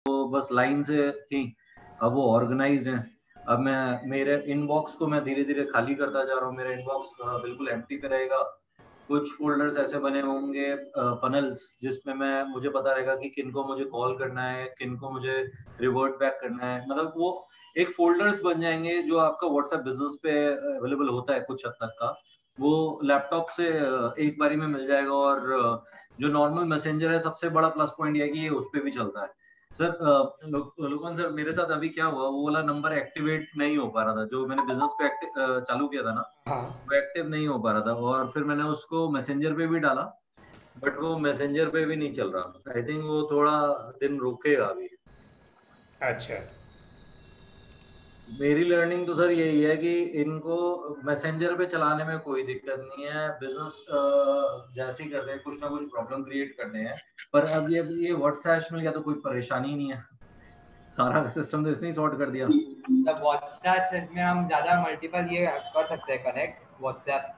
बस लाइन से थी, अब वो ऑर्गेनाइज्ड हैं। अब मैं मेरे इनबॉक्स को मैं धीरे-धीरे खाली करता जा रहा हूँ, मेरा इनबॉक्स बिल्कुल एम्प्टी पे रहेगा। कुछ फ़ोल्डर्स ऐसे बने होंगे फ़नल्स जिसमें मुझे पता रहेगा कि किनको मुझे कॉल करना है, किनको मुझे रिवर्ट बैक करना है। मतलब वो एक फ़ोल्डर्स बन जाएँगे जो आपका व्हाट्सएप बिज़नेस पे अवेलेबल होता है कुछ हद तक का, वो लैपटॉप से एक बारी में मिल जाएगा और जो नॉर्मल मैसेंजर है सबसे बड़ा प्लस पॉइंट ये है कि ये उस पे भी चलता है। सर लोकमान सर मेरे साथ अभी क्या हुआ वो वाला नंबर एक्टिवेट नहीं हो पा रहा था जो मैंने बिज़नेस पे चालू किया था ना, हाँ वो एक्टिव नहीं हो पा रहा था और फिर मैंने उसको मैसेंजर पे भी डाला, बट वो मैसेंजर पे भी नहीं चल रहा। आई थिंक वो थोड़ा दिन रुकेगा अभी। अच्छा। मेरी लर्निंग तो सर यही है कि इनको मैसेंजर पे चलाने में कोई दिक्कत नहीं है, बिज़नेस जैसे ही करते हैं कुछ ना कुछ प्रॉब्लम क्रिएट करते हैं, पर अब ये व्हाट्सऐप मिल गया तो कोई परेशानी ही नहीं है। सारा सिस्टम तो इसने ही सॉर्ट कर दिया। मतलब व्हाट्सएप में हम ज़्यादा मल्टीपल ये कर सकते हैं कनेक्ट व्हाट्सएप।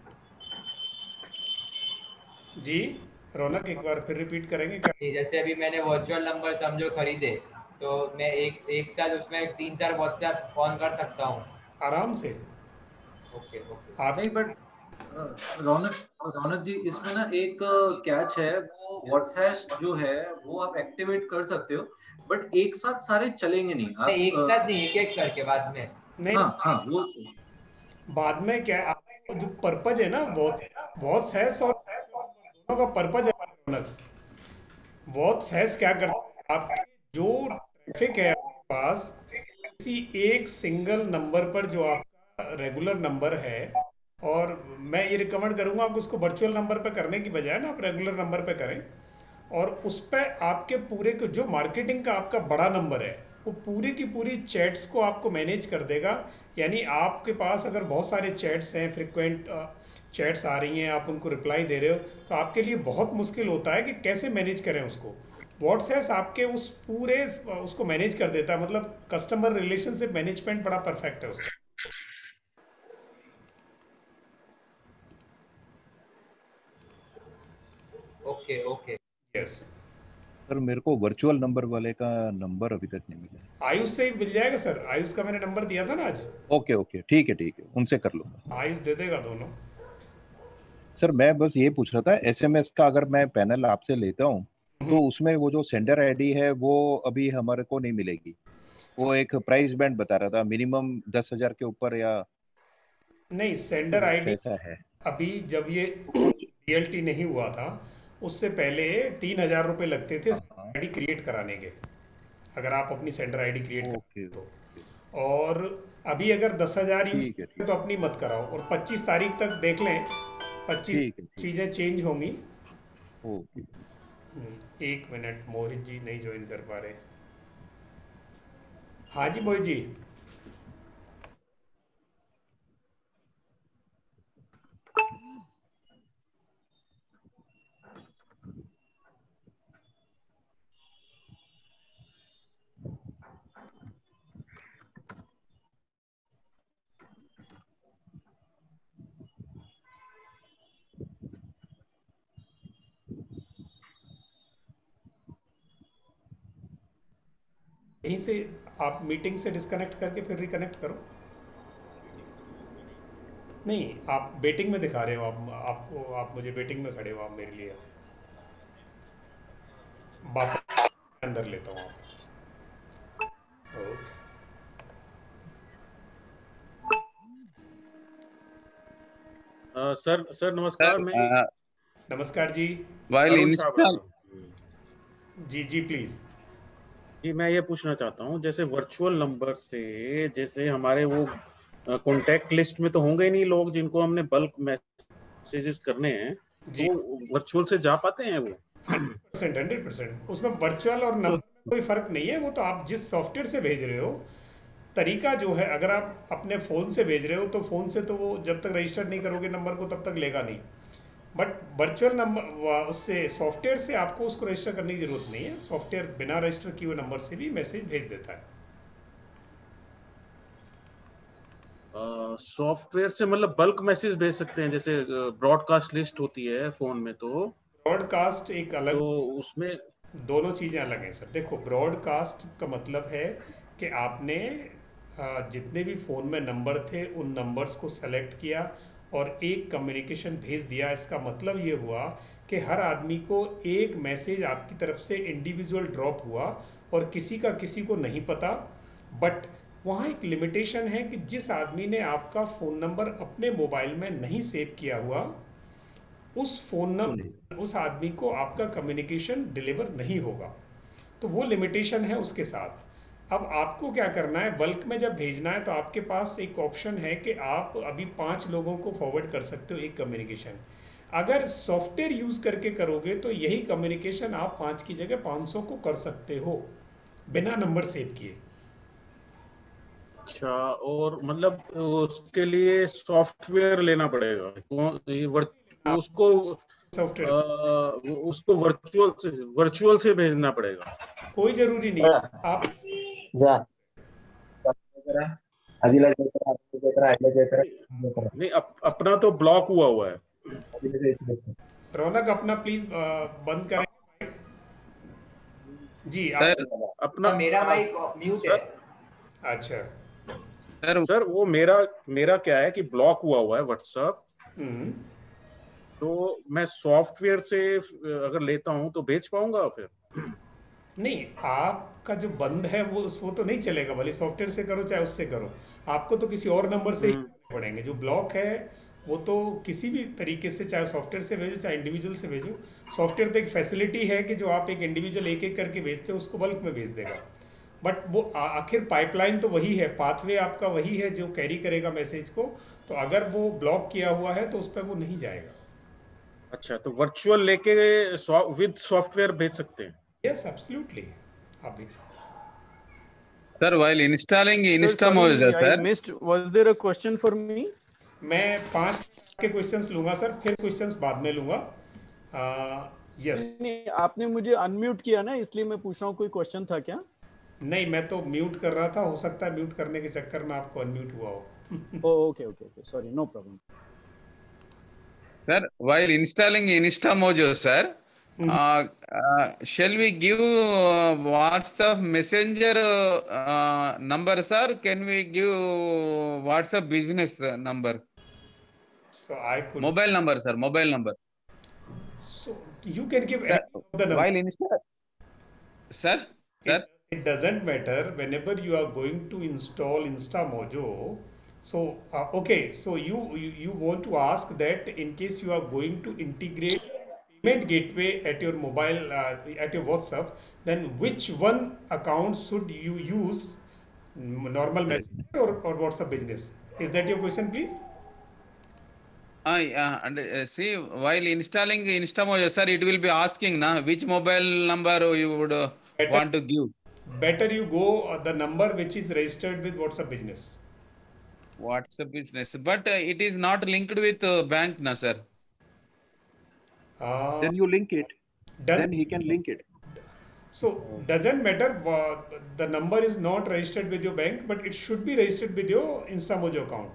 जी रौनक एक बार फिर रिपीट करेंगे क्या? जैसे अभी मैंने वर्चुअल नंबर समझो खरीदे, तो मैं एक साथ उसमें 3-4 व्हाट्सएप ऑन कर सकता हूँ। आराम से। Okay okay. आप नहीं बट रौनक रौनक जी इसमें ना एक कैच है, वो व्हाट्सएप जो है वो आप एक्टिवेट कर सकते हो, बट एक साथ सारे चलेंगे नहीं आप। एक साथ नहीं, एक एक करके बाद में। नहीं, हाँ हाँ वो बाद में क्या है, आपको जो पर्पज है ना, बहुत बहुत सहज और दोनों का पर्पज है रौनक। बहुत सहज क्या करता है, आपके जो ट्रैफिक है आपके पास, किसी एक सिंगल नंबर पर जो आपका रेगुलर नंबर है, और मैं ये रिकमेंड करूंगा आप उसको वर्चुअल नंबर पे करने की बजाय ना आप रेगुलर नंबर पे करें, और उस पे आपके पूरे को जो मार्केटिंग का आपका बड़ा नंबर है वो पूरी की पूरी चैट्स को आपको मैनेज कर देगा। यानी आपके पास अगर बहुत सारे चैट्स हैं, फ्रिक्वेंट चैट्स आ रही हैं, आप उनको रिप्लाई दे रहे हो, तो आपके लिए बहुत मुश्किल होता है कि कैसे मैनेज करें उसको। व्हाट्सएप आपके उस पूरे उसको मैनेज कर देता है, मतलब कस्टमर रिलेशनशिप मैनेजमेंट बड़ा परफेक्ट है उसका। Okay okay. यस। सर मेरे को वर्चुअल नंबर वाले का नंबर अभी तक नहीं मिला। आयुष से ही मिल जाएगा सर, आयुष का मैंने नंबर दिया था ना आज। ओके ओके ठीक है उनसे कर लूंगा। आयुष दे देगा दोनों। सर मैं बस ये पूछ रहा था एसएमएस का अगर मैं पैनल आपसे लेता हूँ तो उसमें वो जो सेंडर आईडी है वो अभी हमारे को नहीं मिलेगी। वो एक प्राइस बैंड बता रहा था मिनिमम 10,000 के ऊपर या नहीं, सेंडर आईडी कैसा है? अभी जब ये डीएलटी नहीं हुआ था उससे पहले 3,000 रुपये लगते थे हाँ आईडी क्रिएट कराने के, अगर आप अपनी सेंडर आईडी क्रिएट ओके कर तो। और अभी अगर 10,000 यूज ठीक है करें तो अपनी मत कराओ, और 25 तारीख तक देख लें, 25 ठीक है चीज़ें चेंज होंगी। ओके। एक मिनट, मोहित जी नहीं ज्वाइन कर पा रहे। हाँ जी मोहित जी। यहीं से आप मीटिंग से डिस्कनेक्ट करके फिर रिकनेक्ट करो। नहीं, आप बेटिंग में दिखा रहे हो, आप मुझे बेटिंग में खड़े हो आप मेरे लिए। वापस अंदर लेता हूँ आपको। ओके। सर सर नमस्कार। मैं नमस्कार जी। while अरुण शाह बोल install रहा हूँ। जी जी प्लीज। जी मैं ये पूछना चाहता हूँ, जैसे वर्चुअल नंबर से जैसे हमारे वो कॉन्टैक्ट लिस्ट में तो होंगे ही नहीं लोग जिनको हमने बल्क मैसेजेस करने हैं, तो जी वो वर्चुअल से जा पाते हैं वो? 100% उसमें वर्चुअल और नंबर में कोई फर्क नहीं है। वो तो आप जिस सॉफ्टवेयर से भेज रहे हो, तरीका जो है, अगर आप अपने फ़ोन से भेज रहे हो तो फ़ोन से तो वो जब तक रजिस्टर नहीं करोगे नंबर को तब तक लेगा नहीं। बट वर्चुअल नंबर उससे सॉफ्टवेयर से आपको उसको रजिस्टर करने की ज़रूरत नहीं है। सॉफ्टवेयर बिना रजिस्टर किए हुए नंबर से भी मैसेज भेज देता है। सॉफ्टवेयर से मतलब बल्क मैसेज भेज सकते हैं, जैसे ब्रॉडकास्ट लिस्ट होती है फोन में, तो ब्रॉडकास्ट एक अलग, तो उसमें दोनों चीज़ें अलग हैं सर। देखो, ब्रॉडकास्ट का मतलब है कि आपने जितने भी फ़ोन में नंबर थे उन नंबर्स को सेलेक्ट किया और एक कम्युनिकेशन भेज दिया। इसका मतलब ये हुआ कि हर आदमी को एक मैसेज आपकी तरफ से इंडिविजुअल ड्रॉप हुआ और किसी का किसी को नहीं पता। बट वहाँ एक लिमिटेशन है कि जिस आदमी ने आपका फ़ोन नंबर अपने मोबाइल में नहीं सेव किया हुआ, उस फ़ोन नंबर उस आदमी को आपका कम्युनिकेशन डिलीवर नहीं होगा। तो वो लिमिटेशन है उसके साथ। अब आपको क्या करना है, बल्क में जब भेजना है तो आपके पास एक ऑप्शन है कि आप अभी 5 लोगों को फॉरवर्ड कर सकते हो एक कम्युनिकेशन। अगर सॉफ्टवेयर यूज़ करके करोगे तो यही कम्युनिकेशन आप 5 की जगह 500 को कर सकते हो बिना नंबर सेव किए। अच्छा, और मतलब उसके लिए सॉफ्टवेयर लेना पड़ेगा आप उसको सॉफ्टवेयर उसको वर्चुअल से भेजना पड़ेगा। कोई ज़रूरी नहीं है। आप जा अभी लग जाता है अगले जाता है नहीं, अपना तो ब्लॉक हुआ है। रौनक अपना प्लीज़ बंद करें। जी आप। सर अपना मेरा माइक म्यूट है। अच्छा। सर वो मेरा क्या है कि ब्लॉक हुआ है व्हाट्सएप। हम्म। तो मैं सॉफ्टवेयर से अगर लेता हूं तो बेच पाऊंगा फिर? नहीं, आपका जो बंद है वो तो नहीं चलेगा, भले सॉफ्टवेयर से करो चाहे उससे करो। आपको तो किसी और नंबर से ही करने पड़ेंगे। जो ब्लॉक है वो तो किसी भी तरीके से, चाहे सॉफ्टवेयर से भेजो चाहे इंडिविजुअल से भेजो। सॉफ्टवेयर तो एक फैसिलिटी है कि जो आप एक इंडिविजुअल एक एक करके भेजते हो उसको बल्क में भेज देगा। बट वो आखिर पाइपलाइन तो वही है, पाथवे आपका वही है जो कैरी करेगा मैसेज को। तो अगर वो ब्लॉक किया हुआ है तो उस पर वो नहीं जाएगा। अच्छा, तो वर्चुअल लेके विद सॉफ्टवेयर भेज सकते हैं? यस, एब्सोल्युटली, आप भेज सकते हैं। Sir, while installing Sir, InstaMojo, sorry, I sir. missed. Was there a question for me? मैं 5 के क्वेश्चंस लूंगा सर, फिर क्वेश्चंस बाद में लूंगा। यस। नहीं, आपने मुझे अनम्यूट किया ना, इसलिए मैं पूछ रहा हूँ कोई क्वेश्चन था क्या? नहीं, मैं तो म्यूट कर रहा था, हो सकता है म्यूट करने के चक्कर में आपको अनम्यूट हुआ हो। Okay, sorry, no problem. Sir, while installing InstaMojo, sir, shall we give WhatsApp Messenger number, sir? Can we give WhatsApp business number? So I could. Mobile number, sir. Mobile number. So you can give Sir, any of the number. while install, sir, sir. It doesn't matter whenever you are going to install InstaMojo. So okay, so you want to ask that in case you are going to integrate payment gateway at your mobile at your WhatsApp, then which one account should you use, normal message or WhatsApp business? Is that your question, please? And see, while installing InstaMojo, sir, it will be asking na which mobile number you would want to give. Better you go the number which is registered with WhatsApp business. WhatsApp business, but it is not linked with bank, na sir. Then you link it. Does Then he can link it. So doesn't matter, the number is not registered with your bank, but it should be registered with your InstaMojo account.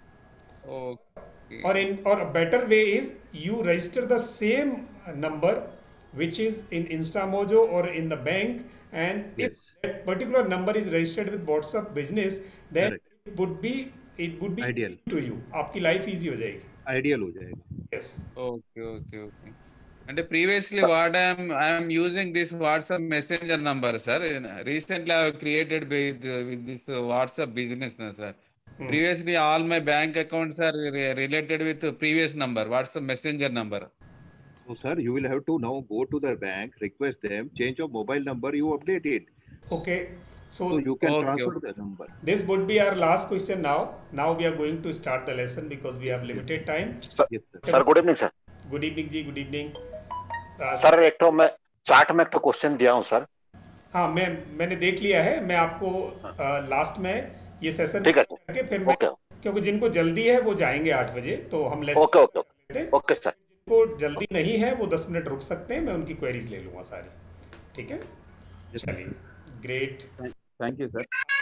Okay. Or a better way is you register the same number which is in InstaMojo or in the bank, and if Yes. that particular number is registered with WhatsApp business, then Correct. it would be Ideal. easy to you. आपकी life easy हो जाएगी. Ideal हो जाएगा. Yes. Okay. And previously, what I am using this WhatsApp Messenger number, sir. Recently, I have created with this WhatsApp business, sir. Previously, all my bank accounts are related with the previous number, WhatsApp Messenger number. So, sir, you will have to now go to the bank, request them, change your mobile number, you update it. Okay. So you can Okay, transfer the number. This would be our last question now. Now we are going to start the lesson because we have limited time. Yes, sir. Sir good evening sir. Good evening जी, good evening. Sir एक तो मैं chart में एक तो question दिया हूँ sir. हाँ, मैंने देख लिया है। मैं आपको लास्ट में ये सेशन ठीक है करके फिर मैं, ओके क्योंकि जिनको जल्दी है वो जाएंगे 8 बजे, तो हम लेसन ओके ओके लेते हैं। Okay sir. जिनको जल्दी नहीं है वो 10 मिनट रुक सकते हैं, मैं उनकी क्वेरीज ले लूँगा सारी। ठीक है, चलिए, great. Thank you, sir.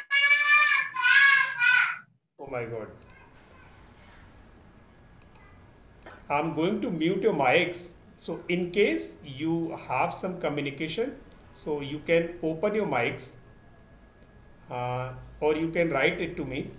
Oh my God. I'm going to mute your mics So in case you have some communication, so you can open your mics, or you can write it to me.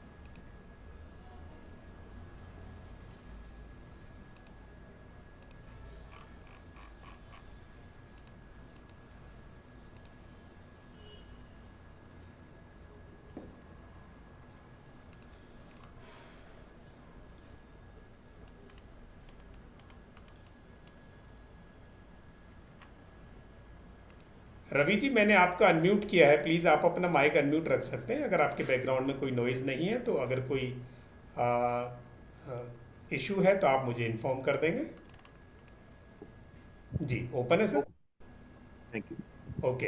Ravi ji, मैंने आपका unmute किया है, please आप अपना mic unmute रख सकते हैं अगर आपके बैकग्राउंड में कोई नॉइज़ नहीं है। तो अगर कोई इशू है तो आप मुझे इन्फॉर्म कर देंगे। जी, ओपन है सर? Thank you. ओके,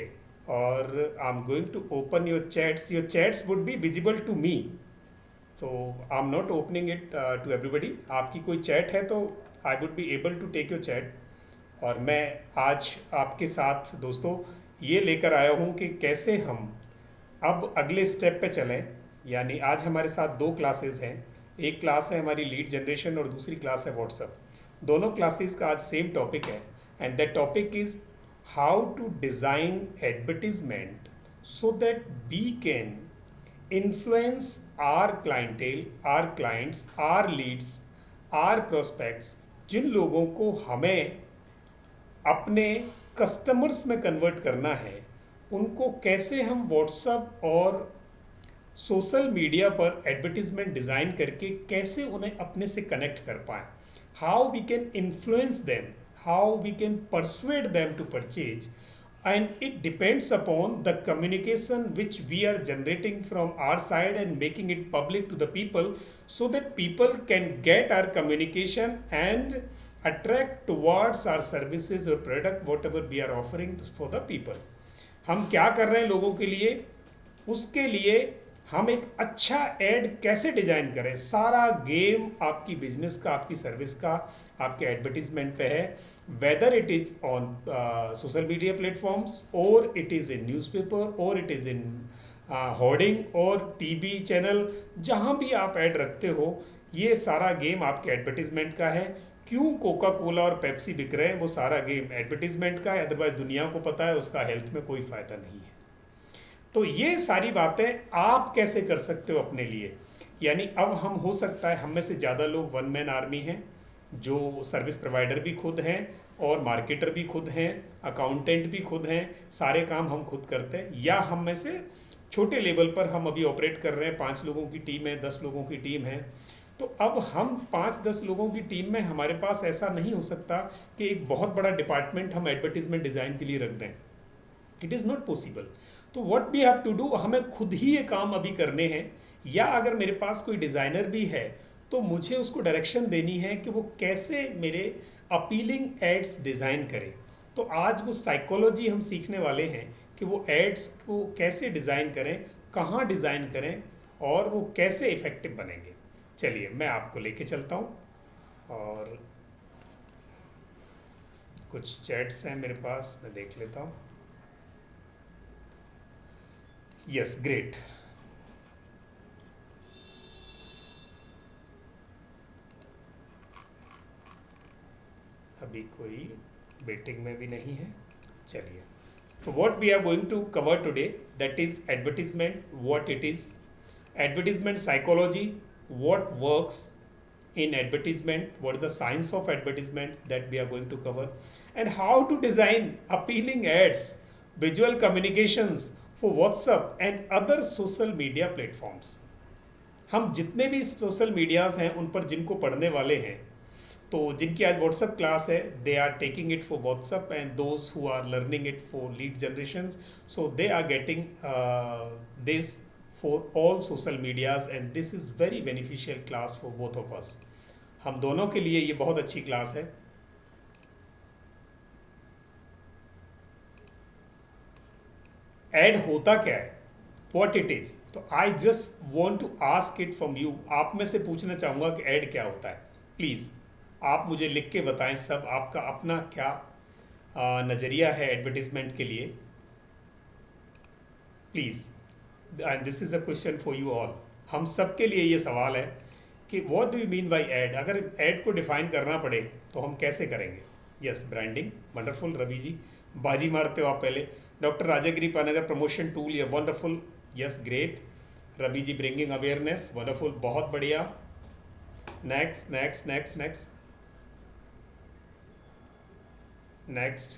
और I am going to open your chats. Your chats would be visible to me, so I am not opening it to everybody. आपकी कोई चैट है तो I would be able to take your chat. और मैं आज आपके साथ दोस्तों ये लेकर आया हूँ कि कैसे हम अब अगले स्टेप पे चलें। यानी आज हमारे साथ 2 क्लासेस हैं। एक क्लास है हमारी लीड जनरेशन और दूसरी क्लास है व्हाट्सएप। दोनों क्लासेस का आज सेम टॉपिक है, and that topic is how to design advertisement so that we can influence our clientele, our clients, our leads, our prospects, जिन लोगों को हमें अपने कस्टमर्स में कन्वर्ट करना है, उनको कैसे हम व्हाट्सएप और सोशल मीडिया पर एडवर्टीजमेंट डिज़ाइन करके कैसे उन्हें अपने से कनेक्ट कर पाएँ, how we can influence them, how we can persuade them to purchase. And it depends upon the communication which we are generating from our side and making it public to the people, so that people can get our communication and attract towards our services or product whatever we are offering for the people. हम क्या कर रहे हैं लोगों के लिए, उसके लिए हम एक अच्छा ऐड कैसे डिजाइन करें, सारा गेम आपकी बिजनेस का, आपकी सर्विस का, आपके एडवर्टीजमेंट पे है। Whether it is on social media platforms, और इट इज़ इन न्यूज़पेपर, और इट इज़ इन होर्डिंग और टीवी चैनल, जहाँ भी आप ऐड रखते हो, ये सारा गेम आपके एडवर्टीजमेंट का है। क्यों कोका कोला और पेप्सी बिक रहे हैं, वो सारा गेम एडवर्टीजमेंट का है। अदरवाइज दुनिया को पता है उसका हेल्थ में कोई फ़ायदा नहीं है। तो ये सारी बातें आप कैसे कर सकते हो अपने लिए। यानी अब हम, हो सकता है हम में से ज़्यादा लोग वन मैन आर्मी हैं, जो सर्विस प्रोवाइडर भी खुद हैं और मार्केटर भी खुद हैं, अकाउंटेंट भी खुद हैं, सारे काम हम खुद करते हैं। या हम में से छोटे लेवल पर हम अभी ऑपरेट कर रहे हैं, 5 लोगों की टीम है, 10 लोगों की टीम है। तो अब हम 5-10 लोगों की टीम में हमारे पास ऐसा नहीं हो सकता कि एक बहुत बड़ा डिपार्टमेंट हम एडवर्टीजमेंट डिज़ाइन के लिए रख दें। It is not possible. तो what we have to do, हमें खुद ही ये काम अभी करने हैं। या अगर मेरे पास कोई डिज़ाइनर भी है तो मुझे उसको डायरेक्शन देनी है कि वो कैसे मेरे अपीलिंग एड्स डिज़ाइन करे। तो आज वो साइकोलॉजी हम सीखने वाले हैं कि वो एड्स को कैसे डिज़ाइन करें, कहाँ डिज़ाइन करें, और वो कैसे इफ़ेक्टिव बनेंगे। चलिए मैं आपको लेके चलता हूँ, और कुछ चैट्स हैं मेरे पास, मैं देख लेता हूँ। Yes, great. अभी कोई वेटिंग में भी नहीं है। चलिए, तो what we are going to cover today, that is advertisement, what it is, advertisement psychology, what works in advertisement, what is the science of advertisement, that we are going to cover, and how to design appealing ads, visual communications for WhatsApp and other social media platforms. हम जितने भी social medias हैं उन पर जिनको पढ़ने वाले हैं, तो जिनकी आज व्हाट्सएप क्लास है, they are taking it for WhatsApp, and those who are learning it for lead generation, so they are getting this for all social medias, and this is very beneficial class for both of us. हम दोनों के लिए ये बहुत अच्छी class है। Add होता क्या है, what it is, तो I just want to ask it from you. आप में से पूछना चाहूँगा कि ऐड क्या होता है। प्लीज़ आप मुझे लिख के बताएं सब, आपका अपना क्या नज़रिया है एडवर्टीजमेंट के लिए, please. And this is a question for you all. हम सब के लिए ये सवाल है कि what do you mean by ad? अगर ad को डिफाइन करना पड़े तो हम कैसे करेंगे। Yes, branding, wonderful Ravi ji, बाजी मारते हो आप पहले। Doctor Rajagiri Pangar, promotion tool, ये wonderful, yes great. Ravi ji bringing awareness, wonderful, बहुत बढ़िया। Next next next next next.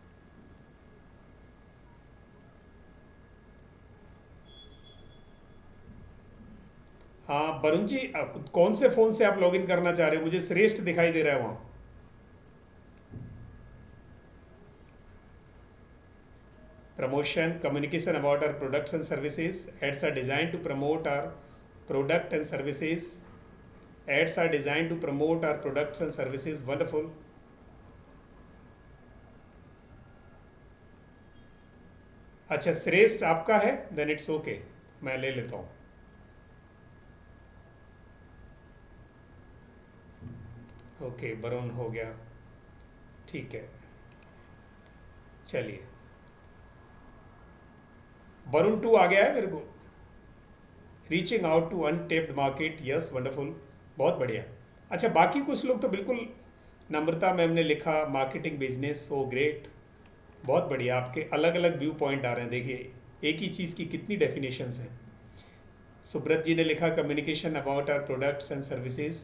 हाँ वरुण जी, कौन से फोन से आप लॉगिन करना चाह रहे हो? मुझे श्रेष्ठ दिखाई दे रहा है वहां। Promotion, communication about our products and services. Ads are designed to promote our product and services. Ads are designed to promote our products and services. Wonderful. अच्छा, श्रेष्ठ आपका है, देन इट्स ओके, मैं ले लेता हूँ। ओके, वरुण हो गया, ठीक है, चलिए। वरुण 2 आ गया है मेरे को। Reaching out to untapped market, yes wonderful, बहुत बढ़िया। अच्छा, बाकी कुछ लोग तो बिल्कुल, नम्रता मैम ने लिखा मार्केटिंग बिजनेस, ओ ग्रेट, बहुत बढ़िया। आपके अलग अलग व्यू पॉइंट आ रहे हैं, देखिए एक ही चीज़ की कितनी डेफिनेशंस हैं। सुब्रत जी ने लिखा communication about our products and services.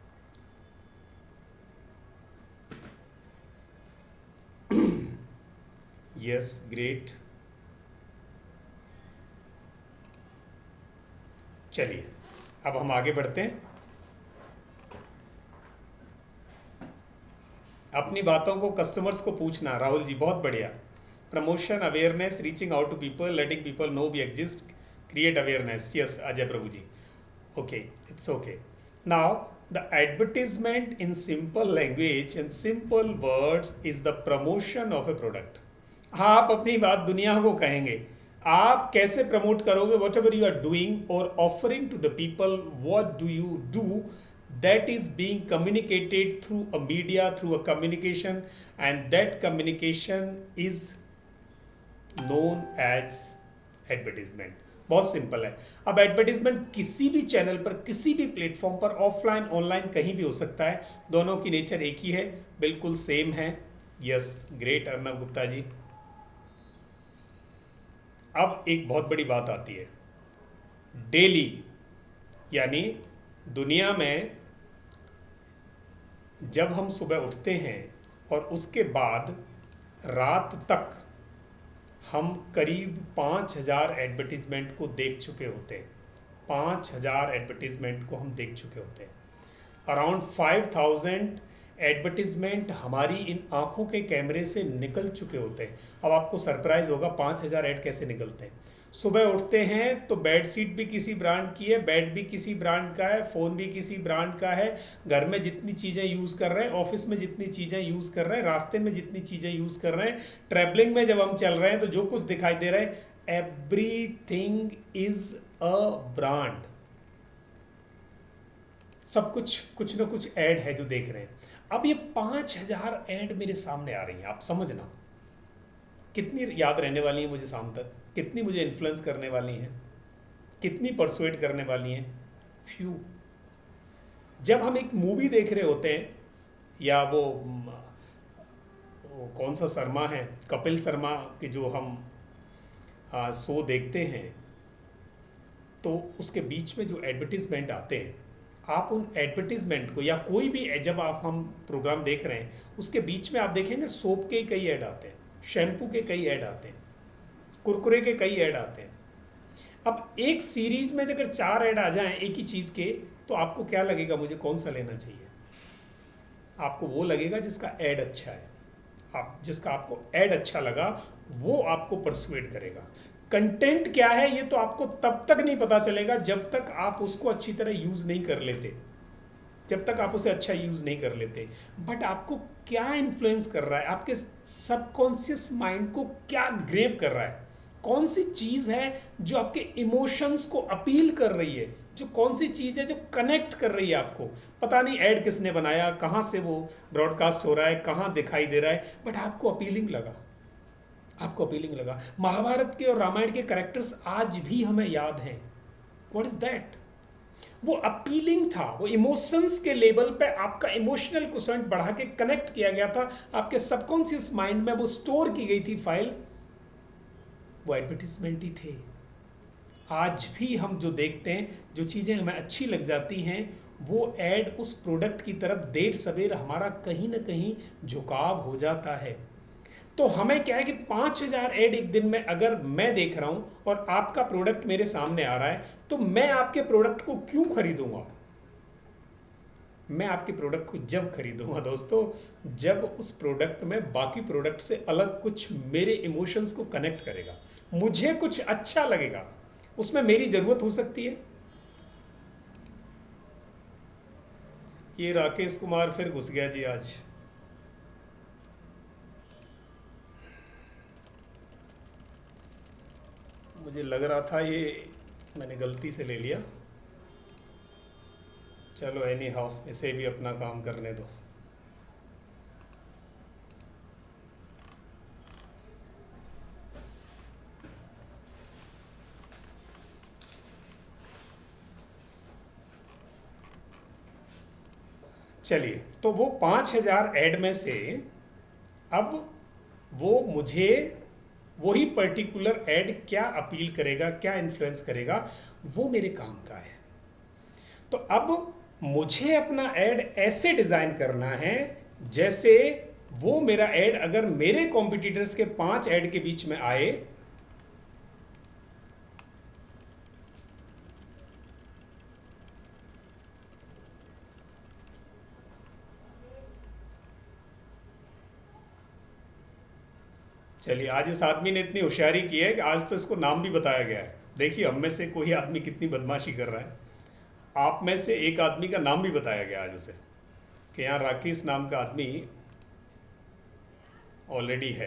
Yes great. चलिए अब हम आगे बढ़ते हैं। अपनी बातों को कस्टमर्स को पूछना, राहुल जी बहुत बढ़िया। Promotion, awareness, reaching out to people, letting people know we exist, create awareness, yes Ajay Prabhu ji, okay, it's okay. Now the advertisement in simple language and simple words is the promotion of a product. आप अपनी बात दुनिया को कहेंगे, आप कैसे promote करोगे? Whatever you are doing और offering to the people, what do you do, that is being communicated through a media, through a communication, and that communication is known as advertisement। बहुत simple है। अब advertisement किसी भी channel पर, किसी भी platform पर, ऑफलाइन ऑनलाइन कहीं भी हो सकता है, दोनों की नेचर एक ही है, बिल्कुल सेम है। Yes great Arnab Gupta ji. अब एक बहुत बड़ी बात आती है, डेली, यानी दुनिया में जब हम सुबह उठते हैं और उसके बाद रात तक हम करीब 5000 एडवर्टीजमेंट को देख चुके होते हैं। 5000 एडवर्टीजमेंट को हम देख चुके होते हैं। अराउंड 5000 एडवर्टीजमेंट हमारी इन आंखों के कैमरे से निकल चुके होते हैं। अब आपको सरप्राइज होगा 5000 ऐड कैसे निकलते हैं। सुबह उठते हैं तो बेड सीट भी किसी ब्रांड की है, बेड भी किसी ब्रांड का है, फ़ोन भी किसी ब्रांड का है, घर में जितनी चीज़ें यूज़ कर रहे हैं, ऑफिस में जितनी चीज़ें यूज़ कर रहे हैं, रास्ते में जितनी चीज़ें यूज़ कर रहे हैं, ट्रैवलिंग में जब हम चल रहे हैं तो जो कुछ दिखाई दे रहा है, एवरीथिंग इज अ ब्रांड। सब कुछ कुछ ना कुछ ऐड है जो देख रहे हैं। अब ये 5000 ऐड मेरे सामने आ रही हैं, आप समझना कितनी याद रहने वाली है मुझे शाम तक, कितनी मुझे इन्फ्लुएंस करने वाली हैं, कितनी परसुएट करने वाली हैं, फ्यू। जब हम एक मूवी देख रहे होते हैं, या वो कौन सा शर्मा है, कपिल शर्मा के जो हम शो देखते हैं, तो उसके बीच में जो एडवर्टीजमेंट आते हैं, आप उन एडवर्टीजमेंट को, या कोई भी जब हम प्रोग्राम देख रहे हैं, उसके बीच में आप देखेंगे सोप के कई ऐड आते हैं, शैम्पू के कई ऐड आते हैं, कुरकुरे के कई ऐड आते हैं। अब एक सीरीज में अगर 4 ऐड आ जाएं एक ही चीज़ के, तो आपको क्या लगेगा, मुझे कौन सा लेना चाहिए? आपको वो लगेगा जिसका ऐड अच्छा है। जिसका आपको ऐड अच्छा लगा वो आपको परसुएट करेगा। कंटेंट क्या है ये तो आपको तब तक नहीं पता चलेगा जब तक आप उसको अच्छी तरह यूज़ नहीं कर लेते, जब तक आप उसे अच्छा यूज़ नहीं कर लेते। बट आपको क्या इन्फ्लुएंस कर रहा है, आपके सबकॉन्शियस माइंड को क्या ग्रेप कर रहा है, कौन सी चीज़ है जो आपके इमोशंस को अपील कर रही है, जो कौन सी चीज़ है जो कनेक्ट कर रही है आपको। पता नहीं ऐड किसने बनाया, कहाँ से वो ब्रॉडकास्ट हो रहा है, कहाँ दिखाई दे रहा है, बट आपको अपीलिंग लगा, आपको अपीलिंग लगा। महाभारत के और रामायण के कैरेक्टर्स आज भी हमें याद हैं। What is that? वो अपीलिंग था, वो इमोशंस के लेवल पे आपका इमोशनल क्वोशंट बढ़ा के कनेक्ट किया गया था, आपके सबकॉन्शियस माइंड में वो स्टोर की गई थी फाइल, वो एडवर्टीजमेंट ही थे। आज भी हम जो देखते हैं, जो चीज़ें हमें अच्छी लग जाती हैं, वो ऐड उस प्रोडक्ट की तरफ देर सवेर हमारा कहीं ना कहीं झुकाव हो जाता है। तो हमें क्या है कि 5000 ऐड एक दिन में अगर मैं देख रहा हूं और आपका प्रोडक्ट मेरे सामने आ रहा है, तो मैं आपके प्रोडक्ट को क्यों खरीदूंगा? मैं आपके प्रोडक्ट को जब खरीदूंगा दोस्तों, जब उस प्रोडक्ट में बाकी प्रोडक्ट से अलग कुछ मेरे इमोशंस को कनेक्ट करेगा, मुझे कुछ अच्छा लगेगा, उसमें मेरी जरूरत हो सकती है। ये राकेश कुमार फिर घुस गया जी आज। मुझे लग रहा था ये मैंने गलती से ले लिया। चलो एनी हाउ, इसे भी अपना काम करने दो। चलिए, तो वो 5000 ऐड में से अब वो मुझे वही पर्टिकुलर ऐड क्या अपील करेगा, क्या इन्फ्लुएंस करेगा, वो मेरे काम का है। तो अब मुझे अपना ऐड ऐसे डिज़ाइन करना है जैसे वो मेरा ऐड अगर मेरे कॉम्पिटिटर्स के 5 ऐड के बीच में आए, चलिए आज इस आदमी ने इतनी होशियारी की है कि आज तो इसको नाम भी बताया गया है। देखिए हम में से कोई आदमी कितनी बदमाशी कर रहा है। आप में से एक आदमी का नाम भी बताया गया आज उसे, कि यहाँ राकेश नाम का आदमी ऑलरेडी है।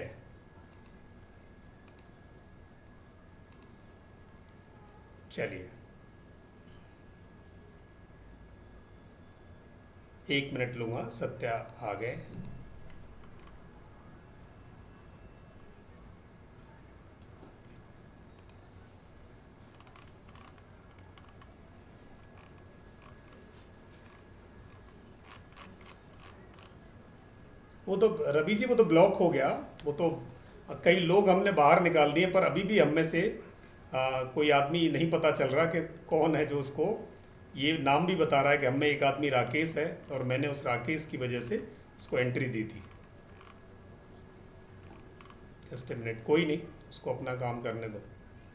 चलिए 1 मिनट लूँगा, सत्या आ गए। वो तो रवि जी वो तो ब्लॉक हो गया, वो तो कई लोग हमने बाहर निकाल दिए, पर अभी भी हम में से कोई आदमी नहीं पता चल रहा कि कौन है जो उसको ये नाम भी बता रहा है कि हम में एक आदमी राकेश है और मैंने उस राकेश की वजह से उसको एंट्री दी थी। जस्ट ए मिनट, कोई नहीं, उसको अपना काम करने दो।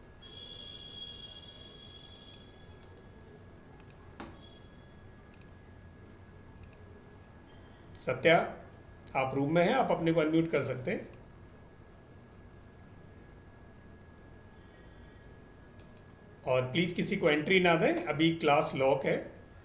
सत्या आप रूम में हैं, आप अपने को अनम्यूट कर सकते हैं। और प्लीज किसी को एंट्री ना दें, अभी क्लास लॉक है।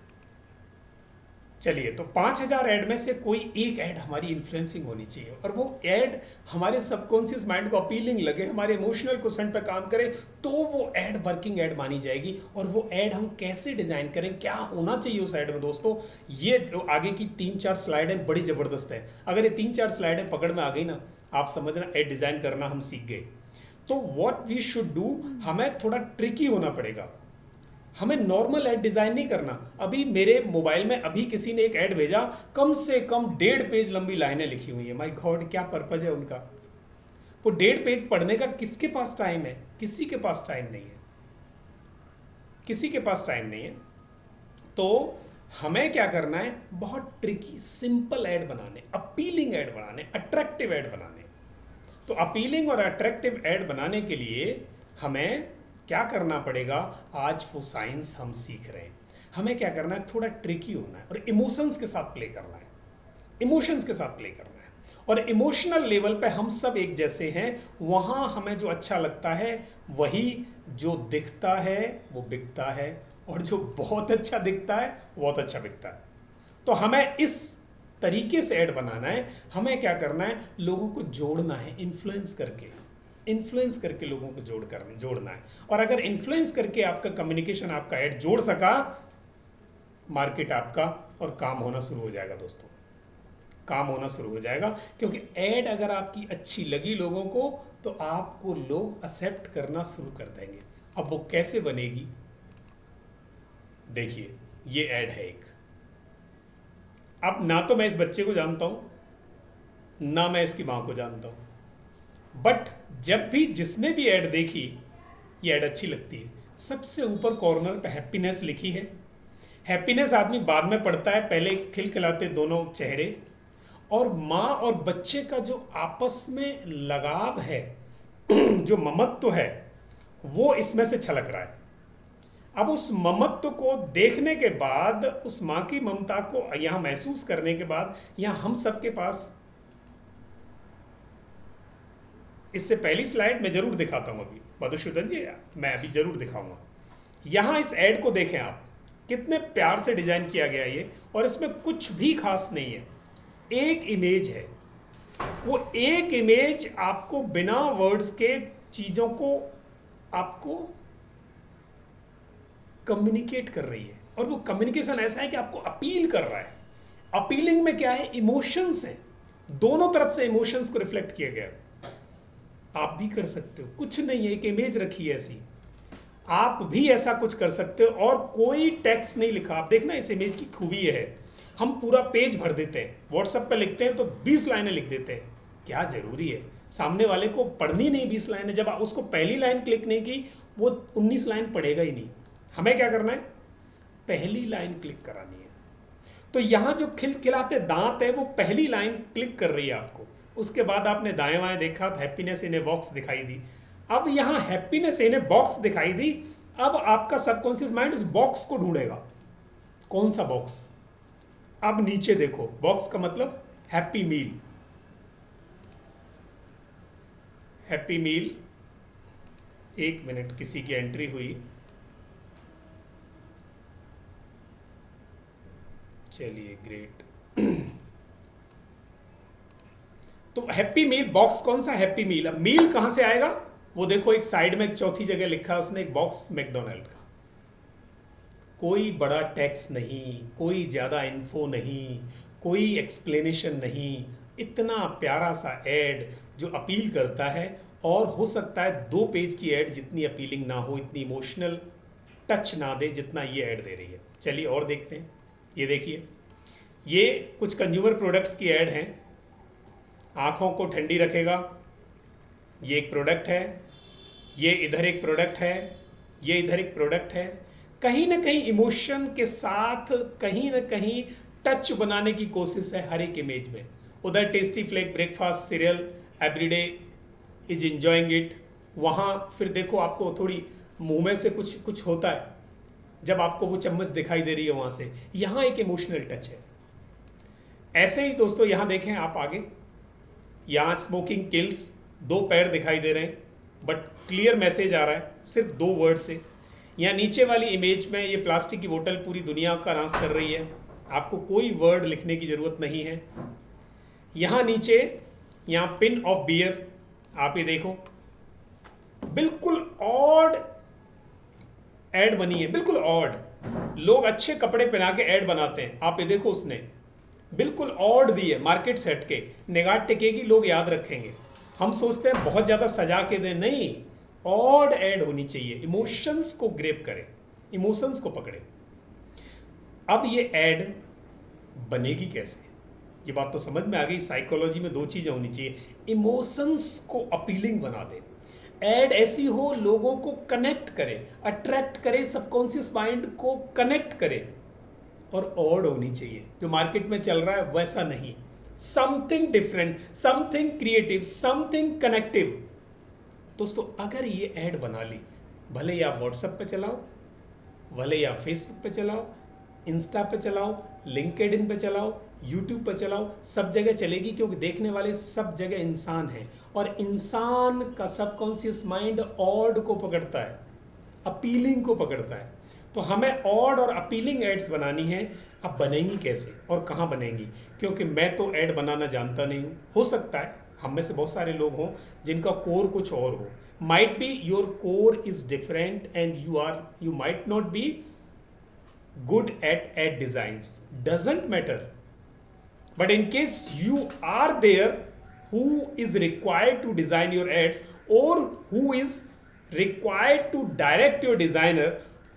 चलिए, तो 5000 ऐड में से कोई एक ऐड हमारी इन्फ्लुएंसिंग होनी चाहिए और वो ऐड हमारे सबकॉन्शियस माइंड को अपीलिंग लगे, हमारे इमोशनल क्वेश्चन पे काम करे, तो वो ऐड वर्किंग ऐड मानी जाएगी। और वो ऐड हम कैसे डिजाइन करें, क्या होना चाहिए उस ऐड में दोस्तों, ये जो आगे की 3-4 स्लाइडें बड़ी जबरदस्त है। अगर ये 3-4 स्लाइडें पकड़ में आ गई ना, आप समझना ऐड डिजाइन करना हम सीख गए। तो व्हाट वी शुड डू, हमें थोड़ा ट्रिकी होना पड़ेगा। हमें नॉर्मल ऐड डिजाइन नहीं करना। अभी मेरे मोबाइल में अभी किसी ने एक ऐड भेजा, कम से कम 1.5 पेज लंबी लाइनें लिखी हुई है। माय गॉड, क्या पर्पज है उनका? वो 1.5 पेज पढ़ने का किसके पास टाइम है? किसी के पास टाइम नहीं है, किसी के पास टाइम नहीं है। तो हमें क्या करना है, बहुत ट्रिकी सिंपल ऐड बनाने, अपीलिंग ऐड बनाने, अट्रैक्टिव ऐड बनाने। तो अपीलिंग और अट्रैक्टिव ऐड बनाने के लिए हमें क्या करना पड़ेगा, आज वो साइंस हम सीख रहे हैं। हमें क्या करना है, थोड़ा ट्रिकी होना है और इमोशंस के साथ प्ले करना है, इमोशंस के साथ प्ले करना है। और इमोशनल लेवल पे हम सब एक जैसे हैं, वहाँ हमें जो अच्छा लगता है वही जो दिखता है वो बिकता है, और जो बहुत अच्छा दिखता है बहुत अच्छा बिकता है। तो हमें इस तरीके से ऐड बनाना है। हमें क्या करना है, लोगों को जोड़ना है, इन्फ्लुएंस करके लोगों को जोड़ना है। और अगर इन्फ्लुएंस करके आपका कम्युनिकेशन, आपका ऐड जोड़ सका, मार्केट आपका और काम होना शुरू हो जाएगा दोस्तों, काम होना शुरू हो जाएगा। क्योंकि ऐड अगर आपकी अच्छी लगी लोगों को, तो आपको लोग एक्सेप्ट करना शुरू कर देंगे। अब वो कैसे बनेगी, देखिए ये ऐड है एक। अब ना तो मैं इस बच्चे को जानता हूं ना मैं इसकी मां को जानता हूं, बट जब भी जिसने भी ऐड देखी ये ऐड अच्छी लगती है। सबसे ऊपर कॉर्नर पे हैप्पीनेस लिखी है। हैप्पीनेस आदमी बाद में पढ़ता है, पहले खिलखिलाते दोनों चेहरे, और माँ और बच्चे का जो आपस में लगाव है जो ममत्व है वो इसमें से छलक रहा है। अब उस ममत्व को देखने के बाद, उस माँ की ममता को यहाँ महसूस करने के बाद, यहाँ हम सबके पास, इससे पहली स्लाइड मैं जरूर दिखाता हूँ अभी मधुसूदन जी, मैं अभी जरूर दिखाऊंगा। यहाँ इस ऐड को देखें आप, कितने प्यार से डिजाइन किया गया ये, और इसमें कुछ भी खास नहीं है, एक इमेज है। वो एक इमेज आपको बिना वर्ड्स के चीजों को आपको कम्युनिकेट कर रही है, और वो कम्युनिकेशन ऐसा है कि आपको अपील कर रहा है। अपीलिंग में क्या है, इमोशंस हैं, दोनों तरफ से इमोशंस को रिफ्लेक्ट किया गया। आप भी कर सकते हो, कुछ नहीं है, एक इमेज रखी है ऐसी, आप भी ऐसा कुछ कर सकते हो, और कोई टेक्स्ट नहीं लिखा। आप देखना इस इमेज की खूबी ये है, हम पूरा पेज भर देते हैं, व्हाट्सएप पे लिखते हैं तो 20 लाइनें लिख देते हैं। क्या जरूरी है, सामने वाले को पढ़नी नहीं 20 लाइनें, जब आप उसको पहली लाइन क्लिक नहीं की वो 19 लाइन पढ़ेगा ही नहीं। हमें क्या करना है, पहली लाइन क्लिक करानी है। तो यहाँ जो खिलखिलाते दांत है वो पहली लाइन क्लिक कर रही है आपको। उसके बाद आपने दाएं बाएं देखा तो हैप्पीनेस इन ए बॉक्स दिखाई दी। अब यहाँ हैप्पीनेस इन ए बॉक्स दिखाई दी, अब आपका सबकॉन्शियस माइंड उस बॉक्स को ढूंढेगा। कौन सा बॉक्स, अब नीचे देखो, बॉक्स का मतलब हैप्पी मील। हैप्पी मील, एक मिनट, किसी की एंट्री हुई, चलिए ग्रेट। तो हैप्पी मील बॉक्स, कौन सा हैप्पी मील, अब मील कहां से आएगा, वो देखो एक साइड में एक चौथी जगह लिखा है उसने, एक बॉक्स मैकडोनल्ड का। कोई बड़ा टेक्स्ट नहीं, कोई ज्यादा इन्फो नहीं, कोई एक्सप्लेनेशन नहीं, इतना प्यारा सा ऐड जो अपील करता है। और हो सकता है 2 पेज की ऐड जितनी अपीलिंग ना हो, इतनी इमोशनल टच ना दे जितना ये ऐड दे रही है। चलिए और देखते हैं। ये देखिए, ये कुछ कंज्यूमर प्रोडक्ट्स की ऐड हैं, आंखों को ठंडी रखेगा, ये एक प्रोडक्ट है, ये इधर एक प्रोडक्ट है, ये इधर एक प्रोडक्ट है। कहीं ना कहीं इमोशन के साथ कहीं ना कहीं टच बनाने की कोशिश है हर एक इमेज में। उधर tasty flake breakfast cereal everyday is enjoying it, वहाँ फिर देखो आपको थोड़ी मुंह में से कुछ होता है जब आपको वो चम्मच दिखाई दे रही है वहाँ से, यहाँ एक इमोशनल टच है। ऐसे ही दोस्तों यहाँ देखें आप आगे, यहाँ स्मोकिंग किल्स, 2 पैर दिखाई दे रहे हैं बट क्लियर मैसेज आ रहा है सिर्फ 2 वर्ड से। यहाँ नीचे वाली इमेज में ये प्लास्टिक की बोतल पूरी दुनिया का नाश कर रही है, आपको कोई वर्ड लिखने की ज़रूरत नहीं है। यहाँ नीचे यहाँ पिन ऑफ बियर, आप ये देखो बिल्कुल ऑड ऐड बनी है, बिल्कुल ऑड। लोग अच्छे कपड़े पहना के ऐड बनाते हैं, आप ये देखो उसने बिल्कुल ऑड दी है, मार्केट से हटके, निगाह टिकेगी, लोग याद रखेंगे। हम सोचते हैं बहुत ज़्यादा सजा के दें, नहीं, ऑड ऐड होनी चाहिए, इमोशंस को ग्रेप करे, इमोशंस को पकड़े। अब ये ऐड बनेगी कैसे, ये बात तो समझ में आ गई। साइकोलॉजी में 2 चीज़ें होनी चाहिए, इमोशंस को अपीलिंग बना दे, ऐड ऐसी हो लोगों को कनेक्ट करे, अट्रैक्ट करे, सबकॉन्शियस माइंड को कनेक्ट करे, और ऑड होनी चाहिए। जो मार्केट में चल रहा है वैसा नहीं, something different, something creative, something connective. दोस्तों अगर ये ऐड बना ली, भले ही आप व्हाट्सएप पे चलाओ, भले ही आप फेसबुक पे चलाओ, इंस्टा पे चलाओ, लिंक्डइन पे चलाओ, यूट्यूब पे चलाओ, सब जगह चलेगी, क्योंकि देखने वाले सब जगह इंसान हैं, और इंसान का सबकॉन्शियस माइंड ऑड को पकड़ता है, अपीलिंग को पकड़ता है। तो हमें ऑड और अपीलिंग एड्स बनानी है। अब बनेंगी कैसे और कहाँ बनेंगी, क्योंकि मैं तो ऐड बनाना जानता नहीं हूँ। हो सकता है हम में से बहुत सारे लोग हों जिनका कोर कुछ और हो, might be your core is different and you might not be good at ad designs, doesn't matter, but in case you are there who is required to design your ads or who is required to direct your designer,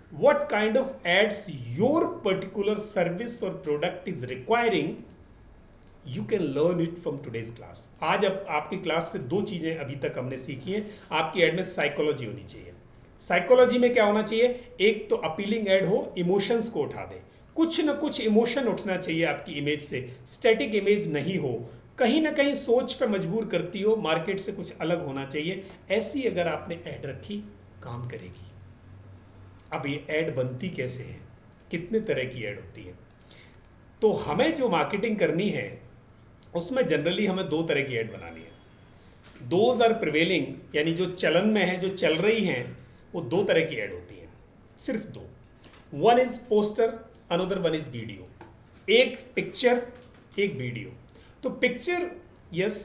what kind of ads your particular service or product is requiring, you can learn it from today's class. आज अब आपकी class से दो चीजें अभी तक हमने सीखी हैं. आपकी एड में साइकोलॉजी होनी चाहिए. साइकोलॉजी में क्या होना चाहिए? एक तो अपीलिंग एड हो, इमोशंस को उठा दे. कुछ ना कुछ इमोशन उठना चाहिए आपकी इमेज से. स्टैटिक इमेज नहीं हो, कहीं ना कहीं सोच पे मजबूर करती हो, मार्केट से कुछ अलग होना चाहिए. ऐसी अगर आपने ऐड रखी, काम करेगी. अब ये ऐड बनती कैसे है, कितने तरह की ऐड होती है? तो हमें जो मार्केटिंग करनी है उसमें जनरली हमें दो तरह की ऐड बनानी है. दोज आर प्रिवेलिंग, यानी जो चलन में है, जो चल रही हैं, वो दो तरह की ऐड होती हैं, सिर्फ दो. One is poster, another one is video. एक पिक्चर, एक वीडियो. तो पिक्चर, यस,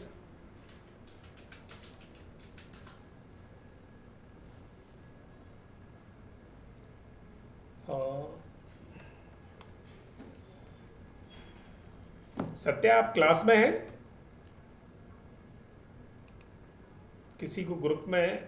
सत्या आप क्लास में हैं? किसी को ग्रुप में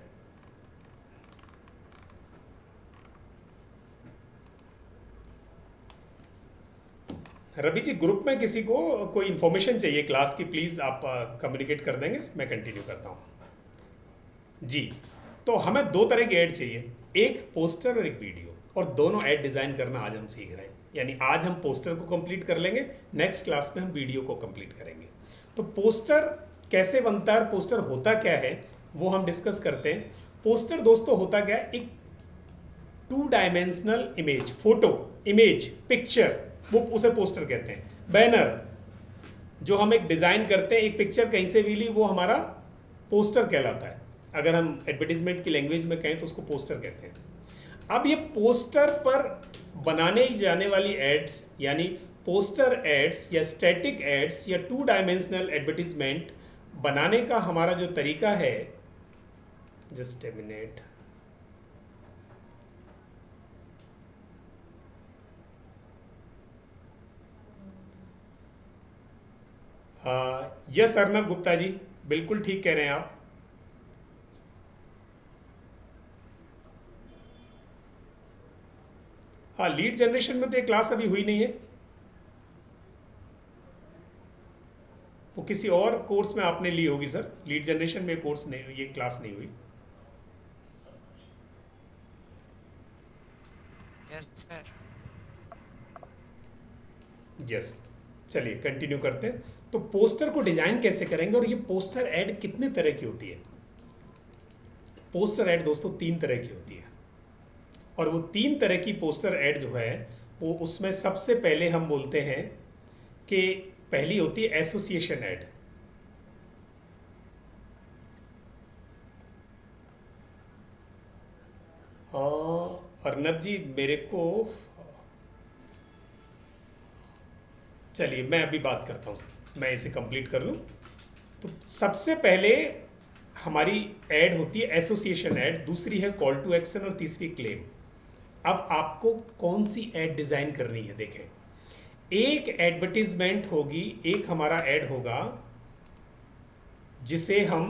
रवि जी, ग्रुप में किसी को कोई इंफॉर्मेशन चाहिए क्लास की, प्लीज़ आप कम्युनिकेट कर देंगे, मैं कंटिन्यू करता हूँ जी. तो हमें दो तरह की ऐड चाहिए, एक पोस्टर और एक वीडियो, और दोनों ऐड डिज़ाइन करना आज हम सीख रहे हैं. यानी आज हम पोस्टर को कंप्लीट कर लेंगे, नेक्स्ट क्लास में हम वीडियो को कंप्लीट करेंगे. तो पोस्टर कैसे बनता है, पोस्टर होता क्या है, वो हम डिस्कस करते हैं. पोस्टर दोस्तों होता क्या है? एक 2 dimensional image, photo, image, picture, वो उसे पोस्टर कहते हैं. बैनर, जो हम एक डिज़ाइन करते हैं, एक पिक्चर कहीं से भी ली, वो हमारा पोस्टर कहलाता है. अगर हम एडवर्टीजमेंट की लैंग्वेज में कहें तो उसको पोस्टर कहते हैं. अब ये पोस्टर पर बनाने जाने वाली एड्स, यानी पोस्टर एड्स या स्टैटिक एड्स या 2 डायमेंशनल एडवर्टीजमेंट बनाने का हमारा जो तरीका है, just a minute, yes Arnab Gupta ji, बिल्कुल ठीक कह रहे हैं आप. हाँ, लीड जनरेशन में तो ये क्लास अभी हुई नहीं है, वो किसी और कोर्स में आपने ली होगी सर. लीड जनरेशन में कोर्स नहीं, ये क्लास नहीं हुई. यस, चलिए कंटिन्यू करते हैं. तो पोस्टर को डिजाइन कैसे करेंगे, और ये पोस्टर ऐड कितने तरह की होती है? पोस्टर ऐड दोस्तों 3 तरह की होती है, और वो 3 तरह की पोस्टर ऐड जो है, वो उसमें सबसे पहले हम बोलते हैं कि पहली होती है एसोसिएशन ऐड. अर्नब जी, मेरे को, चलिए मैं अभी बात करता हूँ, मैं इसे कंप्लीट कर लूँ. तो सबसे पहले हमारी ऐड होती है एसोसिएशन ऐड, दूसरी है कॉल टू एक्शन, और तीसरी क्लेम. अब आपको कौन सी ऐड डिज़ाइन करनी है? देखें, एक एडवर्टीजमेंट होगी, एक हमारा ऐड होगा जिसे हम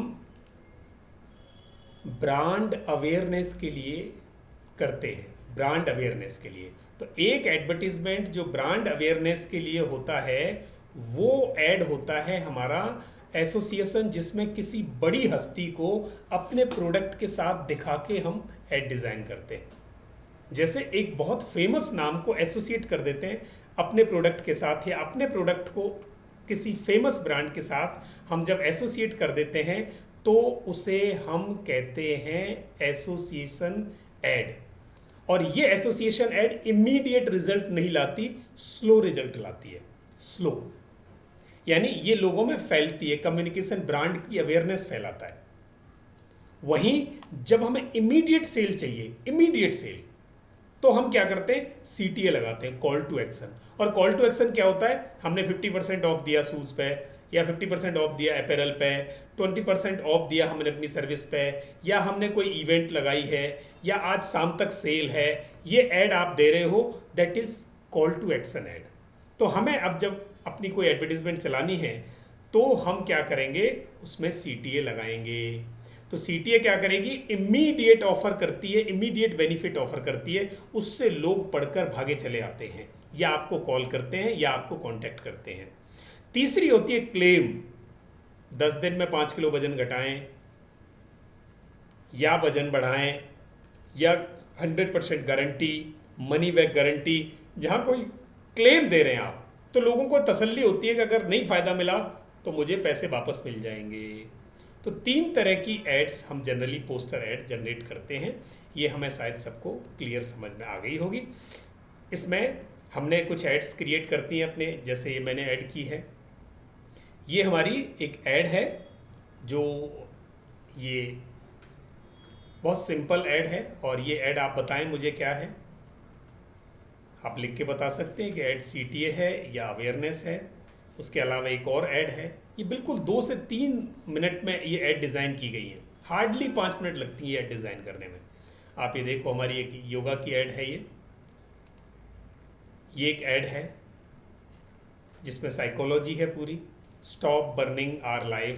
ब्रांड अवेयरनेस के लिए करते हैं, ब्रांड अवेयरनेस के लिए. तो एक एडवर्टीजमेंट जो ब्रांड अवेयरनेस के लिए होता है, वो ऐड होता है हमारा एसोसिएशन, जिसमें किसी बड़ी हस्ती को अपने प्रोडक्ट के साथ दिखा के हम ऐड डिज़ाइन करते हैं. जैसे एक बहुत फेमस नाम को एसोसिएट कर देते हैं अपने प्रोडक्ट के साथ, या अपने प्रोडक्ट को किसी फेमस ब्रांड के साथ हम जब एसोसिएट कर देते हैं, तो उसे हम कहते हैं एसोसिएशन ऐड. और ये एसोसिएशन ऐड इमीडिएट रिजल्ट नहीं लाती, स्लो रिजल्ट लाती है. स्लो यानी ये लोगों में फैलती है, कम्युनिकेशन, ब्रांड की अवेयरनेस फैलाता है. वहीं जब हमें इमीडिएट सेल चाहिए, इमीडिएट सेल, तो हम क्या करते हैं? CTA लगाते हैं, कॉल टू एक्शन. और कॉल टू एक्शन क्या होता है? हमने 50% ऑफ दिया शूज़ पे, या 50% ऑफ दिया अपैरल पे, 20% ऑफ दिया हमने अपनी सर्विस पे, या हमने कोई इवेंट लगाई है, या आज शाम तक सेल है, ये ऐड आप दे रहे हो, that is call to action ad. तो हमें अब जब अपनी कोई एडवर्टीजमेंट चलानी है, तो हम क्या करेंगे? उसमें CTA लगाएंगे. तो सीटीए क्या करेगी, इमीडिएट ऑफर करती है, इमीडिएट बेनिफिट ऑफर करती है, उससे लोग पढ़कर भागे चले आते हैं, या आपको कॉल करते हैं या आपको कांटेक्ट करते हैं। तीसरी होती है क्लेम, 10 दिन में 5 किलो वजन घटाएं या वजन बढ़ाएं, या 100% गारंटी, मनी बैक गारंटी, जहां कोई क्लेम दे रहे हैं आप, तो लोगों को तसल्ली होती है कि अगर नहीं फ़ायदा मिला तो मुझे पैसे वापस मिल जाएंगे। तो 3 तरह की एड्स हम जनरली पोस्टर एड जनरेट करते हैं। ये हमें शायद सबको क्लियर समझ में आ गई होगी। इसमें हमने कुछ एड्स क्रिएट करती हैं अपने, जैसे ये मैंने ऐड की है, ये हमारी एक ऐड है जो ये बहुत सिंपल ऐड है, और ये ऐड आप बताएं मुझे क्या है, आप लिख के बता सकते हैं कि ऐड सीटीए है या अवेयरनेस है। उसके अलावा एक और ऐड है, ये बिल्कुल 2 से 3 मिनट में ये ऐड डिज़ाइन की गई है, हार्डली 5 मिनट लगती है ऐड डिज़ाइन करने में। आप ये देखो, हमारी एक योगा की ऐड है, ये एक ऐड है जिसमें साइकोलॉजी है पूरी, स्टॉप बर्निंग आवर लाइफ,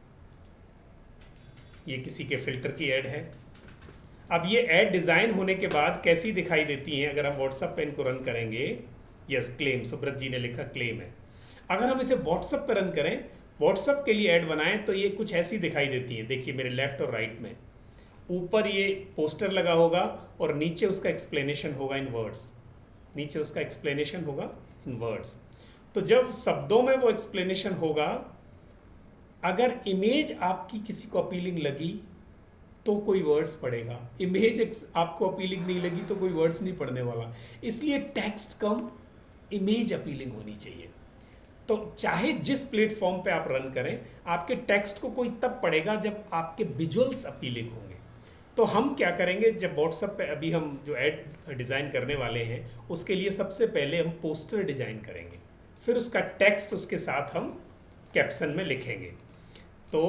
ये किसी के फिल्टर की ऐड है। अब ये ऐड डिज़ाइन होने के बाद कैसी दिखाई देती हैं, अगर हम व्हाट्सएप पे इनको रन करेंगे, यस क्लेम, सुब्रत जी ने लिखा क्लेम है। अगर हम इसे व्हाट्सएप पे रन करें, व्हाट्सएप के लिए ऐड बनाएं, तो ये कुछ ऐसी दिखाई देती हैं। देखिए मेरे लेफ्ट और राइट में, ऊपर ये पोस्टर लगा होगा और नीचे उसका एक्सप्लेनेशन होगा इन वर्ड्स, नीचे उसका एक्सप्लेनेशन होगा इन वर्ड्स। तो जब शब्दों में वो एक्सप्लेनेशन होगा, अगर इमेज आपकी किसी को अपीलिंग लगी तो कोई वर्ड्स पढ़ेगा, इमेज आपको अपीलिंग नहीं लगी तो कोई वर्ड्स नहीं पढ़ने वाला। इसलिए टेक्स्ट कम इमेज अपीलिंग होनी चाहिए। तो चाहे जिस प्लेटफॉर्म पे आप रन करें, आपके टेक्स्ट को कोई तब पढ़ेगा जब आपके विजुअल्स अपीलिंग होंगे। तो हम क्या करेंगे, जब व्हाट्सएप पे अभी हम जो ऐड डिज़ाइन करने वाले हैं, उसके लिए सबसे पहले हम पोस्टर डिज़ाइन करेंगे, फिर उसका टेक्स्ट उसके साथ हम कैप्शन में लिखेंगे। तो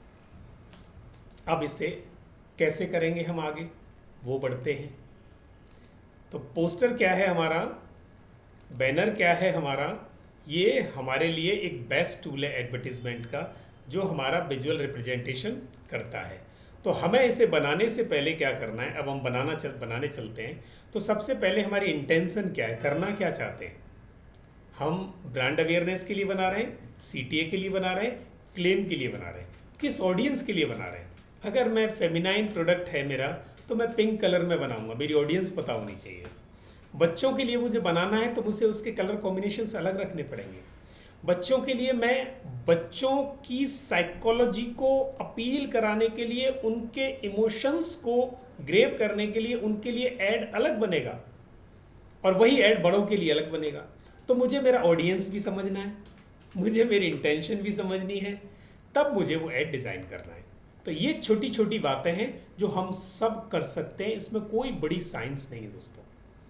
अब इसे कैसे करेंगे हम आगे, वो बढ़ते हैं। तो पोस्टर क्या है हमारा, बैनर क्या है हमारा, ये हमारे लिए एक बेस्ट टूल है एडवर्टीजमेंट का, जो हमारा विजुअल रिप्रेजेंटेशन करता है। तो हमें इसे बनाने से पहले क्या करना है, अब हम बनाने चलते हैं। तो सबसे पहले हमारी इंटेंशन क्या है, करना क्या चाहते हैं हम। ब्रांड अवेयरनेस के लिए बना रहे हैं, सीटीए के लिए बना रहे हैं, क्लेम के लिए बना रहे हैं, किस ऑडियंस के लिए बना रहे हैं। अगर मैं फेमिनाइन प्रोडक्ट है मेरा, तो मैं पिंक कलर में बनाऊंगा, मेरी ऑडियंस पता होनी चाहिए। बच्चों के लिए मुझे बनाना है तो मुझे उसके कलर कॉम्बिनेशंस अलग रखने पड़ेंगे। बच्चों के लिए मैं बच्चों की साइकोलॉजी को अपील कराने के लिए, उनके इमोशंस को ग्रेव करने के लिए उनके लिए ऐड अलग बनेगा, और वही ऐड बड़ों के लिए अलग बनेगा। तो मुझे मेरा ऑडियंस भी समझना है, मुझे मेरी इंटेंशन भी समझनी है, तब मुझे वो ऐड डिज़ाइन करना है। तो ये छोटी छोटी बातें हैं जो हम सब कर सकते हैं, इसमें कोई बड़ी साइंस नहीं है दोस्तों।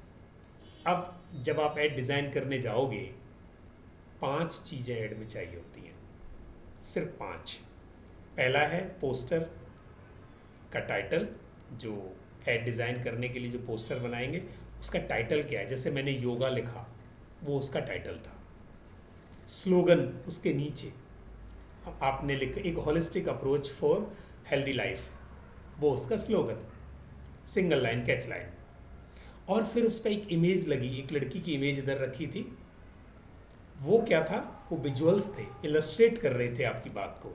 अब जब आप ऐड डिज़ाइन करने जाओगे, 5 चीज़ें ऐड में चाहिए होती हैं, सिर्फ 5। पहला है पोस्टर का टाइटल, जो ऐड डिज़ाइन करने के लिए जो पोस्टर बनाएंगे उसका टाइटल क्या है। जैसे मैंने योगा लिखा, वो उसका टाइटल था। स्लोगन उसके नीचे आपने लिखा, एक holistic approach for healthy life, वो उसका slogan, single line, catch line. और फिर उस पर एक इमेज लगी, एक लड़की की इमेज इधर रखी थी। वो क्या था, वो विजुअल्स थे, इलस्ट्रेट कर रहे थे आपकी बात को।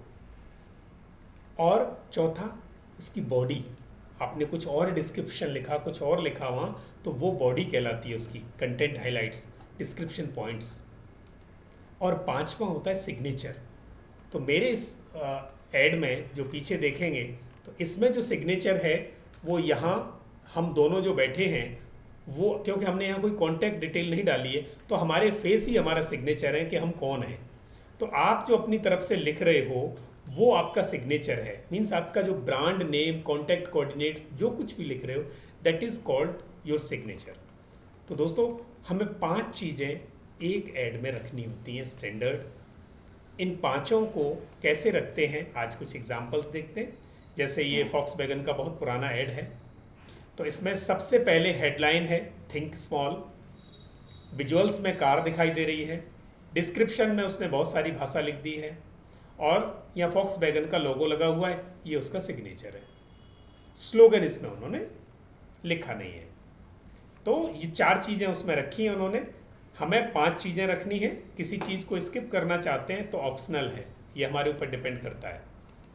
और चौथा उसकी बॉडी, आपने कुछ और डिस्क्रिप्शन लिखा, कुछ और लिखा वहाँ, तो वो बॉडी कहलाती है उसकी, कंटेंट हाइलाइट्स, डिस्क्रिप्शन पॉइंट्स। और 5वां होता है सिग्नेचर। तो मेरे इस ऐड में जो पीछे देखेंगे, तो इसमें जो सिग्नेचर है वो यहाँ हम दोनों जो बैठे हैं, वो क्योंकि हमने यहाँ कोई कॉन्टैक्ट डिटेल नहीं डाली है, तो हमारे फेस ही हमारा सिग्नेचर है कि हम कौन हैं। तो आप जो अपनी तरफ से लिख रहे हो वो आपका सिग्नेचर है, मीन्स आपका जो ब्रांड नेम, कॉन्टैक्ट कोऑर्डिनेट्स, जो कुछ भी लिख रहे हो, that is called your signature. तो दोस्तों हमें 5 चीज़ें एक ऐड में रखनी होती हैं स्टैंडर्ड। इन 5 को कैसे रखते हैं, आज कुछ एग्जांपल्स देखते हैं। जैसे ये फॉक्सवैगन का बहुत पुराना ऐड है, तो इसमें सबसे पहले हेडलाइन है थिंक स्मॉल, विजुअल्स में कार दिखाई दे रही है, डिस्क्रिप्शन में उसने बहुत सारी भाषा लिख दी है, और यहाँ फॉक्सवैगन का लोगो लगा हुआ है, ये उसका सिग्नेचर है। स्लोगन इसमें उन्होंने लिखा नहीं है। तो ये 4 चीज़ें उसमें रखी हैं उन्होंने। हमें 5 चीज़ें रखनी है। किसी चीज़ को स्किप करना चाहते हैं तो ऑप्शनल है, ये हमारे ऊपर डिपेंड करता है।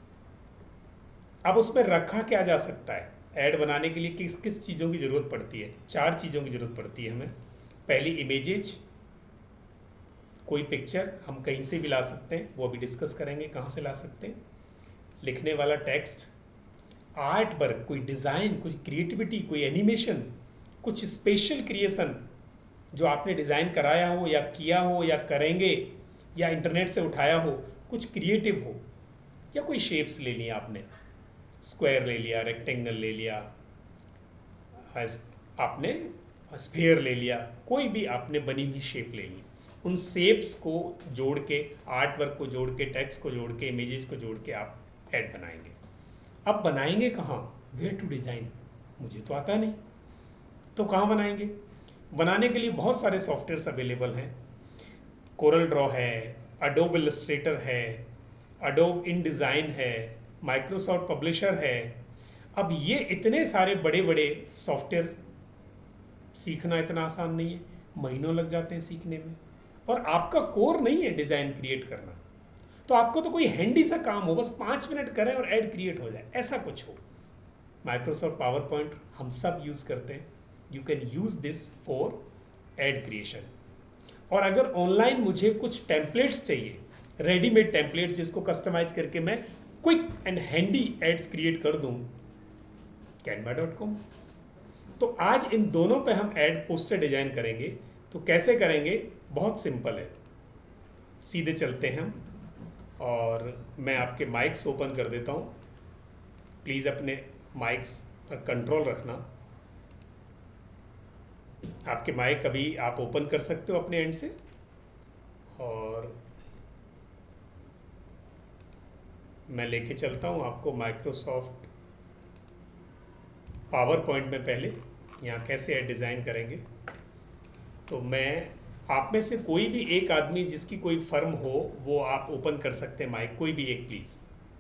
अब उसमें रखा क्या जा सकता है? ऐड बनाने के लिए किस किस चीज़ों की ज़रूरत पड़ती है? 4 चीज़ों की ज़रूरत पड़ती है हमें। पहली इमेजेज, कोई पिक्चर हम कहीं से भी ला सकते हैं, वो अभी डिस्कस करेंगे कहाँ से ला सकते हैं। लिखने वाला टेक्स्ट, आर्ट वर्क, कोई डिज़ाइन, कुछ क्रिएटिविटी, कोई एनिमेशन, कुछ स्पेशल क्रिएशन जो आपने डिज़ाइन कराया हो या किया हो या करेंगे या इंटरनेट से उठाया हो, कुछ क्रिएटिव हो। या कोई शेप्स ले लिया आपने, स्क्वायर ले लिया, रेक्टेंगल ले लिया, आपने स्फीयर ले लिया, कोई भी आपने बनी हुई शेप ले ली। उन शेप्स को जोड़ के, आर्ट वर्क को जोड़ के, टेक्स्ट को जोड़ के, इमेजेस को जोड़ के आप ऐड बनाएंगे। अब बनाएंगे कहाँ? वेयर टू डिज़ाइन, मुझे तो आता नहीं, तो कहाँ बनाएंगे? बनाने के लिए बहुत सारे सॉफ्टवेयर्स अवेलेबल हैं। कोरल ड्रॉ है, अडोब इलस्ट्रेटर है, अडोब इन डिज़ाइन है, माइक्रोसॉफ्ट पब्लिशर है। अब ये इतने सारे बड़े बड़े सॉफ्टवेयर सीखना इतना आसान नहीं है, महीनों लग जाते हैं सीखने में। और आपका कोर नहीं है डिज़ाइन क्रिएट करना, तो आपको तो कोई हैंडी सा काम हो, बस 5 मिनट करें और ऐड क्रिएट हो जाए, ऐसा कुछ हो। माइक्रोसॉफ्ट पावर पॉइंट हम सब यूज़ करते हैं। You can use this for ad creation. और अगर ऑनलाइन मुझे कुछ टेम्पलेट्स चाहिए, रेडीमेड टेम्पलेट्स जिसको कस्टमाइज करके मैं quick and handy ads create कर दूं, canva.com। तो आज इन दोनों पे हम ऐड पोस्टर डिजाइन करेंगे। तो कैसे करेंगे? बहुत सिंपल है, सीधे चलते हैं हम। और मैं आपके माइक्स ओपन कर देता हूँ। प्लीज़ अपने माइक्स पर कंट्रोल रखना। आपके माइक अभी आप ओपन कर सकते हो अपने एंड से। और मैं लेके चलता हूँ आपको माइक्रोसॉफ्ट पावर पॉइंट में। पहले यहाँ कैसे ऐड डिज़ाइन करेंगे, तो मैं आप में से कोई भी एक आदमी जिसकी कोई फर्म हो वो आप ओपन कर सकते हैं माइक, कोई भी एक प्लीज़।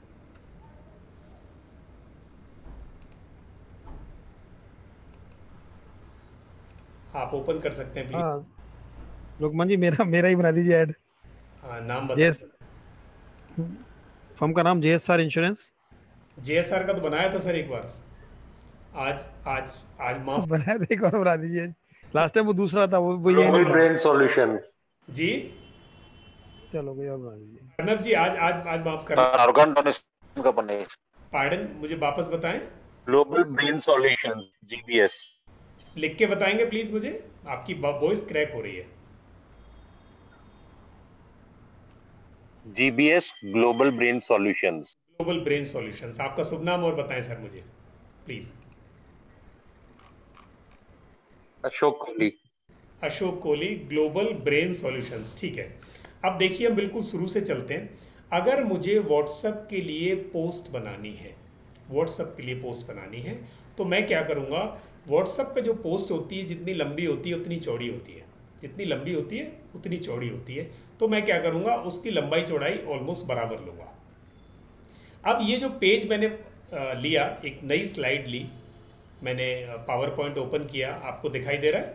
आप ओपन कर सकते हैं प्लीज। हाँ लोकमान जी, मेरा ही बना दीजिए ऐड। हाँ, नाम बताइए। फर्म का नाम JSR इंश्योरेंस। JSR का तो बनाया था सर एक बार। आज आज आज माफ बनाया था, एक और बना दीजिए। लास्ट टाइम वो दूसरा था, वो ये ग्लोबल नहीं ब्रेन सॉल्यूशन। जी। चलो कोई और बना दीजिए। अर्नब जी आज आज आज माफ कर, ऑर्गन डोनेशन का बने। पार्डन, मुझे वापस बताएं। Global brain solution GBS। लिख के बताएंगे प्लीज मुझे, आपकी वॉइस क्रैक हो रही है। GBS global brain solutions. Global brain solutions. आपका शुभ नाम और बताएं सर मुझे please. Ashok Kohli. Ashok Kohli, global brain solutions, ठीक है। अब देखिए हम बिल्कुल शुरू से चलते हैं। अगर मुझे व्हाट्सएप के लिए पोस्ट बनानी है, व्हाट्सएप के लिए पोस्ट बनानी है, तो मैं क्या करूँगा? व्हाट्सएप पे जो पोस्ट होती है जितनी लंबी होती है उतनी चौड़ी होती है, जितनी लंबी होती है उतनी चौड़ी होती है। तो मैं क्या करूँगा? उसकी लंबाई चौड़ाई ऑलमोस्ट बराबर लूँगा। अब ये जो पेज मैंने लिया, एक नई स्लाइड ली मैंने, पावर पॉइंट ओपन किया, आपको दिखाई दे रहा है?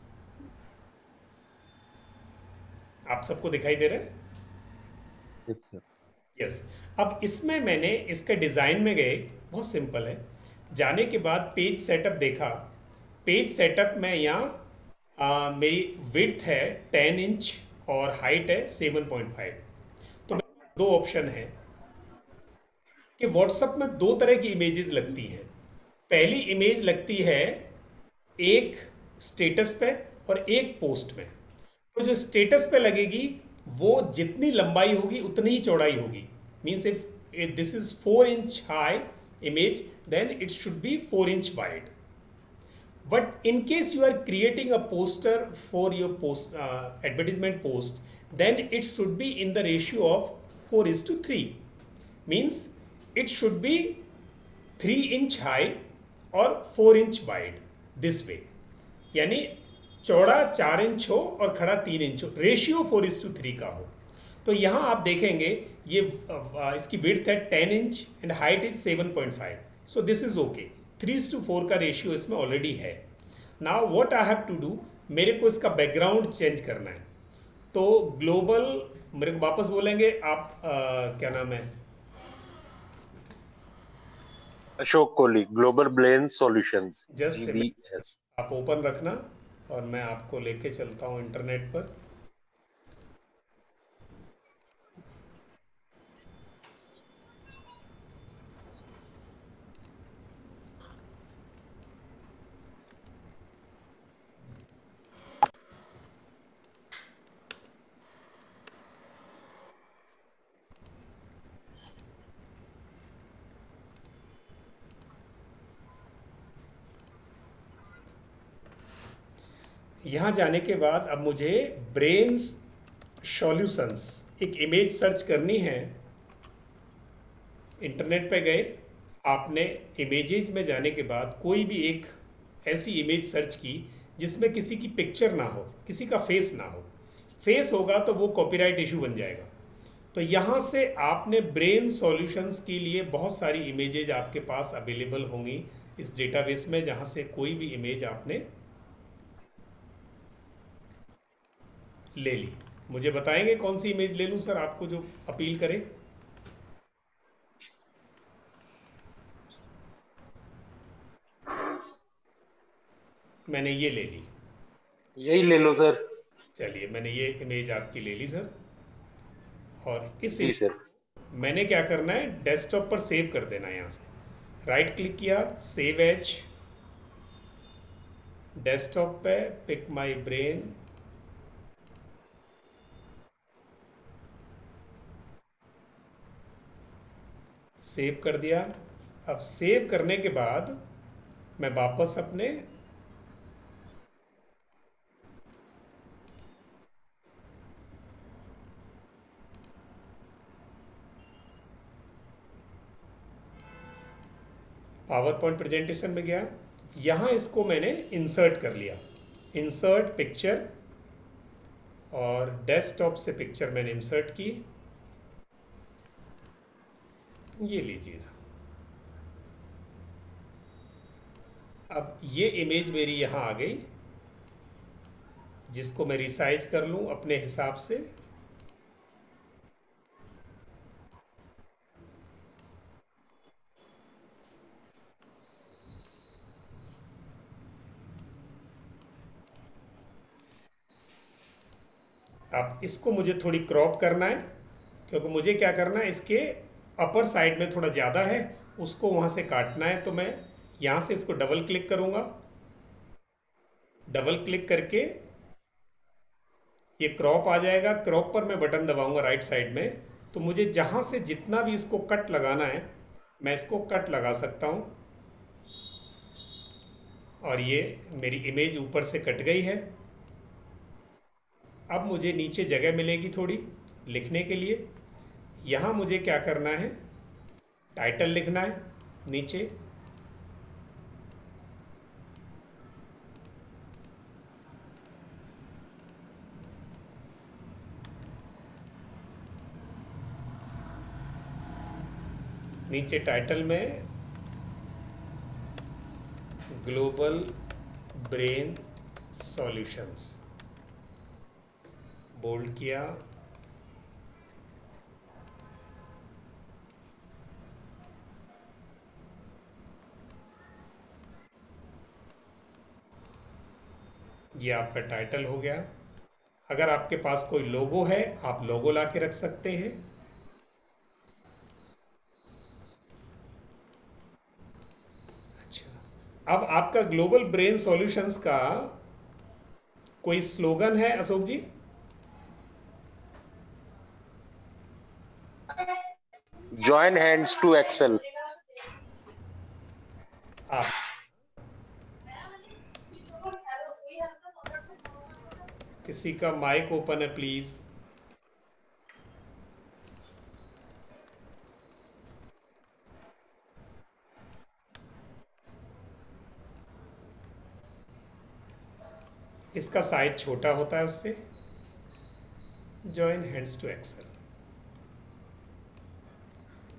आप सबको दिखाई दे रहा है? यस। अब इसमें मैंने इसके डिज़ाइन में गए, बहुत सिंपल है। जाने के बाद पेज सेटअप देखा। पेज सेटअप में यहाँ मेरी विड्थ है 10 इंच और हाइट है 7.5। तो दो ऑप्शन है कि व्हाट्सएप में 2 तरह की इमेजेस लगती हैं। पहली इमेज लगती है एक स्टेटस पे और एक पोस्ट में। तो जो स्टेटस पे लगेगी वो जितनी लंबाई होगी उतनी ही चौड़ाई होगी। Means if this is 4 inch high image, then it should be 4 inch wide. But in case you are creating a poster for your post advertisement post, then it should be in the ratio of 4:3. Means it should be 3 inch high or 4 inch wide, this way. यानी चौड़ा 4 inch हो और खड़ा 3 inch हो, ratio 4:3 का हो। तो यहाँ आप देखेंगे ये इसकी विड्थ है 10 inch and height is 7.5. So this is okay. 3:4 का रेशियो इसमें ऑलरेडी है. Now what I have to do, मेरे को इसका बैकग्राउंड चेंज करना है. तो ग्लोबल, मेरे को वापस बोलेंगे आप, क्या नाम है, Ashok Kohli, global brain solutions, just GBS. आप ओपन रखना और मैं आपको लेके चलता हूँ इंटरनेट पर. यहाँ जाने के बाद अब मुझे ब्रेन सॉल्यूशंस एक इमेज सर्च करनी है. इंटरनेट पे गए, आपने इमेजेस में जाने के बाद कोई भी एक ऐसी इमेज सर्च की जिसमें किसी की पिक्चर ना हो, किसी का फेस ना हो. फेस होगा तो वो कॉपीराइट इशू बन जाएगा. तो यहाँ से आपने ब्रेन सॉल्यूशंस के लिए बहुत सारी इमेजेज आपके पास अवेलेबल होंगी इस डेटाबेस में, जहाँ से कोई भी इमेज आपने ले ली. मुझे बताएंगे कौन सी इमेज ले लूं सर, आपको जो अपील करे. मैंने ये ले ली. यही ले लो सर. चलिए, मैंने ये इमेज आपकी ले ली सर. और इस जी सर. मैंने क्या करना है, डेस्कटॉप पर सेव कर देना है. यहाँ से राइट क्लिक किया, सेव एज, डेस्कटॉप पे पिक माई ब्रेन, सेव कर दिया. अब सेव करने के बाद मैं वापस अपने पावर पॉइंट प्रेजेंटेशन में गया. यहाँ इसको मैंने इंसर्ट कर लिया. इंसर्ट पिक्चर, और डेस्कटॉप से पिक्चर मैंने इंसर्ट की. ये लीजिए. अब ये इमेज मेरी यहाँ आ गई, जिसको मैं रिसाइज कर लूँ अपने हिसाब से. अब इसको मुझे थोड़ी क्रॉप करना है, क्योंकि मुझे क्या करना है, इसके अपर साइड में थोड़ा ज़्यादा है, उसको वहाँ से काटना है. तो मैं यहाँ से इसको डबल क्लिक करूँगा. डबल क्लिक करके ये क्रॉप आ जाएगा. क्रॉप पर मैं बटन दबाऊंगा राइट साइड में. तो मुझे जहाँ से जितना भी इसको कट लगाना है, मैं इसको कट लगा सकता हूँ. और ये मेरी इमेज ऊपर से कट गई है. अब मुझे नीचे जगह मिलेगी थोड़ी लिखने के लिए. यहाँ मुझे क्या करना है, टाइटल लिखना है नीचे. नीचे टाइटल में ग्लोबल ब्रेन सॉल्यूशंस बोल्ड किया. ये आपका टाइटल हो गया. अगर आपके पास कोई लोगो है, आप लोगो ला के रख सकते हैं. अच्छा, अब आपका ग्लोबल ब्रेन सॉल्यूशंस का कोई स्लोगन है अशोक जी? Join hands to excel. आप किसी का माइक ओपन है प्लीज. इसका साइज छोटा होता है उससे. Join hands to excel.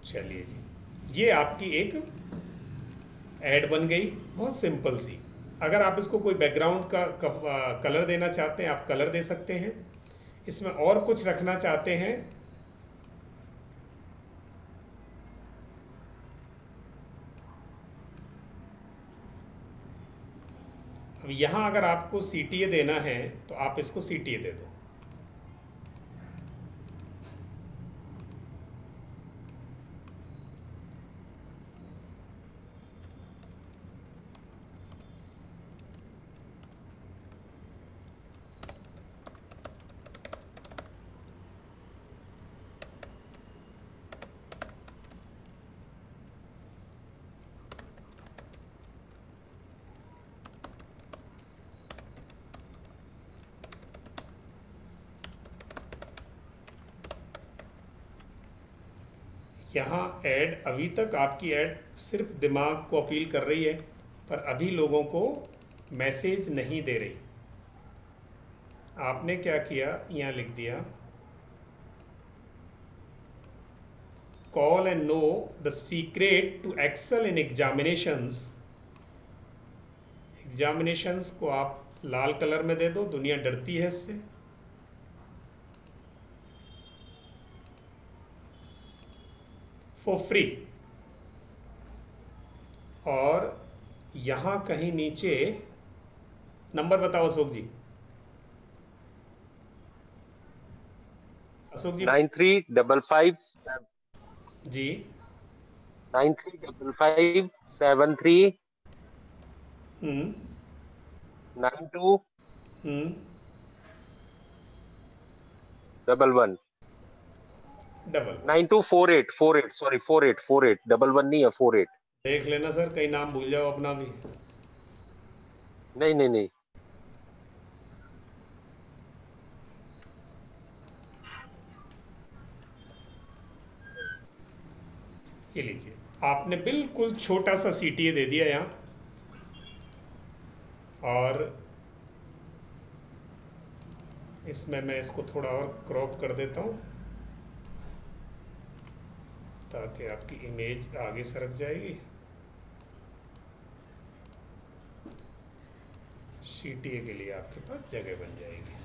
चलिए जी, ये आपकी एक ऐड बन गई, बहुत सिंपल सी। अगर आप इसको कोई बैकग्राउंड का कलर देना चाहते हैं, आप कलर दे सकते हैं। इसमें और कुछ रखना चाहते हैं, अब यहाँ अगर आपको CTA देना है तो आप इसको CTA दे दो। यहाँ ऐड, अभी तक आपकी ऐड सिर्फ दिमाग को अपील कर रही है, पर अभी लोगों को मैसेज नहीं दे रही। आपने क्या किया, यहाँ लिख दिया call and know the secret to excel in examinations. Examinations को आप लाल कलर में दे दो, दुनिया डरती है इससे। For free. और यहाँ कहीं नीचे नंबर बताओ अशोक जी। अशोक जी 9355 जी 935573 हम्म 9211 डबल 9248 सॉरी 48 11 नहीं है 48। देख लेना सर, कहीं नाम भूल जाओ अपना भी। नहीं नहीं नहीं ये लीजिए, आपने बिल्कुल छोटा सा CTA दे दिया यहाँ। और इसमें मैं इसको थोड़ा और क्रॉप कर देता हूँ ताकि आपकी इमेज आगे सरक जाएगी। CTA के लिए आपके पास जगह बन जाएगी।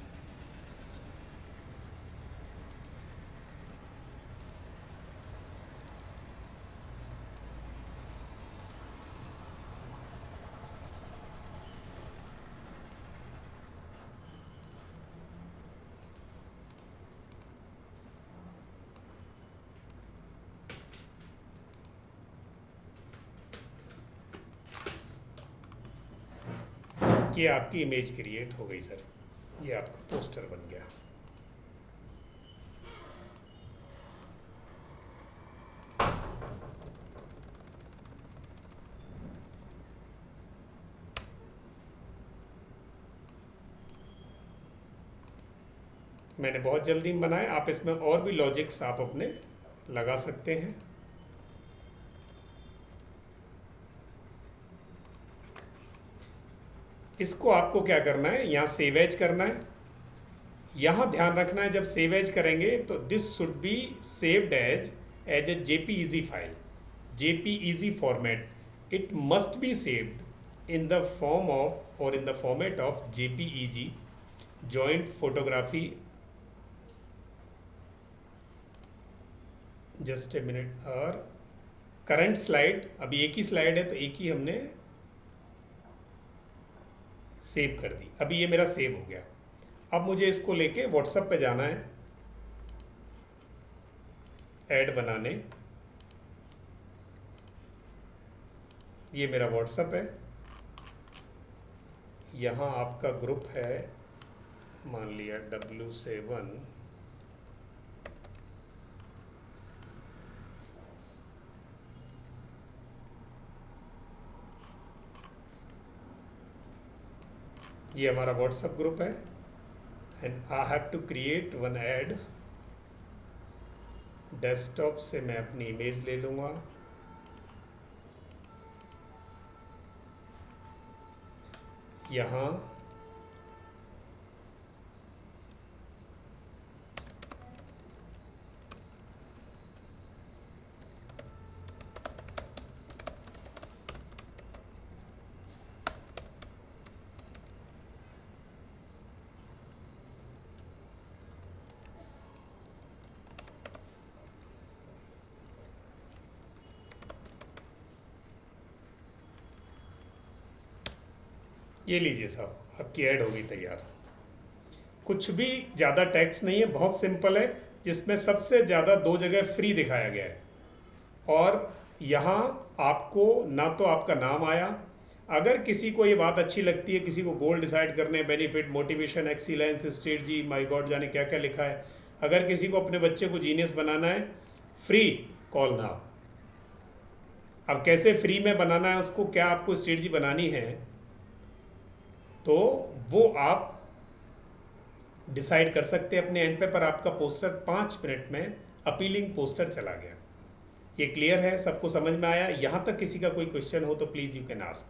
ये आपकी इमेज क्रिएट हो गई सर, ये आपका पोस्टर बन गया। मैंने बहुत जल्दी में बनाया, आप इसमें और भी लॉजिक्स आप अपने लगा सकते हैं। इसको आपको क्या करना है, यहाँ सेव एज करना है। यहाँ ध्यान रखना है, जब सेव एज करेंगे तो this should be saved as a JPEG file, JPEG format. It must be saved in the form of और in the format of JPEG joint photography. Just a minute. और करंट स्लाइड, अभी एक ही slide है तो एक ही हमने save कर दी। अभी ये मेरा सेव हो गया। अब मुझे इसको लेके व्हाट्सएप पे जाना है, ऐड बनाने। ये मेरा व्हाट्सएप है, यहाँ आपका ग्रुप है, मान लिया W7। ये हमारा व्हाट्सएप ग्रुप है and I have to create one ad. Desktop से मैं अपनी इमेज ले लूँगा, यहाँ ये लीजिए साहब, आपकी ऐड होगी तैयार। कुछ भी ज़्यादा टैक्स नहीं है, बहुत सिंपल है, जिसमें सबसे ज़्यादा 2 जगह फ्री दिखाया गया है। और यहाँ आपको ना तो आपका नाम आया, अगर किसी को ये बात अच्छी लगती है, किसी को गोल डिसाइड करने, benefit, motivation, excellence, strategy, my god जाने क्या क्या लिखा है, अगर किसी को अपने बच्चे को जीनियस बनाना है, फ्री, कॉल नाउ। अब कैसे फ्री में बनाना है उसको, क्या आपको स्ट्रेटजी बनानी है, तो वो आप डिसाइड कर सकते हैं अपने एंड पे। पर आपका पोस्टर 5 मिनट में अपीलिंग पोस्टर चला गया। ये क्लियर है, सबको समझ में आया? यहाँ तक किसी का कोई क्वेश्चन हो तो please you can ask.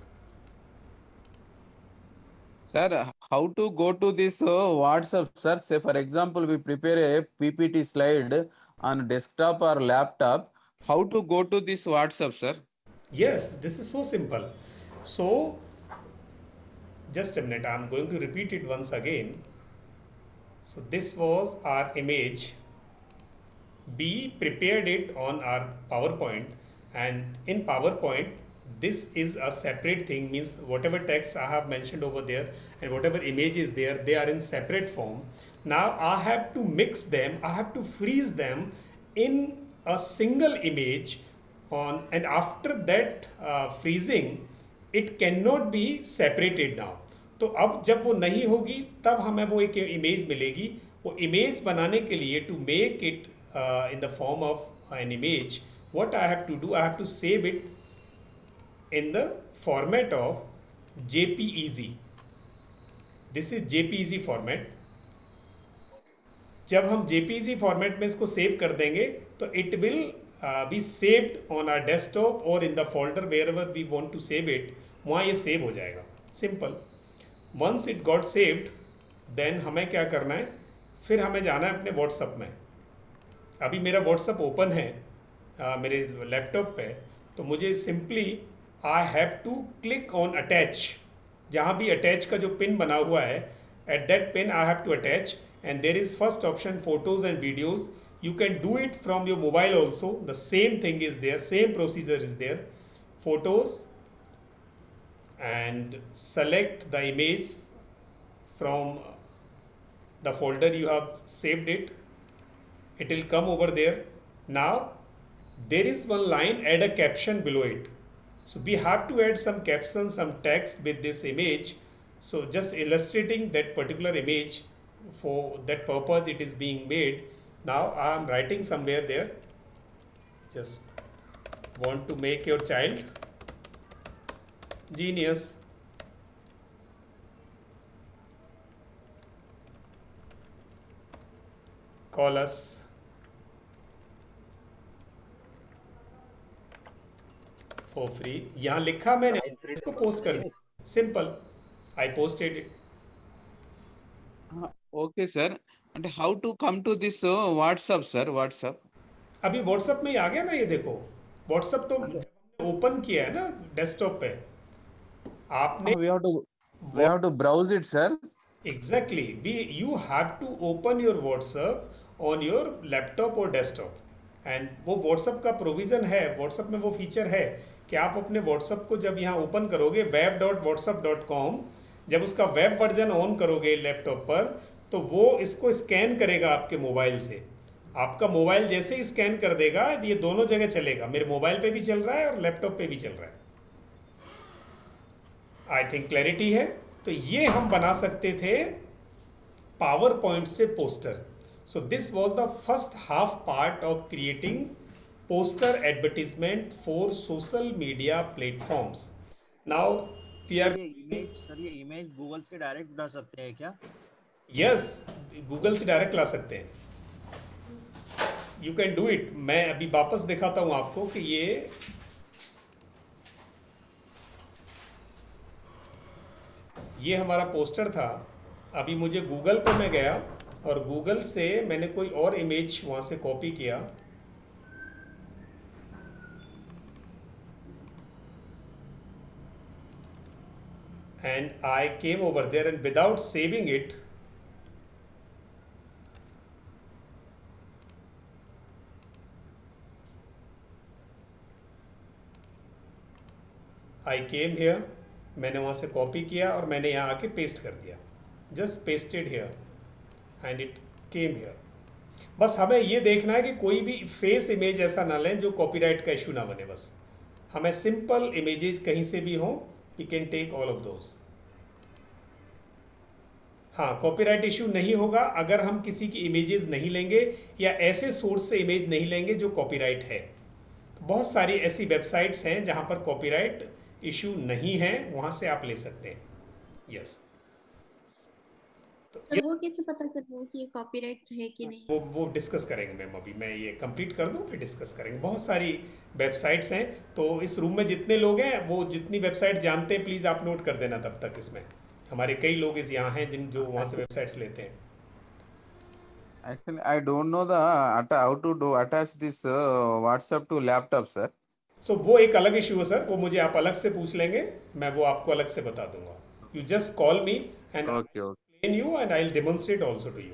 Sir, how to go to this WhatsApp, sir? Say, for example, we prepare a PPT slide on desktop or laptop. How to go to this WhatsApp, sir? Yes, this is so simple. So just a minute, I'm going to repeat it once again. So this was our image. We prepared it on our PowerPoint, and in PowerPoint this is a separate thing, means whatever text I have mentioned over there and whatever image is there, they are in separate form. Now I have to mix them, I have to freeze them in a single image on, and after that freezing it cannot be separated now. तो अब जब वो नहीं होगी तब हमें वो एक इमेज मिलेगी। वो इमेज बनाने के लिए, to make it in the form of an image, what I have to do, I have to save it in the format of JPEG. This is JPEG format. जब हम JPEG format में इसको save कर देंगे तो it will be saved on our desktop or in the folder wherever we want to save it, वहाँ ये save हो जाएगा। Simple. Once it got saved, then हमें क्या करना है, फिर हमें जाना है अपने व्हाट्सएप में। अभी मेरा व्हाट्सएप ओपन है मेरे लैपटॉप पे, तो मुझे simply I have to click on attach. जहाँ भी अटैच का जो पिन बना हुआ है, at that pin I have to attach, and there is first option photos and videos. You can do it from your mobile also, the same thing is there, same procedure is there. Photos and select the image from the folder you have saved it. It will come over there. Now there is one line, add a caption below it. So we have to add some caption, some text with this image. So just illustrating that particular image, for that purpose it is being made. Now I am writing somewhere there, just want to make your child genius. Call us. For free. यहाँ लिखा मैंने, इसको post कर दिया। Simple, I posted it. Okay, sir. And how to come to this WhatsApp, sir? WhatsApp. अभी WhatsApp में ही आ गया ना, ये देखो। व्हाट्सएप तो जब हमने ओपन किया है ना डेस्कटॉप पे, आपने We have to browse it, sir. Exactly you have to open your WhatsApp on your laptop और डेस्कटॉप। एंड वो व्हाट्सएप का प्रोविज़न है, व्हाट्सएप में वो फीचर है कि आप अपने व्हाट्सएप को जब यहाँ ओपन करोगे web.whatsapp.com, जब उसका वेब वर्जन ऑन करोगे लैपटॉप पर, तो वो इसको स्कैन करेगा आपके मोबाइल से। आपका मोबाइल जैसे ही स्कैन कर देगा, ये दोनों जगह चलेगा, मेरे मोबाइल पे भी चल रहा है और लैपटॉप पे भी चल रहा है। आई थिंक क्लैरिटी है। तो ये हम बना सकते थे पावर पॉइंट से poster. So this was the first half part of creating poster advertisement for social media platforms. Now we are, ये इमेज गूगल से डायरेक्ट ला सकते हैं क्या? यस, गूगल से डायरेक्ट ला सकते हैं, यू कैन डू इट। मैं अभी वापस दिखाता हूं आपको कि ये हमारा पोस्टर था। अभी मुझे गूगल पे मैं गया और गूगल से मैंने कोई और इमेज वहाँ से कॉपी किया, and I came over there, and without saving it, I came here मैंने वहाँ से कॉपी किया और मैंने यहाँ आके पेस्ट कर दिया, just pasted here and it came here. बस हमें ये देखना है कि कोई भी फेस इमेज ऐसा ना लें जो कॉपीराइट का इशू ना बने। बस हमें सिंपल इमेजेस कहीं से भी हो, we can take all of those. हाँ, कॉपीराइट इशू नहीं होगा अगर हम किसी की इमेजेस नहीं लेंगे या ऐसे सोर्स से इमेज नहीं लेंगे जो कॉपीराइट है। तो बहुत सारी ऐसी वेबसाइट्स हैं जहां पर कॉपीराइट इशू नहीं है, वहां से आप ले सकते हैं। यस, तो सर वो कैसे पता चलेगा कि ये कॉपीराइट है कि नहीं? वो डिस्कस करेंगे मैम। अभी मैं ये कंप्लीट कर दूं फिर डिस्कस करेंगे। बहुत सारी वेबसाइट्स हैं, तो इस रूम में जितने लोग हैं वो जितनी वेबसाइट जानते हैं प्लीज़ आप नोट कर देना। तब तक इसमें हमारे कई लोग इस यहाँ हैं जिन जो वहाँ से वेबसाइट्स लेते हैं। Actually, I don't know how to do attach this WhatsApp to laptop, sir. सो वो एक अलग इशू है सर, वो मुझे आप अलग से पूछ लेंगे, मैं वो आपको अलग से बता दूंगा। You just call me and Okay, okay. Explain you and I will demonstrate also to you.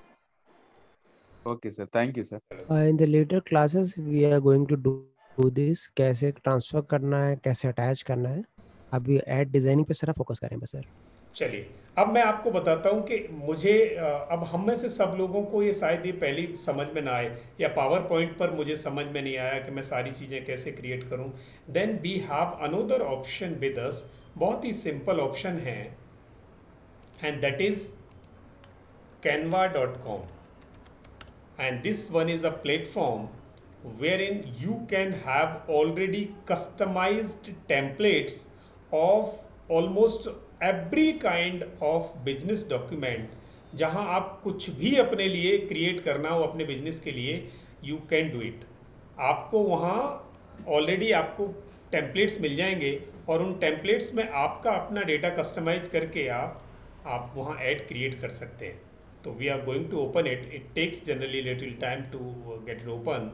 Okay, sir. Thank you, sir. In the later classes we are going to do this, कैसे transfer करना है, कैसे attach करना है। अभी add designing पे सारा focus करें बस सर। चलिए अब मैं आपको बताता हूँ कि मुझे अब हम में से सब लोगों को ये शायद ये पहली समझ में ना आए, या पावर पॉइंट पर मुझे समझ में नहीं आया कि मैं सारी चीज़ें कैसे क्रिएट करूँ। Then we have another option with us, बहुत ही सिंपल ऑप्शन है, and that is canva.com, and this one is a platform wherein you can have already customized templates of almost every kind of business document। जहां आप कुछ भी अपने लिए create करना हो अपने बिजनेस के लिए, यू कैन डू इट। आपको वहां ऑलरेडी आपको टेम्पलेट्स मिल जाएंगे और उन टेम्पलेट्स में आपका अपना डेटा कस्टमाइज करके आप वहां ऐड क्रिएट कर सकते हैं। तो we are going to open it. It takes generally little time to get it open.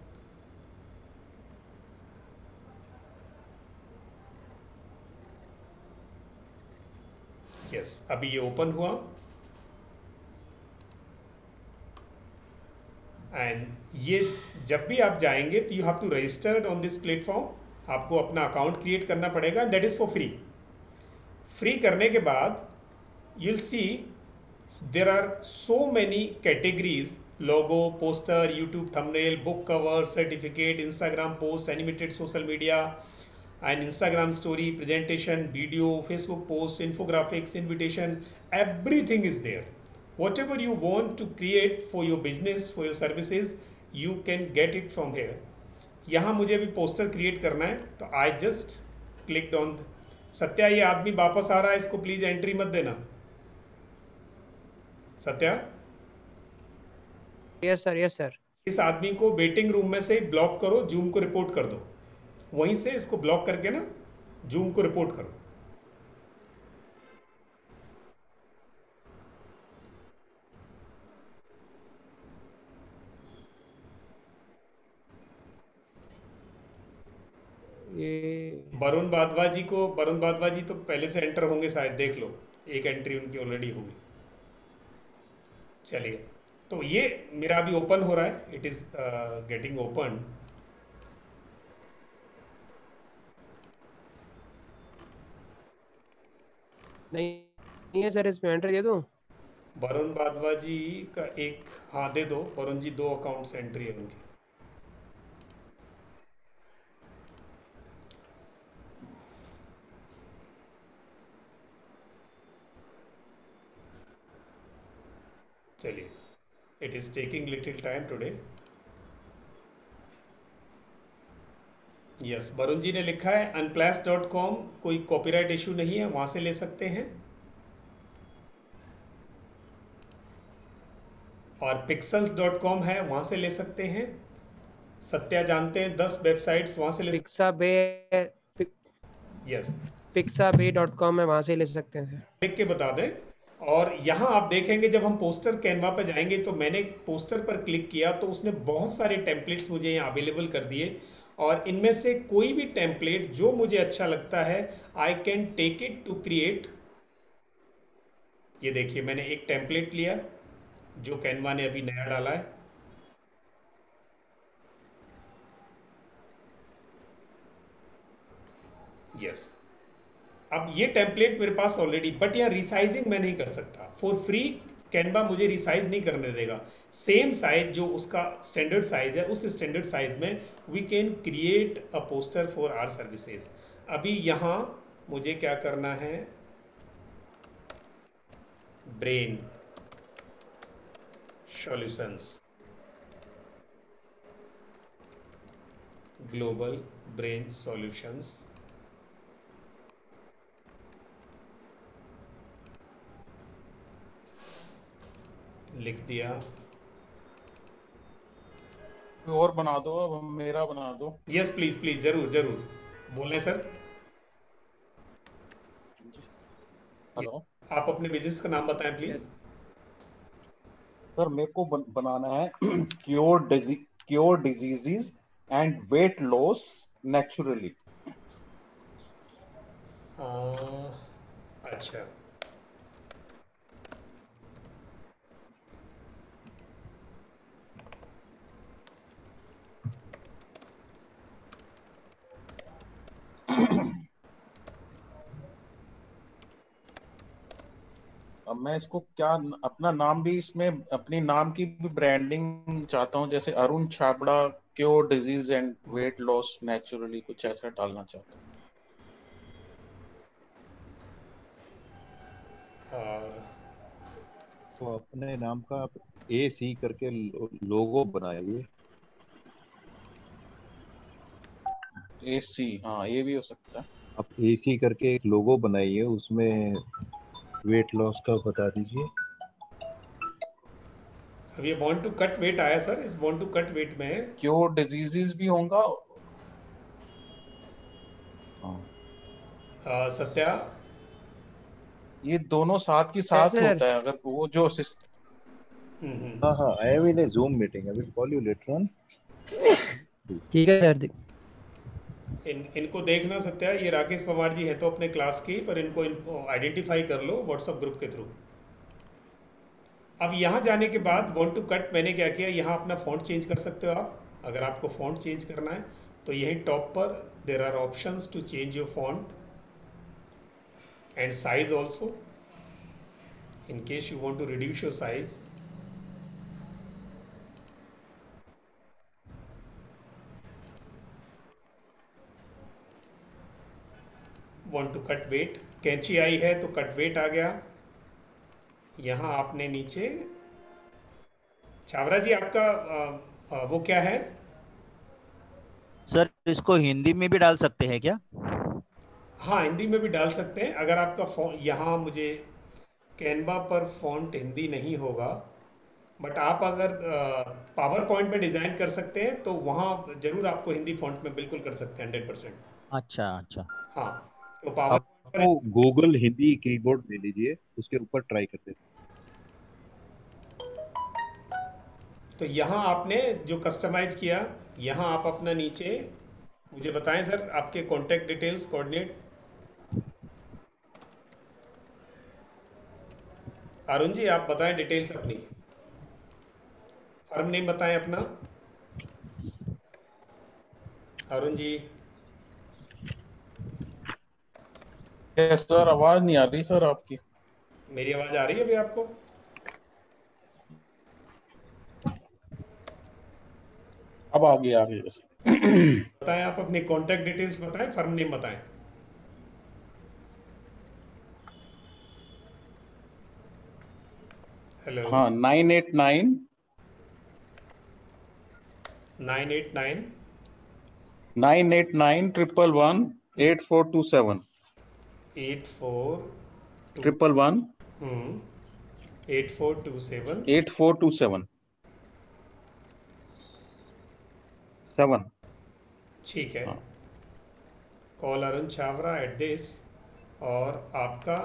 Yes, अभी ये ओपन हुआ एंड ये जब भी आप जाएंगे तो you have to registered on this platform. आपको अपना अकाउंट क्रिएट करना पड़ेगा, that is for free. Free करने के बाद you will see there are so many categories: logo, poster, YouTube thumbnail, book cover, certificate, Instagram post, animated social media and Instagram story, presentation, video, Facebook post, infographics, invitation, everything is there. Whatever you want to create for your business, for your services, you can get it from here. यहाँ मुझे भी poster create करना है तो I just clicked on. Satya, ये आदमी वापस आ रहा है, इसको प्लीज एंट्री मत देना। Satya, yes sir, yes sir. इस आदमी को वेटिंग रूम में से ब्लॉक करो, जूम को रिपोर्ट कर दो। वहीं से इसको ब्लॉक करके ना जूम को रिपोर्ट करो। ये वरुण भारद्वाज जी तो पहले से एंटर होंगे शायद, देख लो, एक एंट्री उनकी ऑलरेडी होगी। चलिए, तो ये मेरा अभी ओपन हो रहा है, इट इज गेटिंग ओपन। नहीं है सर, इसमें एंट्री दे दूं? वरुण भारद्वाज जी का एक, हाँ दे दो। वरुण जी 2 अकाउंट से एंट्री है उनकी। चलिए, it is taking little time today. Yes, Varun ji ने लिखा है unplace.com, कोई कॉपीराइट इशू नहीं है, वहां से ले सकते हैं। और pixels.com है, वहां से ले सकते हैं। सत्या जानते हैं 10 वेबसाइट्स वहां से ले सकते। यस, pixabay.com है, वहां से ले सकते हैं सर। लिख के बता दें। और यहाँ आप देखेंगे जब हम पोस्टर कैनवा पर जाएंगे तो मैंने पोस्टर पर क्लिक किया तो उसने बहुत सारे टेम्पलेट्स मुझे यहाँ अवेलेबल कर दिए, और इनमें से कोई भी टेम्पलेट जो मुझे अच्छा लगता है I can take it to create. ये देखिए, मैंने एक टेम्पलेट लिया जो कैनवा ने अभी नया डाला है। यस, अब ये टेम्पलेट मेरे पास ऑलरेडी, बट यहाँ रिसाइजिंग मैं नहीं कर सकता फॉर फ्री। कैनवा मुझे रिसाइज नहीं करने देगा। सेम साइज जो उसका स्टैंडर्ड साइज है, उस स्टैंडर्ड साइज में we can create a poster for our services. अभी यहाँ मुझे क्या करना है, brain solutions, global brain solutions, लिख दिया। और बना दो, अब मेरा बना दो। यस प्लीज प्लीज, जरूर जरूर बोलें सर। हेलो, आप अपने बिजनेस का नाम बताएं प्लीज। सर मेरे को बनाना है cure diseases and weight loss naturally. अच्छा, अब मैं इसको क्या, अपना नाम भी इसमें, अपनी नाम की भी ब्रांडिंग चाहता हूँ, जैसे Arun Chhabra cure disease and weight loss naturally, कुछ ऐसा डालना चाहता हूँ। तो अपने नाम का आप AC करके लोगो बनाइए। AC, हाँ ये भी हो सकता है। आप AC करके एक लोगो बनाइए, उसमें वेट लॉस का बता दीजिए। अब ये बॉन्ड टू कट वेट आया सर, इस बॉन्ड टू कट वेट में क्योर डिजीजेस भी होगा। सत्या, ये दोनों साथ की साथ होता है, अगर वो जो हाँ हाँ, I am in a Zoom meeting, I will call you later on. ठीक है सर। इनको देखना सत्या, ये राकेश पवार जी है तो अपने क्लास की, पर इनको आइडेंटिफाई कर लो व्हाट्सएप ग्रुप के थ्रू। अब यहाँ जाने के बाद वांट टू कट मैंने क्या किया, यहाँ अपना फॉन्ट चेंज कर सकते हो आप। अगर आपको फॉन्ट चेंज करना है तो यही टॉप पर there are options to change your font and size also, in case you want to reduce your size. Want to cut weight, कैंची आई है तो कट वेट आ गया। यहाँ आपने नीचे, छावरा जी आपका वो क्या है सर? इसको हिंदी में भी डाल सकते हैं क्या? हाँ, हिंदी में भी डाल सकते हैं। अगर आपका यहाँ मुझे कैनवा पर फॉन्ट हिंदी नहीं होगा, बट आप अगर पावर पॉइंट में डिज़ाइन कर सकते हैं तो वहाँ जरूर आपको हिंदी फॉन्ट में बिल्कुल कर सकते हैं 100%। अच्छा अच्छा, हाँ, तो पावर आपको गूगल हिंदी कीबोर्ड ले लीजिए, उसके ऊपर ट्राई करते हैं। तो यहाँ आपने जो कस्टमाइज किया, यहाँ आप अपना नीचे मुझे बताएं सर आपके contact details, coordinate. Arun ji आप बताएं डिटेल्स अपनी, फर्म नेम बताएं अपना। अरुण जी। यस सर, आवाज नहीं आ रही सर आपकी। मेरी आवाज आ रही है अभी आपको? अब आ गई बताएं आप अपनी कॉन्टैक्ट डिटेल्स बताएं, फर्म नेम बताएं। हेलो। हाँ, 989 989 111 8427 8411 8427 8427 7। ठीक है। Call Arun Chhabra at this, और आपका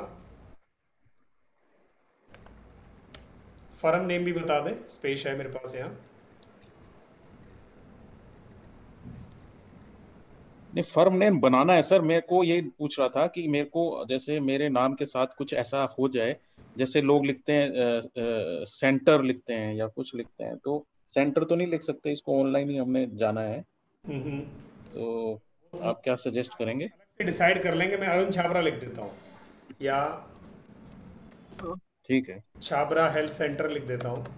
फर्म नेम भी बता दें, स्पेस है मेरे पास यहाँ। नहीं, फर्म नेम बनाना है सर। मेरे को ये पूछ रहा था कि मेरे को जैसे मेरे नाम के साथ कुछ ऐसा हो जाए, जैसे लोग लिखते हैं सेंटर लिखते हैं या कुछ लिखते हैं, तो सेंटर तो नहीं लिख सकते, इसको ऑनलाइन ही हमने जाना है, तो आप क्या सजेस्ट करेंगे? डिसाइड कर लेंगे। मैं अरुण छाबरा लिख देता हूँ, या ठीक है। छाबरा हेल्थ सेंटर लिख देता हूँ।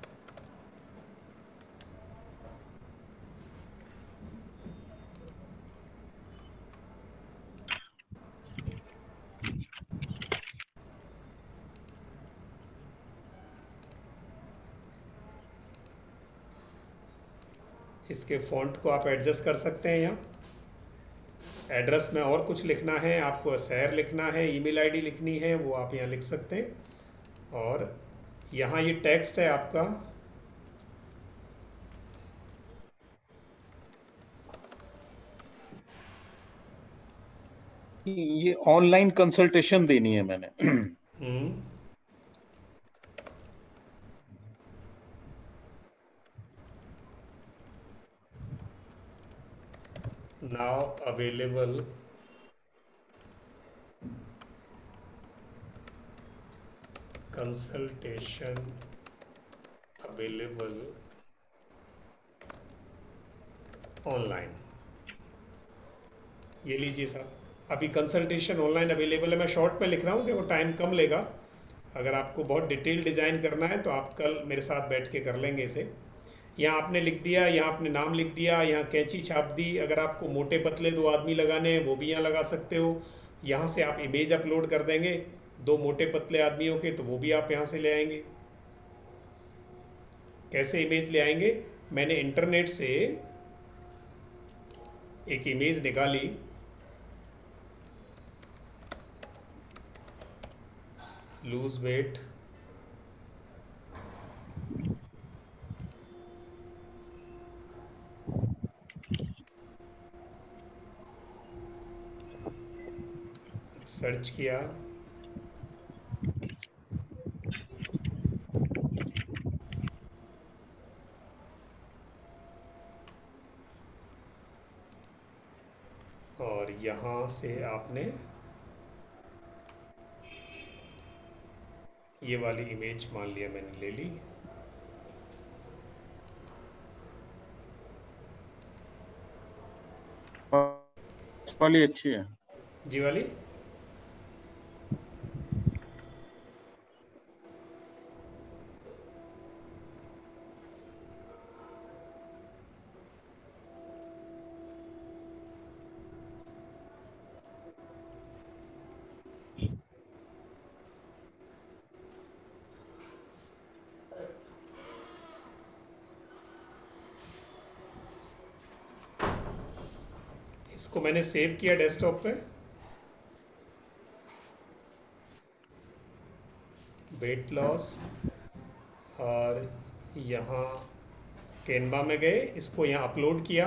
इसके फॉन्ट को आप एडजस्ट कर सकते हैं। यहाँ एड्रेस में और कुछ लिखना है, आपको शहर लिखना है, ईमेल आईडी लिखनी है, वो आप यहाँ लिख सकते हैं। और यहाँ ये टेक्स्ट है आपका, ये ऑनलाइन कंसल्टेशन देनी है मैंने। now available consultation available online. ये लीजिए साहब, अभी कंसल्टेशन ऑनलाइन अवेलेबल है। मैं शॉर्ट में लिख रहा हूँ कि वो टाइम कम लेगा। अगर आपको बहुत डिटेल डिज़ाइन करना है तो आप कल मेरे साथ बैठ के कर लेंगे इसे। यहाँ आपने लिख दिया, यहाँ आपने नाम लिख दिया, यहाँ कैंची छाप दी। अगर आपको मोटे पतले 2 आदमी लगाने हैं वो भी यहाँ लगा सकते हो। यहाँ से आप इमेज अपलोड कर देंगे 2 मोटे पतले आदमियों के, तो वो भी आप यहाँ से ले आएंगे। कैसे इमेज ले आएंगे? मैंने इंटरनेट से एक इमेज निकाली, लूज वेट, सर्च किया, और यहाँ से आपने ये वाली इमेज मान लिया, मैंने ले ली। वाली अच्छी है जी वाली। इसको मैंने सेव किया डेस्कटॉप पे। वेट लॉस, और यहाँ कैनवा में गए, इसको यहाँ अपलोड किया।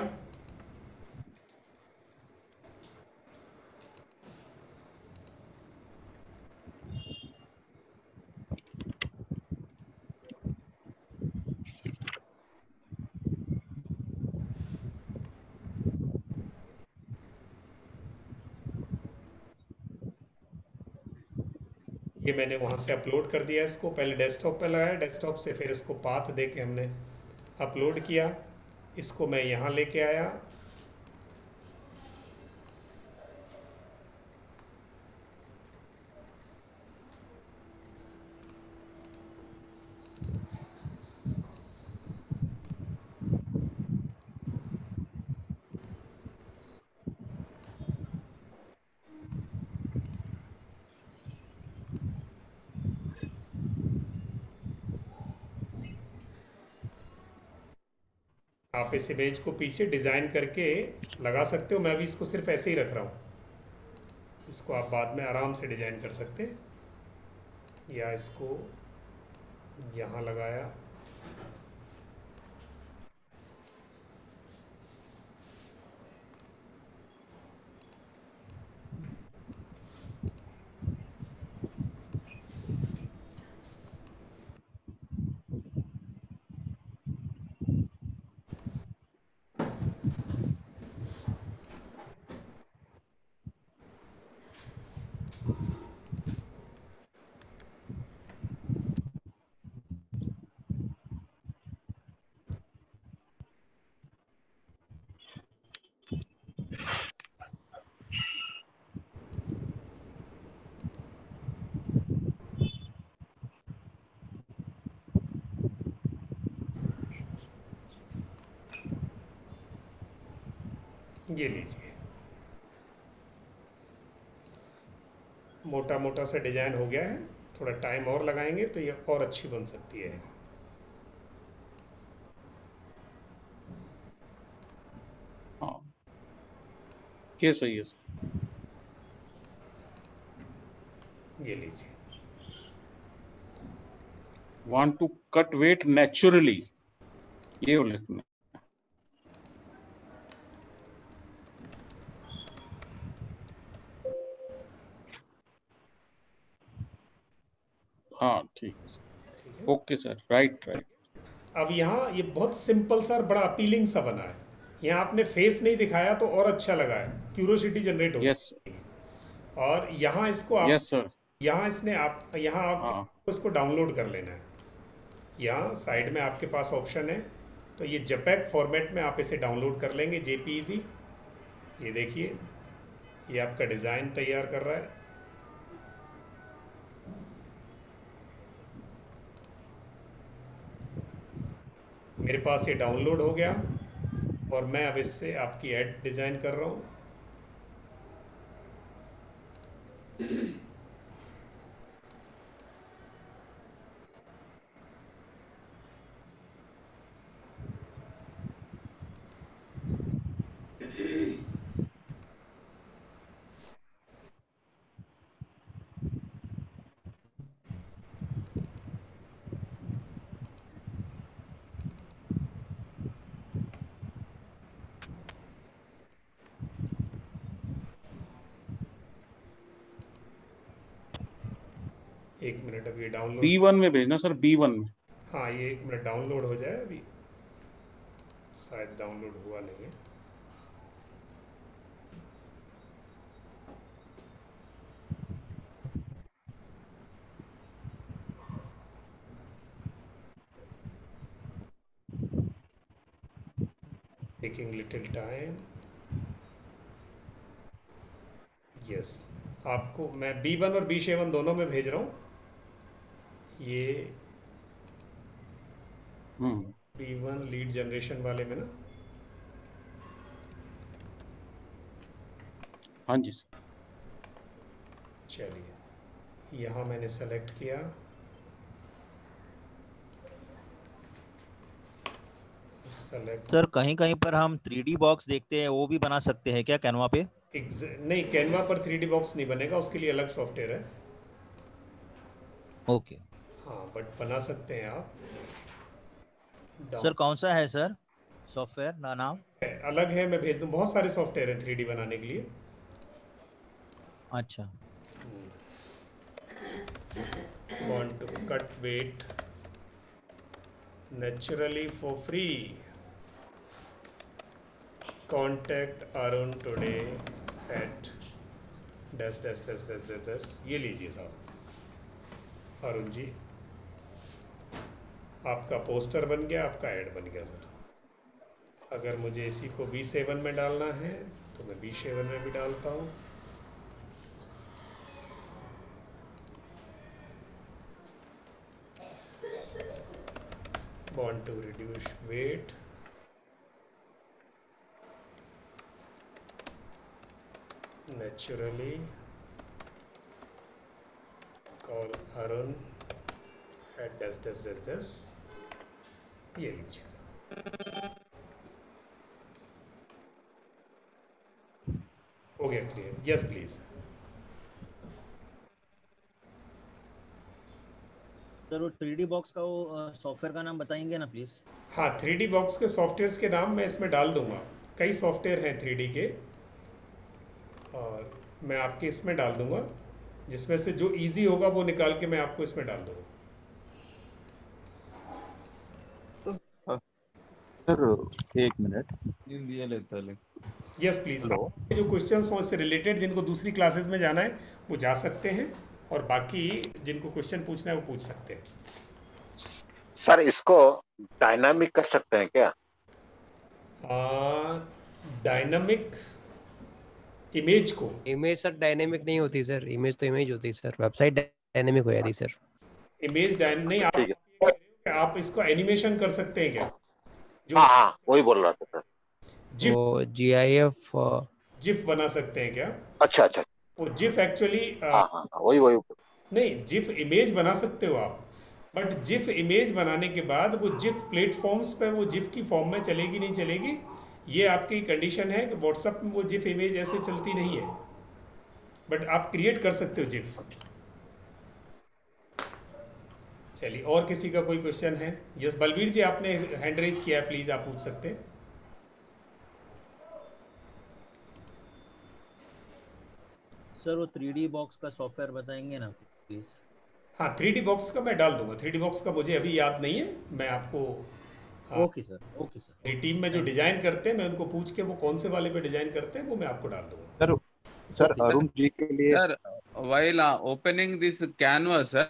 ये मैंने वहाँ से अपलोड कर दिया। इसको पहले डेस्कटॉप पे लगाया, डेस्कटॉप से फिर इसको पाथ दे के हमने अपलोड किया। इसको मैं यहाँ लेके आया, आप इस इमेज को पीछे डिज़ाइन करके लगा सकते हो। मैं भी इसको सिर्फ ऐसे ही रख रहा हूँ। इसको आप बाद में आराम से डिज़ाइन कर सकते हैं। या इसको यहाँ लगाया, ये लीजिए, मोटा मोटा सा डिजाइन हो गया है। थोड़ा टाइम और लगाएंगे तो ये और अच्छी बन सकती है। हाँ, ये सही है। ये लीजिए, want to cut weight naturally, ये लिखना। हाँ ठीक है, ओके सर, राइट राइट। अब यहाँ ये बहुत सिंपल सा और बड़ा अपीलिंग सा बना है। यहाँ आपने फेस नहीं दिखाया तो और अच्छा लगा है, क्यूरोसिटी जनरेट होगी। यस और यहाँ इसको आप, यस सर, यहाँ इसने आप, यहाँ आप इसको डाउनलोड कर लेना है। यहाँ साइड में आपके पास ऑप्शन है, तो ये JPEG फॉर्मेट में आप इसे डाउनलोड कर लेंगे, JPEG। ये देखिए, ये आपका डिज़ाइन तैयार कर रहा है। मेरे पास ये डाउनलोड हो गया और मैं अब इससे आपकी ऐड डिज़ाइन कर रहा हूँ। एक मिनट, अब ये डाउनलोड B1 में भेजना सर, B1 में। हाँ, ये एक मिनट डाउनलोड हो जाए, अभी शायद डाउनलोड हुआ नहीं है। Taking little time. यस, आपको मैं B1 और B7 दोनों में भेज रहा हूँ। ये B1 लीड जनरेशन वाले में ना। हाँ जी सर। चलिए, यहाँ मैंने सेलेक्ट किया। सेलेक्ट सर कहीं कहीं पर हम 3D बॉक्स देखते हैं, वो भी बना सकते हैं क्या कैनवा पे? नहीं, कैनवा पर 3D बॉक्स नहीं बनेगा, उसके लिए अलग सॉफ्टवेयर है। ओके। हाँ, बट बना सकते हैं आप। सर कौन सा है सर सॉफ्टवेयर ना नाम? अलग है, मैं भेज दूँ। बहुत सारे सॉफ्टवेयर हैं 3D बनाने के लिए। अच्छा। Want to cut weight naturally for free? Contact Arun today at dash dash dash dash dash dash। ये लीजिए साहब, अरुण जी, आपका पोस्टर बन गया, आपका ऐड बन गया सर। अगर मुझे इसी को B7 में डालना है तो मैं B7 में भी डालता हूँ। Want to reduce weight, naturally, call Arun at dash dash dash dash। ये लीजिए, हो गया क्लियर? Yes please. सर वो 3D बॉक्स का वो सॉफ्टवेयर का नाम बताएंगे ना प्लीज? हाँ, 3D बॉक्स के सॉफ्टवेयर्स के नाम मैं इसमें डाल दूंगा। कई सॉफ्टवेयर हैं 3D के, और मैं आपके इसमें डाल दूंगा, जिसमें से जो इजी होगा वो निकाल के मैं आपको इसमें डाल दूंगा। सर एक मिनट, यस प्लीज। जो क्वेश्चंस हो इससे रिलेटेड, जिनको दूसरी क्लासेस में जाना है वो जा सकते हैं, और बाकी जिनको क्वेश्चन पूछना है वो पूछ सकते हैं। सर इसको डायनामिक कर सकते हैं क्या? डायनामिक इमेज को? इमेज सर डायनेमिक नहीं होती सर, इमेज तो इमेज होती है सर। वेबसाइट डायनेमिक हो जाती सर। इमेज नहीं, आप इसको एनिमेशन कर सकते हैं क्या? जो हाँ वही बोल रहा था सर। जिफ वो GIF जिफ बना सकते हैं क्या? अच्छा अच्छा। वो जिफ एक्चुअली हाँ हाँ वही वही। नहीं, जिफ इमेज बना सकते हो आप, बट जिफ इमेज बनाने के बाद वो जिफ प्लेटफॉर्म्स पे वो जिफ की फॉर्म में चलेगी नहीं चलेगी, ये आपकी कंडीशन है कि व्हाट्सएप में वो जिफ इमेज ऐसे चलती नहीं है, बट आप क्रिएट कर सकते हो जिफ। चलिए, और किसी का कोई क्वेश्चन है? यस बलवीर जी, आपने हैंड रेज किया है, प्लीज आप पूछ सकते हैं। सर वो 3D बॉक्स का सॉफ्टवेयर बताएंगे ना प्लीज? हाँ, 3D बॉक्स का मैं डाल दूंगा। 3D बॉक्स का मुझे अभी याद नहीं है, मैं आपको ओके सर, ओके सर। मेरी टीम में जो डिजाइन करते हैं मैं उनको पूछ के वो कौन से वाले पे डिजाइन करते हैं वो मैं आपको डाल दूंगा। सर अरुण जी के लिए Sir, while opening this canvas, sir,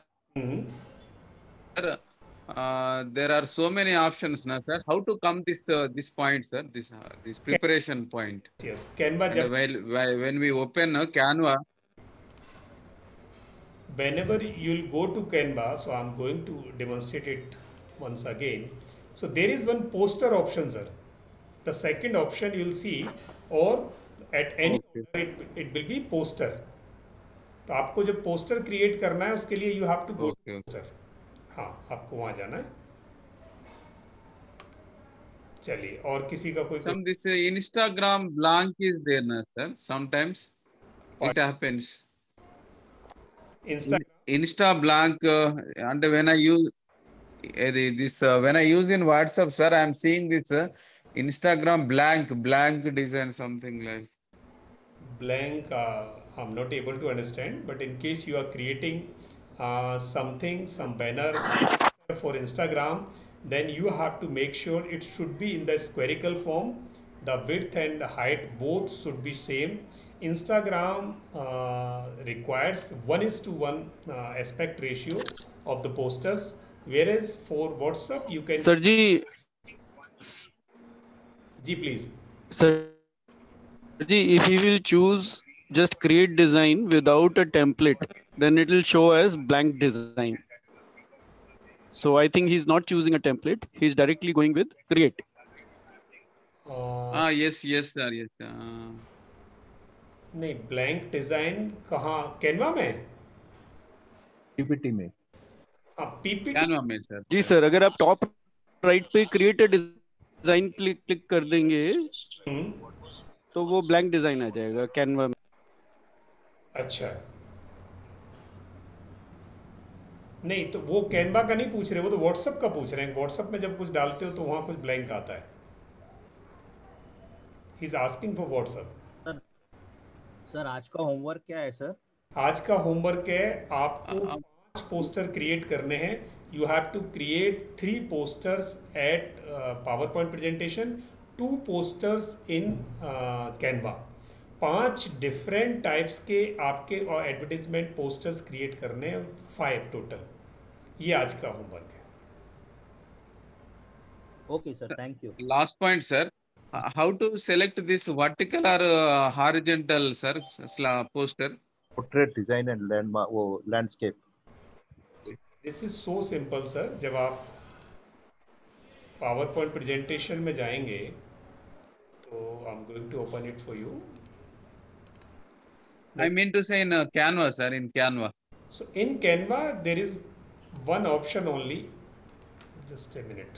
there are so many options now, sir. How to come this point, sir? This preparation point. Yes, Canva. When we open Canva, whenever you'll go to Canva, so I'm going to demonstrate it once again. So there is one poster option, sir. The second option you'll see, or at any order it will be poster. तो आपको जब poster create करना है उसके लिए you have to go to poster. हाँ, आपको वहां जाना है। चलिए, और किसी का कोई some this Instagram blank is there, na, sir. Sometimes it happens. Insta blank, and when I use this when I use in WhatsApp, sir, I am seeing this Instagram blank design, something like blank. I'm not able to understand, but in case you are creating something, some banner for Instagram, then you have to make sure it should be in the spherical form. The width and height both should be same. Instagram requires 1:1 aspect ratio of the posters, whereas for WhatsApp you can. Sir ji, please. Sir ji, if you will choose just create design without a template, then it will show as blank design. So I think he's not choosing a template. He's directly going with create. yes sir, yes. नहीं, blank design कहाँ? Canva में? PPT में। हाँ, PPT Canva में sir. जी sir, अगर आप top right पे क्रिएट अ डिजाइन क्लिक कर देंगे तो वो ब्लैंक डिजाइन आ जाएगा कैनवा में। अच्छा, नहीं तो वो कैनवा का नहीं पूछ रहे, वो तो व्हाट्सएप का पूछ रहे हैं। व्हाट्सएप में जब कुछ डालते हो तो वहां कुछ ब्लैंक आता है। He is asking for WhatsApp. Sir आज का होमवर्क क्या है सर? आज का होमवर्क है आपको 5 पोस्टर क्रिएट करने हैं। You have to create 3 posters at PowerPoint presentation, 2 posters in Canva. 5 different types के आपके और एडवर्टीजमेंट पोस्टर्स क्रिएट करने हैं, 5 टोटल। ये आज का होमवर्क है। Okay sir, thank you. Last point sir, how to select this vertical or horizontal, sir, poster? Portrait design and landmark, वो landscape. This is so simple, sir. जब आप PowerPoint presentation में जाएंगे तो I'm going to open it for you. I mean to say in Canva, sir, in Canva. So in Canva there is one option only. Just a minute.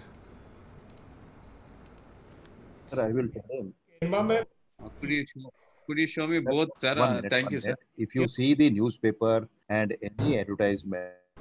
Sir, I will tell him. Canva में could you show me both, sir? Thank you, sir. If you see the newspaper and any advertisement,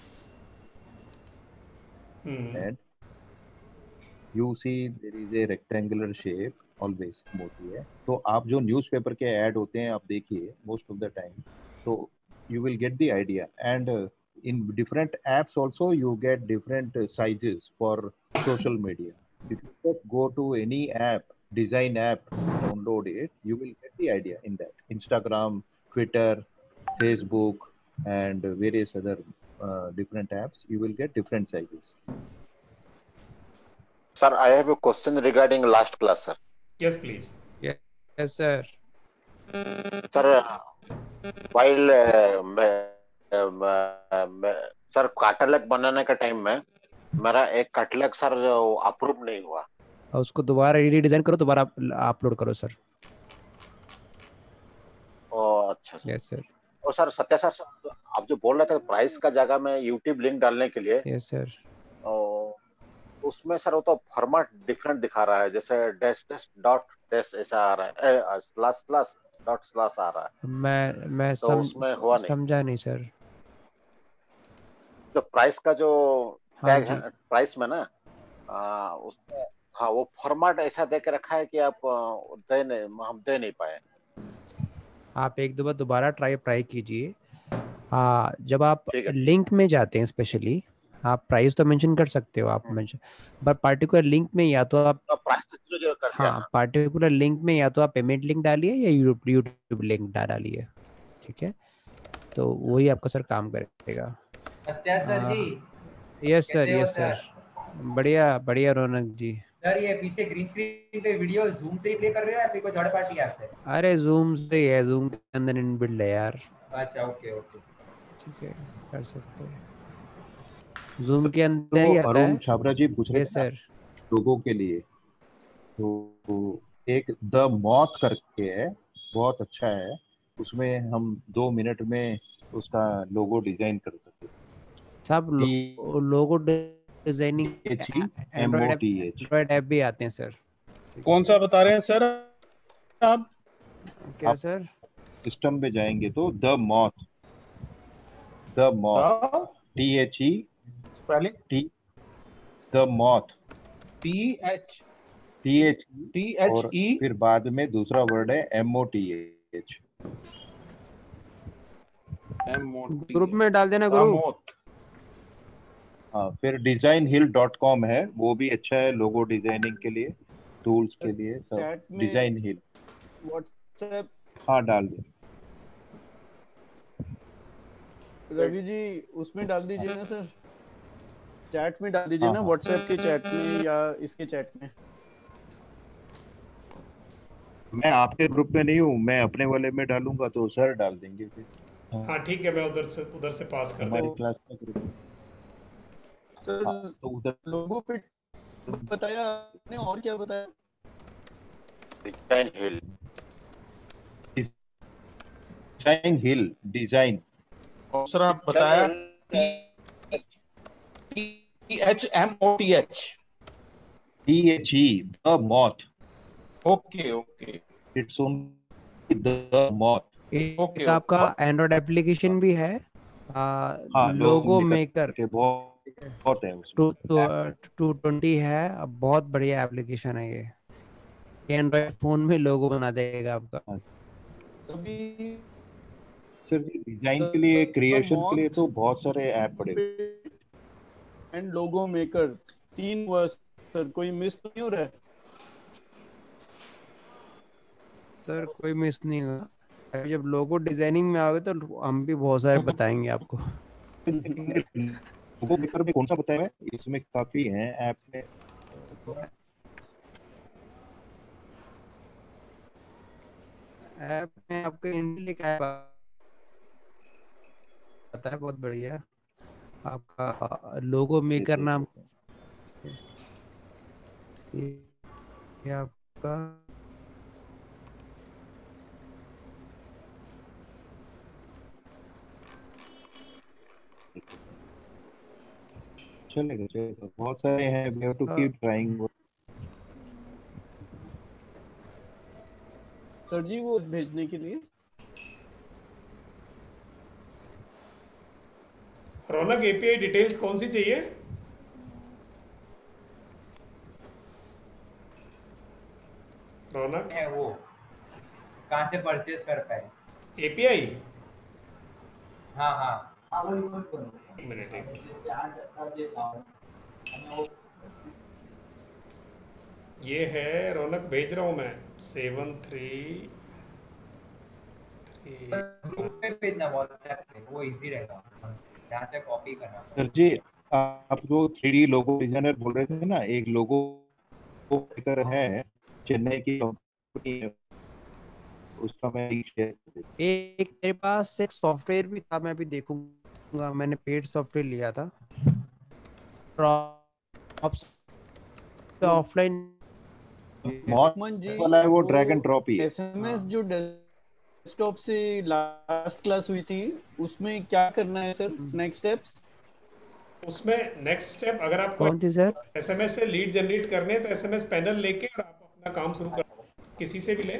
and you see there is a rectangular shape always होती है, तो आप जो newspaper के add होते हैं आप देखिए most of the time, so you will get the idea. And in different apps also you get different sizes for social media. If you just go to any app, design app, download it, you will get the idea in that. Instagram, Twitter, Facebook, and various other different apps, you will get different sizes. Sir, I have a question regarding last class, sir. Yes, please. Yes, sir. Sir, while sir catalogue बनाने का time में मेरा एक catalogue sir approve नहीं हुआ। और उसको दोबारा रीडिजाइन करो, दोबारा अपलोड करो सर। ओ अच्छा यस सर। और सर सत्या सर, आप जो बोल रहे थे प्राइस का जगह में यूट्यूब लिंक डालने के लिए, यस सर। उसमें सर वो तो फॉर्मेट डिफरेंट दिखा रहा है, जैसे डैश डैश डॉट डैश ऐसा आ रहा है, स्लैश स्लैश डॉट स्लैश आ रहा है। मैं तो उसमें हुआ नहीं। समझा नहीं सर। जो प्राइस का जो हाँ टैग जी। है प्राइस में ना, उसमें हाँ वो फॉर्मेट ऐसा दे के रखा है कि आप हम दे नहीं पाए। आप एक दो बार दोबारा ट्राई कीजिए। जब आप ठीक है। लिंक में जाते हैं स्पेशली, आप प्राइस तो मेंशन कर सकते हो आप मेंशन, बट पार्टिकुलर लिंक में या तो आप तो प्राइस तो 0 कर दिया। हाँ पार्टिकुलर लिंक में या तो आप पेमेंट लिंक डालिए या यूट्यूब लिंक डालिए, ठीक है, तो वही आपका सर काम करेगा। Satya sir ji, yes sir, कैसे हो यस सर। सर? बढ़िया बढ़िया रौनक जी। सर ये पीछे ग्रीन स्क्रीन पे वीडियो जूम से ही प्ले कर रहे हो या फिर कोई थर्ड पार्टी ऐप से? अरे जूम से ही है, जूम के अंदर इनबिल्ड है यार। अच्छा ओके ओके। ठीक है, कर सकते हैं, जूम के अंदर तो ही आता अरुण है। छाबरा जी पूछ रहे यस थे ना सर। लोगों के लिए, तो एक द मॉथ करके है, बहुत अच्छा है, उसमें हम 2 मिनट में उसका लोगो डिजाइन कर सकते हैं। सब लोगो डिजाइनिंग एंड्रॉइड ऐप भी आते हैं सर। कौन सा बता रहे हैं सर आप? क्या सर? सिस्टम पे जाएंगे तो the moth THE spelling the moth THE और फिर बाद में दूसरा वर्ड है MOTH। ग्रुप में डाल देना ग्रुप। हाँ, फिर designhill.com है, वो भी अच्छा है लोगो डिजाइनिंग के लिए, टूल्स के लिए सब। चैट में डिजाइन हिल व्हाट्सएप हाँ डाल दे। रवि जी उसमें डाल दीजिए ना सर, चैट में डाल दीजिए हाँ, ना, हाँ। व्हाट्सएप के चैट में या इसके चैट में। मैं आपके ग्रुप में नहीं हूँ, मैं अपने वाले में डालूंगा तो सर डाल देंगे फिर। हाँ ठीक है, मैं उधर से पास कर हमारी दूँ। क्लास का ग्रुप। सर हाँ, तो उधर लोगों पे बताया आपने, और क्या बताया? Design hill. डिजाइन और सर आप बताया THMOTH the moth. Okay okay, it's only the moth. एक आपका एंड्रॉइड एप्लीकेशन भी है, हाँ, लोगो मेकर के बहुत है उसमें। 220 है, बहुत बढ़िया एप्लीकेशन है ये एंड्रॉइड फोन में लोगो बना देगा आपका। सभी सर डिजाइन के लिए, क्रिएशन के लिए तो बहुत सारे ऐप पड़े। And logo maker 3 word sir, कोई मिस तो नहीं हो रहा है? सर कोई मिस नहीं होगा, अभी जब लोगो डिजाइनिंग में आओगे तो हम भी बहुत सारे बताएंगे आपको। लोगो मेकर में कौन सा बताया है? इसमें काफी हैं ऐप में। ऐप में आपको इंटेलिक ऐप आता है, बहुत बढ़िया, आपका लोगो मेकर नाम ये आपका चलेगा, बहुत सारे हैं, we have to keep trying. Sir ji वो भेजने के लिए रौनक एपीआई डिटेल्स कौन सी चाहिए? रौनक है वो कहाँ से परचेज कर पाए एपीआई? हाँ हाँ एक मिनट ये है रौनक, भेज रहा हूँ मैं 733। ग्रुप पे भेजना व्हाट्सएप पे, वो इजी रहेगा, यहाँ से कॉपी करना। सर जी आप जो 3D लोगो डिजाइनर बोल रहे थे ना, एक लोगो मेकर है चेन्नई की कंपनी है, उसका मैं एक मेरे पास एक सॉफ्टवेयर भी था, मैं अभी देखूंगा, मैंने पेड सॉफ्टवेयर लिया था ऑफलाइन लक्ष्मण जी वाला है वो ड्रैग एंड ड्रॉप ही है। एसएमएस जो डेस्कटॉप से लास्ट क्लास हुई थी उसमें क्या करना है सर, नेक्स्ट स्टेप्स? उसमें नेक्स्ट स्टेप, अगर आपको कौन थी सर? एसएमएस से लीड जनरेट करने हैं तो एसएमएस पैनल लेके और आप अपना काम शुरू कर, किसी से भी ले।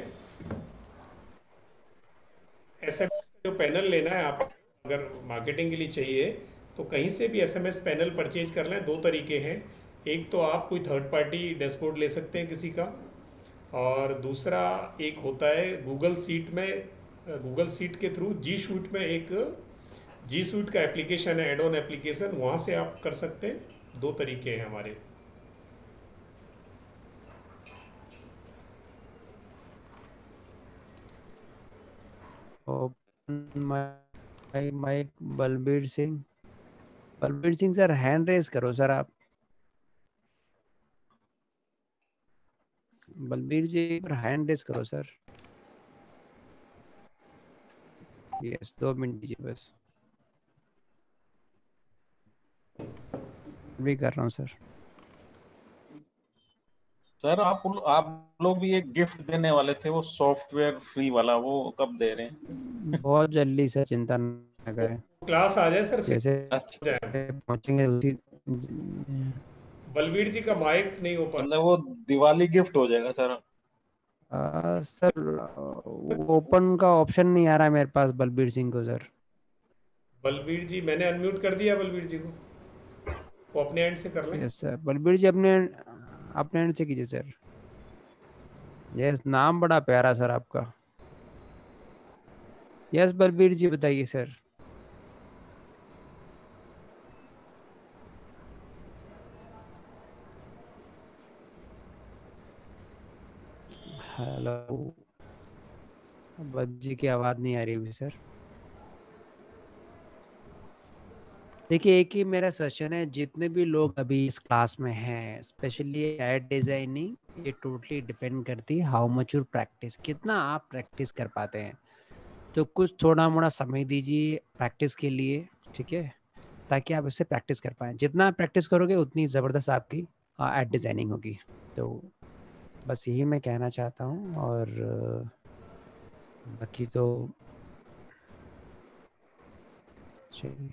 एसएमएस जो पैनल लेना है आप, अगर मार्केटिंग के लिए चाहिए तो कहीं से भी एसएमएस पैनल परचेज कर लें। दो तरीके हैं, एक तो आप कोई थर्ड पार्टी डैशबोर्ड ले सकते हैं किसी का, और दूसरा एक होता है गूगल सीट में, गूगल सीट के थ्रू जी सूट में एक जी सूट का एप्लीकेशन है, एड ऑन एप्लीकेशन, वहाँ से आप कर सकते हैं। दो तरीके हैं हमारे। Mic Balbir Singh. Balbir Singh sir hand raise करो सर आप। बलबीर जी पर हैंड रेज करो सर। यस 2 मिनट दीजिए बस, भी कर रहा हूँ सर। सर आप लोग भी एक गिफ्ट देने वाले थे, वो सॉफ्टवेयर फ्री वाला, वो कब दे रहे हैं? बहुत जल्दी सर, चिंता न करें। क्लास आ जाए सर फिर जैसे पहुंचेंगे उसी। बलवीर जी का माइक नहीं हो पाता, वो दिवाली गिफ्ट हो जाएगा सर। सर ओपन का ऑप्शन नहीं आ रहा है मेरे पास बलबीर सिंह को सर। बलवीर जी मैंने अनम्यूट कर दिया बलवीर जी को, वो अपने एंड से कर लें। यस सर, बलबीर जी अपने एंड से कीजिए सर। यस, नाम बड़ा प्यारा सर आपका। यस बलबीर जी बताइए सर। हेलो, बच्ची की आवाज नहीं आ रही अभी सर। देखिए, एक ही मेरा सजेशन है, जितने भी लोग अभी इस क्लास में हैं, स्पेशली एड डिजाइनिंग, ये टोटली डिपेंड करती है हाउ मच यू प्रैक्टिस, कितना आप प्रैक्टिस कर पाते हैं। तो कुछ थोड़ा मोड़ा समय दीजिए प्रैक्टिस के लिए, ठीक है, ताकि आप इससे प्रैक्टिस कर पाएँ। जितना प्रैक्टिस करोगे उतनी ज़बरदस्त आपकी एड डिजाइनिंग होगी। तो बस यही मैं कहना चाहता हूँ, और बाकी तो चलिए।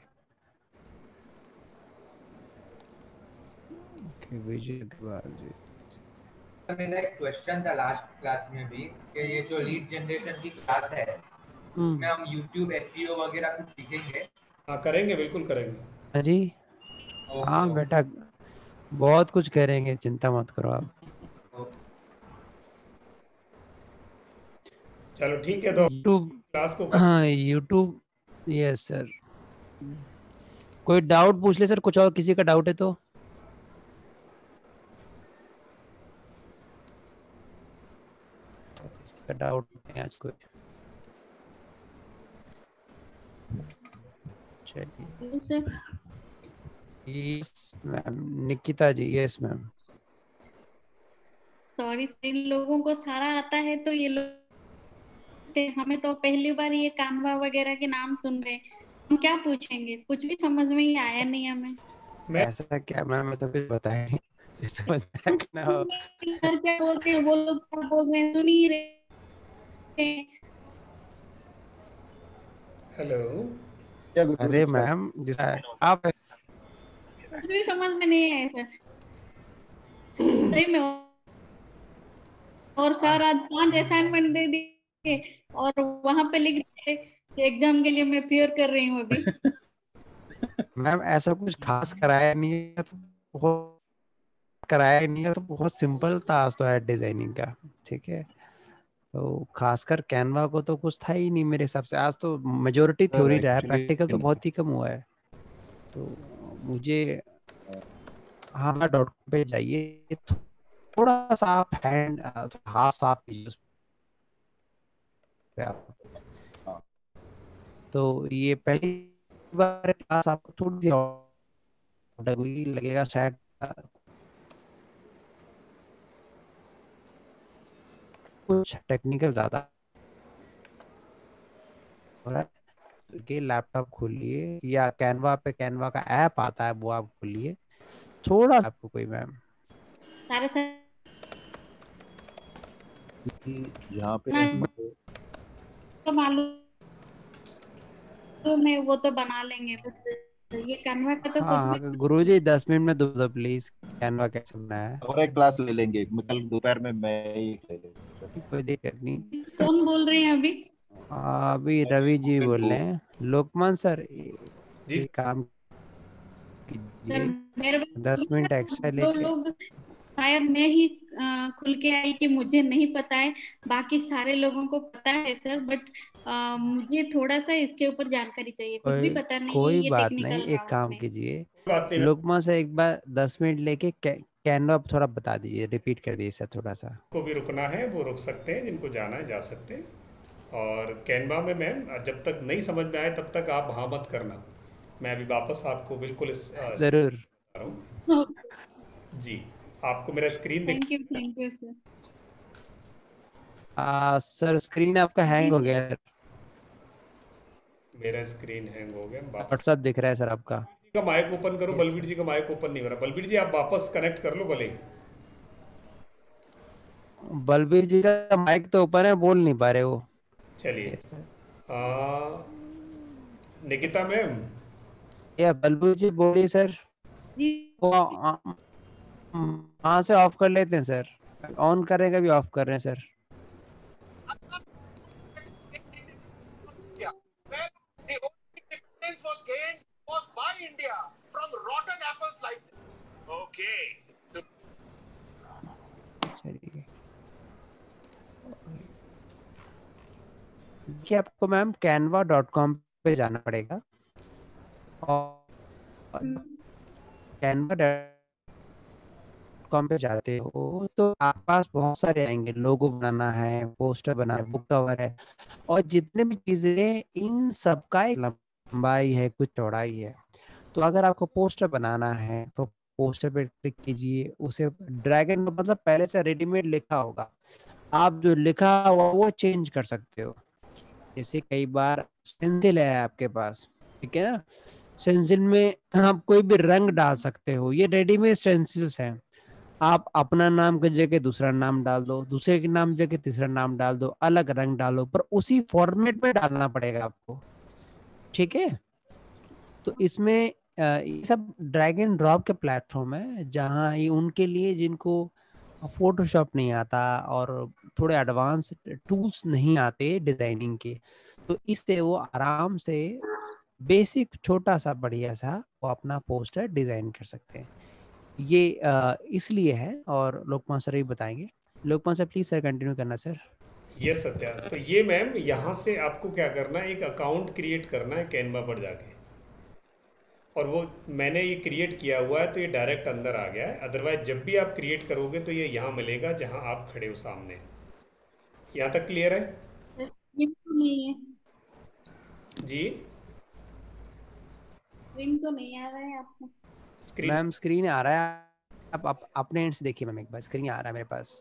विजय अग्रवाल जी, मेरा एक क्वेश्चन था लास्ट क्लास में भी कि ये जो लीड जनरेशन की क्लास है उसमें हम YouTube SEO वगैरह कुछ सीखेंगे? हाँ करेंगे, बिल्कुल करेंगे। हाँ जी, हाँ बेटा, बहुत कुछ करेंगे, चिंता मत करो आप। चलो ठीक है, तो यूट्यूब क्लास को हाँ यूट्यूब, यस सर। कोई डाउट पूछ ले सर, कुछ और किसी का डाउट है तो। का डाउट नहीं आज कोई। चलिए, yes ma'am, Nikita ji, yes ma'am. Sorry, इन लोगों को सारा आता है तो ये लोग, हमें तो पहली बार ये कानवा वगैरह के नाम सुन रहे हैं, हम क्या पूछेंगे, कुछ भी समझ में ही आया नहीं हमें। ऐसा क्या मैम, ऐसा कुछ बताया नहीं, समझ ना हो। सर क्या बोलते हैं, वो लोग क्या बोल रहे हैं, सुन ही रहे। हेलो, अरे मैम, आप कुछ भी समझ में नहीं आया सर, सही में। और सर आज 5 असाइनमेंट दे दिए और वहां पे लिख दिए कि एग्जाम के लिए मैं प्रिपेयर कर रही हूँ अभी। मैम ऐसा कुछ खास कराया नहीं है, तो बहुत सिंपल था आज तो एड डिजाइनिंग का, ठीक है। तो खासकर कैनवा को तो कुछ था ही नहीं मेरे हिसाब से। आज तो मेजोरिटी थ्योरी रहा है, प्रैक्टिकल तो बहुत ही कम हुआ है। तो मुझे हाँ .com पे जाइए, थोड़ा सा आप हैंड हाथ साफ कीजिए। तो ये पहली बार क्लास आपको थोड़ी सी लगेगा शायद, कुछ टेक्निकल ज्यादा हो रहा है। तो लैपटॉप खोलिए या कैनवा पे, कैनवा का ऐप आता है वो आप खोलिए, थोड़ा आपको कोई मैम सारे सर यहाँ पे तो मालूम है, वो तो बना लेंगे, बस ये कैनवा का तो कुछ हाँ भी। गुरुजी 10 मिनट में दो प्लीज, कैनवा कैसे बनाया है। और एक क्लास ले लेंगे, कल दोपहर में मैं ही ले लेंगे। कोई दिक्कत नहीं। कौन बोल रहे हैं अभी? अभी रवि जी बोल रहे हैं। लोकमान सर जी काम सर कीजिए, मेरे 10 मिनट एक्स्ट्रा दो लेके। लोग शायद मैं ही खुल के आई कि मुझे नहीं पता है, बाकी सारे लोगों को पता है सर, बट मुझे थोड़ा सा इसके ऊपर जानकारी चाहिए, कुछ भी पता नहीं है कोई ये बात नहीं, टेक्निकल एक राउंड काम में। कीजिए, बात नहीं, लोकमान से एक बार 10 मिनट लेके कैनवा थोड़ा बता दीजिए, रिपीट कर दीजिए सर थोड़ा सा। को भी रुकना है वो रुक सकते हैं, जिनको जाना है जा सकते हैं। और कैनवा में मैम जब तक नहीं समझ में आए तब तक आप हाँ मत करना, मैं अभी वापस आपको बिल्कुल इस जरूर रहा हूँ जी। आपको मेरा स्क्रीन दिख thank you sir. Sir screen आपका हैंग हो गया है, मेरा स्क्रीन हैंग हो गया। व्हाट्सएप दिख रहा है सर आपका। का माइक ओपन करो, बलबीर जी का माइक ओपन नहीं हो रहा। बलबीर जी आप वापस कनेक्ट कर लो भले। बलबीर जी का माइक तो ओपन है, बोल नहीं पा रहे वो। चलिए निकिता मैम या बलबीर जी बोलिए सर। वो वहाँ से ऑफ कर लेते हैं सर, ऑन करेगा भी ऑफ कर रहे हैं सर। कि आपको मैम canva.com पे जाना पड़ेगा और canva.com पे जाते हो तो आपके पास बहुत सारे आएंगे, लोगो बनाना है, पोस्टर बनाना है, बुक कवर है, और जितने भी चीजें, इन सबका एक लंबाई है, कुछ चौड़ाई है। तो अगर आपको पोस्टर बनाना है तो पोस्टर पे क्लिक कीजिए, उसे ड्रैग एंड मतलब पहले से रेडीमेड लिखा होगा, आप जो लिखा हुआ वो चेंज कर सकते हो। जैसे कई बार स्टेंसिल है आपके पास, ठीक है ना, स्टेंसिल में आप कोई भी रंग डाल सकते हो, ये रेडीमेड स्टेंसिल्स हैं। आप अपना नाम की जगह दूसरा नाम डाल दो, दूसरे के नाम जगह तीसरा नाम डाल दो, अलग रंग डालो, पर उसी फॉर्मेट में डालना पड़ेगा आपको, ठीक है। तो इसमें ये सब ड्रैग एंड ड्रॉप के प्लेटफॉर्म है, जहाँ ये उनके लिए जिनको फोटोशॉप नहीं आता और थोड़े एडवांस टूल्स नहीं आते डिजाइनिंग के, तो इससे वो आराम से बेसिक छोटा सा बढ़िया सा वो अपना पोस्टर डिजाइन कर सकते हैं। ये इसलिए है, और लोकमान सर ही बताएंगे। Lokman sir please sir continue करना सर। ये सत्या, तो ये मैम यहाँ से आपको क्या करना है, एक अकाउंट क्रिएट करना है कैनवा पर जाके, और वो मैंने ये क्रिएट किया हुआ है तो ये डायरेक्ट अंदर आ गया है। अदरवाइज जब भी आप क्रिएट करोगे तो ये यहाँ मिलेगा जहाँ आप खड़े हो सामने। यहाँ तक क्लियर है ये तो नहीं है, जी? स्क्रीन तो नहीं आ रहा है आपको? मैम स्क्रीन आ रहा है, आप अपने एंड से देखिए मैम, एक बार स्क्रीन आ रहा है मेरे पास।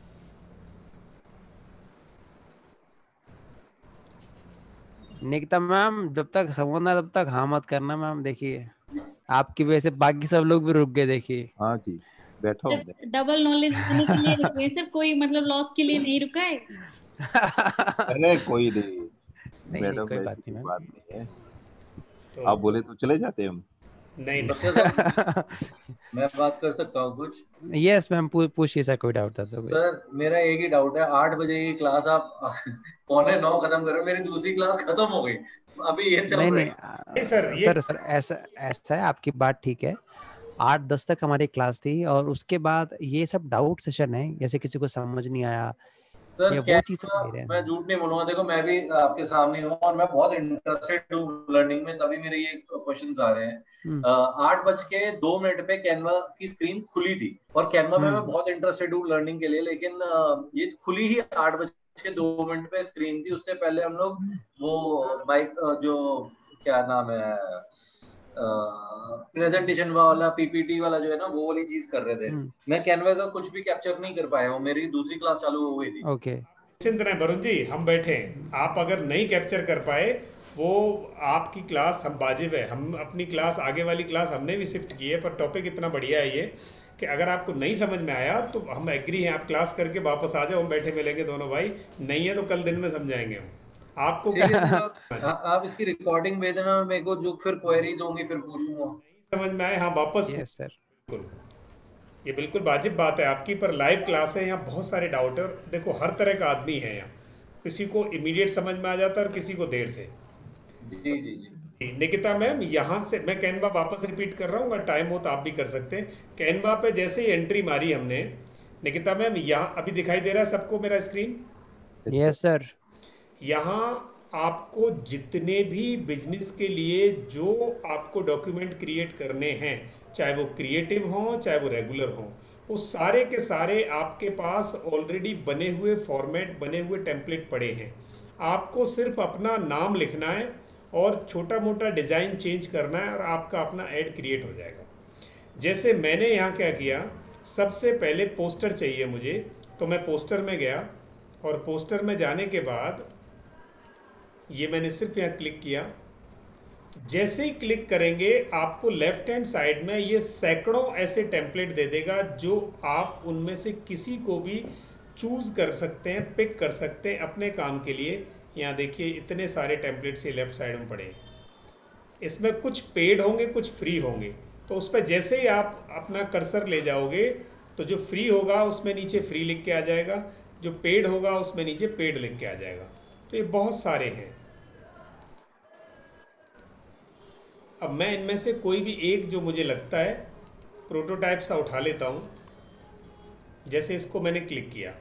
निकिता मैम जब तक समझ ना तब तक हाँ मत करना मैम, देखिए आपकी वजह से बाकी सब लोग भी रुक गए, देखिए। हाँ जी बैठा हूँ। डबल नॉलेज देने के लिए रुके सर, कोई मतलब लॉस के लिए नहीं रुका है। अरे कोई नहीं मैडम, कोई बात नहीं है, आप बोले तो चले जाते हम। नहीं मैं बात कर सकता हूँ कुछ? यस मैम पूछिए सर, कोई डाउट था तो। सर मेरा एक ही डाउट है, 8 बजे की क्लास आप 8:45 खत्म करो, मेरी दूसरी क्लास खत्म हो गई, अभी ये चल रहा है। नहीं सर ऐसा है, आपकी बात ठीक है, 8-10 तक हमारी क्लास थी, और उसके बाद ये सब डाउट सेशन है, जैसे किसी को समझ नहीं आया सर या वो चीज मैं झूठ नहीं बोलूंगा, देखो मैं भी आपके सामने हूँ और मैं बहुत इंटरेस्टेड हूँ लर्निंग में, तभी मेरे ये क्वेश्चंस आ रहे हैं। 8:02 पे कैनवा की स्क्रीन खुली थी, और कैनवा में मैं बहुत इंटरेस्टेड हूँ लर्निंग के लिए, लेकिन ये खुली ही 8:02 पे स्क्रीन थी। उससे पहले हम लोग वो माइक जो क्या नाम है प्रेजेंटेशन वाला पीपीटी वाला जो है ना, वो वाली चीज कर रहे थे। मैं कैनवा का कुछ भी कैप्चर नहीं कर पाया हूँ, मेरी दूसरी क्लास चालू हो गई थी। ओके चिंता नहीं वरुण जी, हम बैठे हैं, आप अगर नहीं कैप्चर कर पाए वो आपकी क्लास हम वाजिब है, हम अपनी क्लास आगे वाली क्लास हमने भी शिफ्ट की है, पर टॉपिक इतना बढ़िया है ये कि अगर आपको नहीं समझ में आया तो हम एग्री हैं, आप क्लास करके वापस आ जाओ, हम बैठे मिलेंगे दोनों भाई, नहीं है तो कल दिन में समझाएंगे हम आपको। ठीक है सर, आप इसकी रिकॉर्डिंग भेज देना मेरे को, जो फिर क्वेरीज होंगी फिर पूछूंगा। समझ में आए हाँ वापस। Yes sir. बिल्कुल, ये बिल्कुल वाजिब बात है आपकी, पर लाइव क्लास है, यहाँ बहुत सारे डाउटर, देखो हर तरह का आदमी है यहाँ, किसी को इमीडिएट समझ में आ जाता है और किसी को देर से। जी जी जी। निकिता मैम, यहाँ से मैं कैनवा वापस रिपीट कर रहा हूँ, अगर टाइम हो तो आप भी कर सकते हैं। कैनवा पे जैसे ही एंट्री मारी हमने, निकिता मैम यहाँ अभी दिखाई दे रहा है सबको मेरा स्क्रीन? Yes sir. यहाँ आपको जितने भी बिजनेस के लिए जो आपको डॉक्यूमेंट क्रिएट करने हैं, चाहे वो क्रिएटिव हों चाहे वो रेगुलर हों, वो सारे के सारे आपके पास ऑलरेडी बने हुए फॉर्मेट, बने हुए टेम्पलेट पड़े हैं। आपको सिर्फ अपना नाम लिखना है और छोटा मोटा डिज़ाइन चेंज करना है और आपका अपना ऐड क्रिएट हो जाएगा। जैसे मैंने यहाँ क्या किया, सबसे पहले पोस्टर चाहिए मुझे, तो मैं पोस्टर में गया और पोस्टर में जाने के बाद ये मैंने सिर्फ यहाँ क्लिक किया, तो जैसे ही क्लिक करेंगे आपको लेफ्ट हैंड साइड में ये सैकड़ों ऐसे टेम्पलेट दे देगा, जो आप उनमें से किसी को भी चूज़ कर सकते हैं, पिक कर सकते हैं अपने काम के लिए। यहाँ देखिए इतने सारे टेम्पलेट्स ये लेफ्ट साइड में पड़े हैं, इसमें कुछ पेड होंगे कुछ फ्री होंगे, तो उस पर जैसे ही आप अपना कर्सर ले जाओगे तो जो फ्री होगा उसमें नीचे फ्री लिख के आ जाएगा, जो पेड होगा उसमें नीचे पेड लिख के आ जाएगा। तो ये बहुत सारे हैं। अब मैं इनमें से कोई भी एक जो मुझे लगता है प्रोटोटाइप सा उठा लेता हूँ। जैसे इसको मैंने क्लिक किया,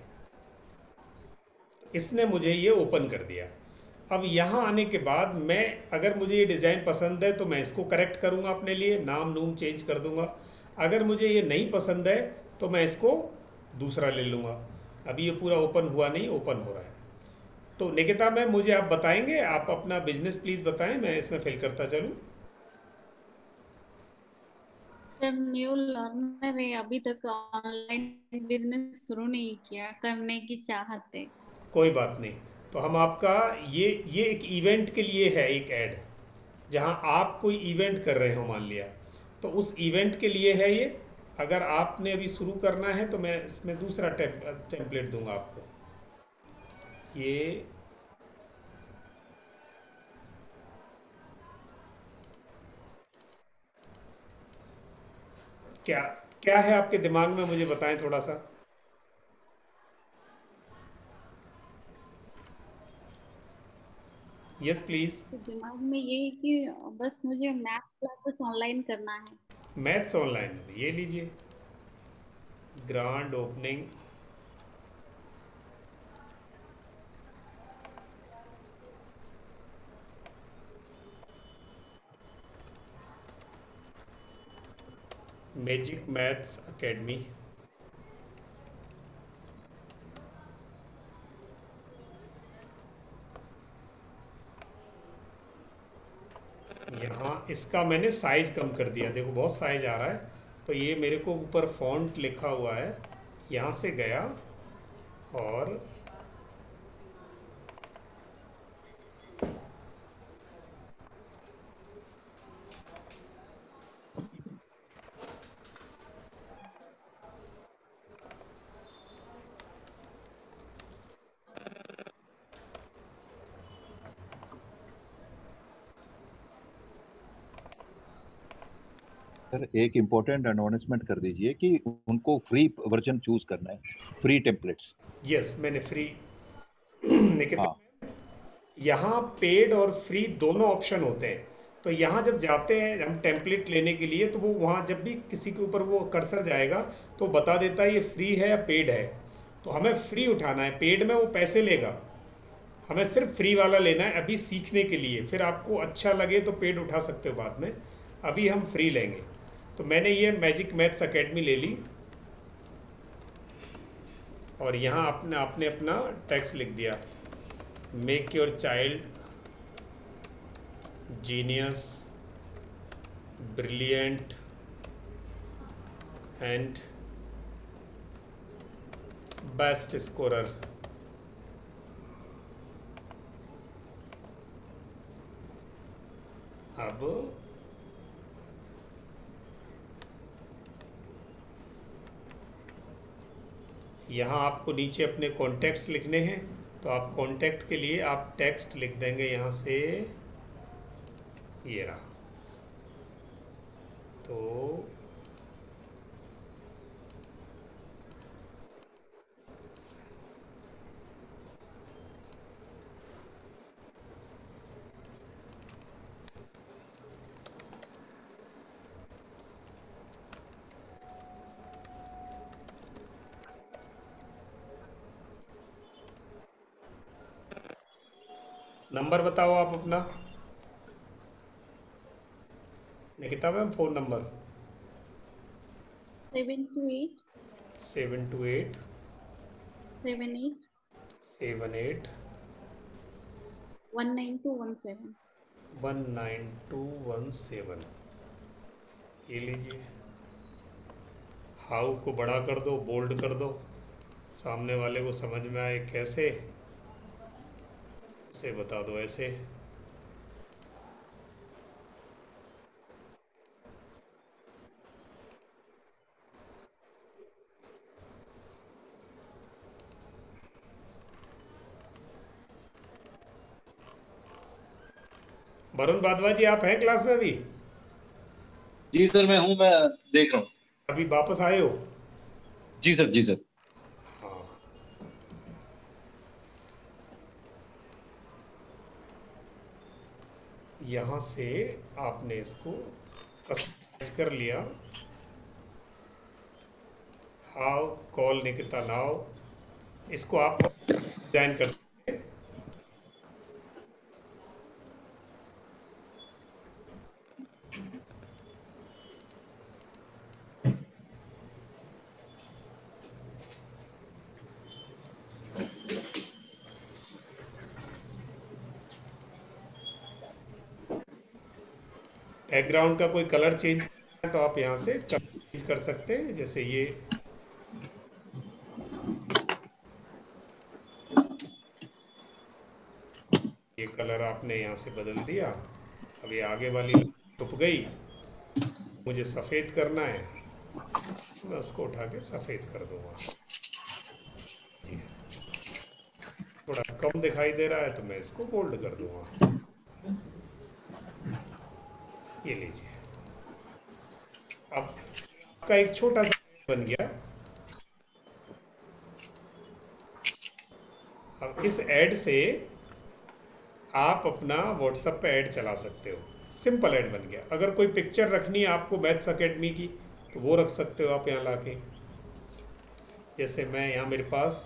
इसने मुझे ये ओपन कर दिया। अब यहाँ आने के बाद मैं, अगर मुझे ये डिज़ाइन पसंद है तो मैं इसको करेक्ट करूँगा अपने लिए, नाम नूम चेंज कर दूँगा। अगर मुझे ये नहीं पसंद है तो मैं इसको दूसरा ले लूँगा। अभी ये पूरा ओपन हुआ नहीं, ओपन हो रहा है। तो निकिता मैम मुझे आप बताएंगे, आप अपना बिजनेस प्लीज़ बताएं, मैं इसमें फिल करता चलूँ। सर न्यू लर्नर है, अभी तक ऑनलाइन बिजनेस शुरू नहीं किया, करने की चाहत है। कोई बात नहीं, तो हम आपका ये एक इवेंट के लिए है, एक ऐड, जहां आप कोई इवेंट कर रहे हो मान लिया, तो उस इवेंट के लिए है ये। अगर आपने अभी शुरू करना है तो मैं इसमें दूसरा टेम्पलेट दूंगा आपको। ये क्या क्या है आपके दिमाग में, मुझे बताएं थोड़ा सा। Yes please. तो दिमाग में ये है कि बस मुझे मैथ क्लासेस ऑनलाइन करना है। मैथ्स ऑनलाइन, ये लीजिए, grand opening. Magic maths academy. यहाँ इसका मैंने साइज कम कर दिया, देखो बहुत साइज आ रहा है, तो ये मेरे को ऊपर फॉन्ट लिखा हुआ है, यहाँ से गया और सर एक इम्पोर्टेंट अनाउंसमेंट कर दीजिए कि उनको फ्री वर्जन चूज करना है, फ्री टेम्पलेट्स। यस मैंने फ्री निकिता, यहाँ पेड और फ्री दोनों ऑप्शन होते हैं। तो यहाँ जब जाते हैं हम टेम्पलेट लेने के लिए, तो वो वहाँ जब भी किसी के ऊपर वो कर्सर जाएगा तो बता देता है ये फ्री है या पेड है। तो हमें फ्री उठाना है, पेड में वो पैसे लेगा, हमें सिर्फ फ्री वाला लेना है अभी सीखने के लिए। फिर आपको अच्छा लगे तो पेड उठा सकते हो बाद में, अभी हम फ्री लेंगे। तो मैंने ये मैजिक मैथ्स एकेडमी ले ली और यहाँ आपने अपना टेक्स्ट लिख दिया, make your child genius, brilliant and best scorer. अब यहाँ आपको नीचे अपने कॉन्टैक्ट्स लिखने हैं, तो आप कॉन्टैक्ट के लिए आप टेक्स्ट लिख देंगे यहाँ से, ये रहा। तो नंबर बताओ आप अपना, निकिता मैम, फ़ोन नंबर 728 728 78 78 19217। 19217। ये लीजिए। हाउ को बड़ा कर दो, बोल्ड कर दो, सामने वाले को समझ में आए कैसे, उसे बता दो ऐसे। वरुण बादवा जी, आप हैं क्लास में अभी? जी सर, मैं हूं, मैं देख रहा हूँ। अभी वापस आए हो? जी सर, जी सर। हाँ, यहाँ से आपने इसको कस्टमाइज कर लिया। हाउ कॉल निकिता नाउ, इसको आप डिजाइन कर सकते हैं। बैकग्राउंड का कोई कलर चेंज करना है तो आप यहाँ से कलर चेंज कर सकते हैं, जैसे ये कलर आपने यहाँ से बदल दिया। अब ये आगे वाली छुप गई, मुझे सफ़ेद करना है, मैं उसको उठा के सफ़ेद कर दूंगा। जी, थोड़ा कम दिखाई दे रहा है तो मैं इसको बोल्ड कर दूंगा। ये लीजिए, अब आपका एक छोटा सा बन गया। अब इस ऐड से आप अपना व्हाट्सएप पे ऐड चला सकते हो, सिंपल ऐड बन गया। अगर कोई पिक्चर रखनी है आपको मैथ्स अकेडमी की तो वो रख सकते हो आप यहाँ लाके। जैसे मैं यहाँ, मेरे पास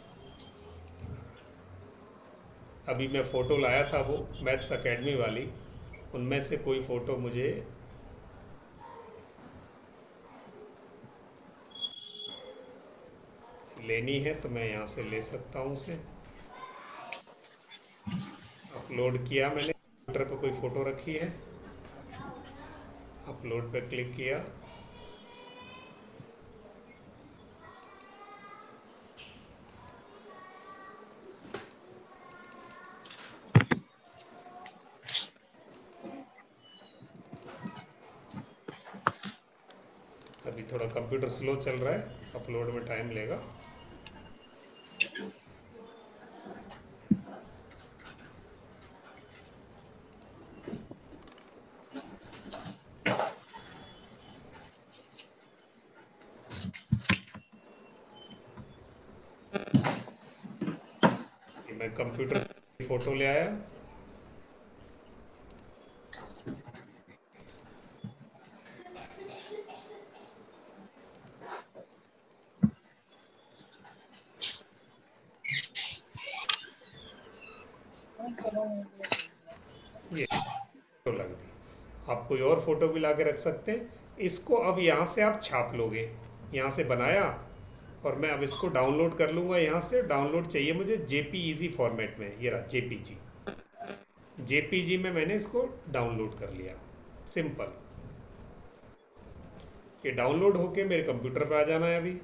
अभी मैं फ़ोटो लाया था वो मैथ्स अकेडमी वाली, उनमें से कोई फ़ोटो मुझे लेनी है तो मैं यहाँ से ले सकता हूँ उसे। अपलोड किया मैंने, कंप्यूटर पे कोई फ़ोटो रखी है, अपलोड पे क्लिक किया, अभी थोड़ा कंप्यूटर स्लो चल रहा है, अपलोड में टाइम लेगा। मैं कंप्यूटर से फ़ोटो ले आया, ये फोटो लग दी। आप कोई और फोटो भी ला के रख सकते हैं। इसको अब यहाँ से आप छाप लोगे, यहाँ से बनाया और मैं अब इसको डाउनलोड कर लूँगा। यहाँ से डाउनलोड चाहिए मुझे जेपीईजी फॉर्मेट में, ये रहा जेपीजी। जेपीजी में मैंने इसको डाउनलोड कर लिया, सिंपल। ये डाउनलोड होके मेरे कंप्यूटर पे आ जाना है अभी।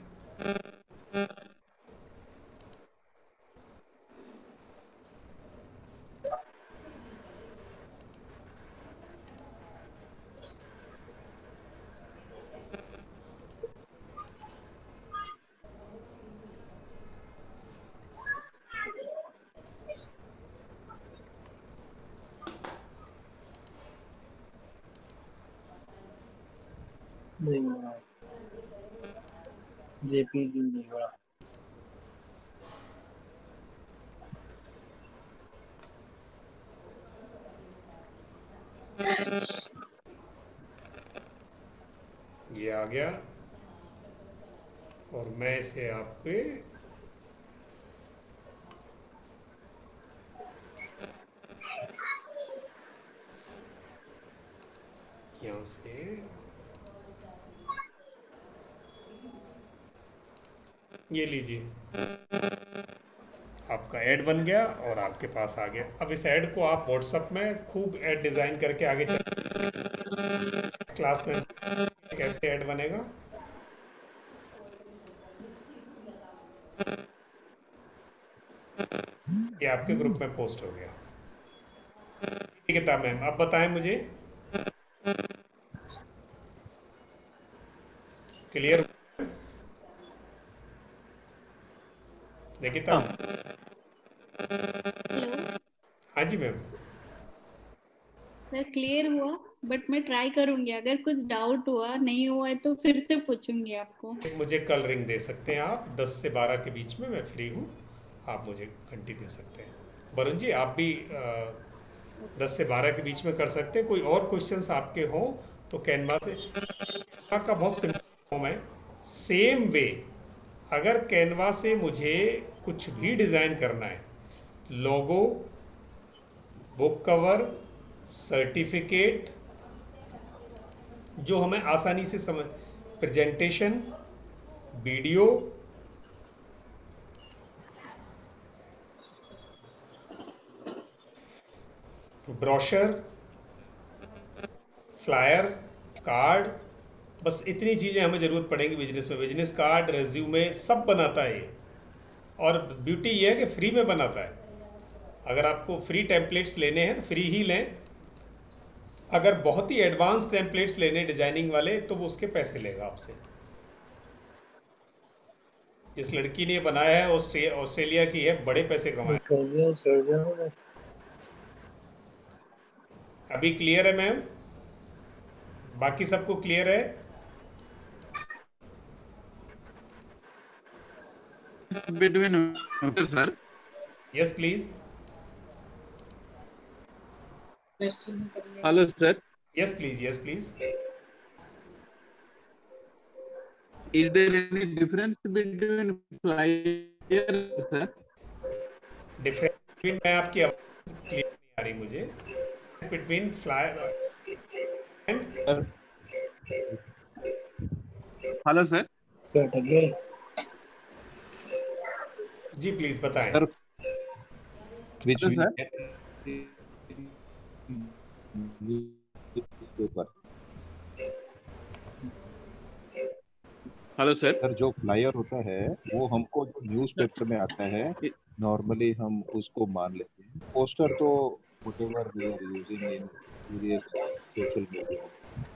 नहीं बना, जेपीजी नहीं बना। ये आ गया और मैं इसे आपके यहाँ से ये लीजिए, आपका ऐड बन गया और आपके पास आ गया। अब इस ऐड को आप व्हाट्सएप में खूब ऐड डिजाइन करके आगे चल क्लास में कैसे ऐड बनेगा। ये आपके ग्रुप में पोस्ट हो गया। ठीक है मैम, अब बताएं मुझे, क्लियर? देखिए था। हाँ जी मैम। सर क्लियर हुआ, बट मैं ट्राई करूंगी, अगर कुछ डाउट हुआ नहीं हुआ है तो फिर से पूछूंगी आपको। मुझे कल रिंग दे सकते हैं आप, 10 से 12 के बीच में मैं फ्री हूँ, आप मुझे घंटी दे सकते हैं। वरुण जी आप भी 10 से 12 के बीच में कर सकते हैं। कोई और क्वेश्चंस आपके हों तो कैनवा से, का बहुत सिंपल फॉर्म है। सेम वे अगर कैनवा से मुझे कुछ भी डिज़ाइन करना है, लोगो, बुक कवर, सर्टिफिकेट, जो हमें आसानी से समझ, presentation, video, brochure, flyer, card, बस इतनी चीज़ें हमें ज़रूरत पड़ेंगी बिजनेस में। बिजनेस कार्ड, रेज्यूमे सब बनाता है ये, और ब्यूटी ये है कि फ्री में बनाता है। अगर आपको फ्री टेम्पलेट्स लेने हैं तो फ्री ही लें, अगर बहुत ही एडवांस टेम्पलेट्स लेने डिजाइनिंग वाले तो वो उसके पैसे लेगा आपसे। जिस लड़की ने बनाया है ऑस्ट्रेलिया की है, बड़े पैसे कमाए। अभी क्लियर है मैम? बाकी सबको क्लियर है? Between sir. Yes, please. Hello, sir. Yes, please. Yes, please. Is there any difference between flyer, sir? Difference between, मैं आपकी आवाज क्लियर नहीं आ रही मुझे। Between flyer and Hello, sir. जी प्लीज बताएं। Hello, sir. Hello sir. Sir जो flyer होता है वो हमको जो न्यूज़पेपर में आता है नॉर्मली हम उसको मान लेते हैं। पोस्टर तो whatever we are using in various social media.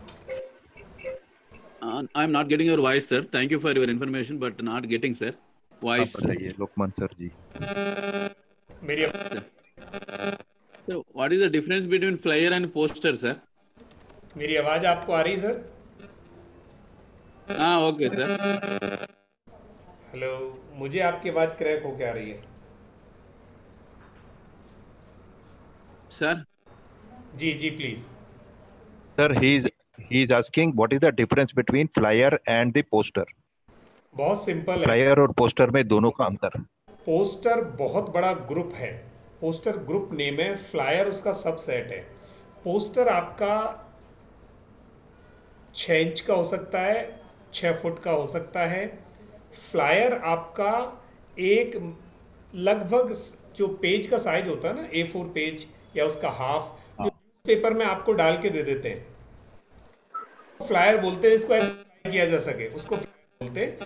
I am not getting your voice, sir. Thank you for your information, but not getting, sir. Voice. आप बताइए लोकमान सर जी। मेरी So, what is the difference between flyer and poster, sir? मेरी आवाज आपको आ रही sir? हाँ, okay sir. Hello, मुझे आपकी आवाज क्रैक हो क्या रही है? सर जी जी please. Sir he is asking what is the difference between flyer and the poster? बहुत सिंपल है। फ्लायर और पोस्टर में दोनों का अंतर। पोस्टर बहुत बड़ा ग्रुप है, पोस्टर ग्रुप नेम है, फ्लायर उसका सबसेट है। पोस्टर आपका 6 इंच का हो सकता है, 6 फुट का हो सकता है। फ्लायर आपका एक लगभग जो पेज का साइज होता है ना, A4 पेज या उसका हाफ, जो पेपर में आपको डाल के दे देते हैं, फ्लायर बोलते हैं। इसको ऐसे किया जा सके उसको बोलते हैं।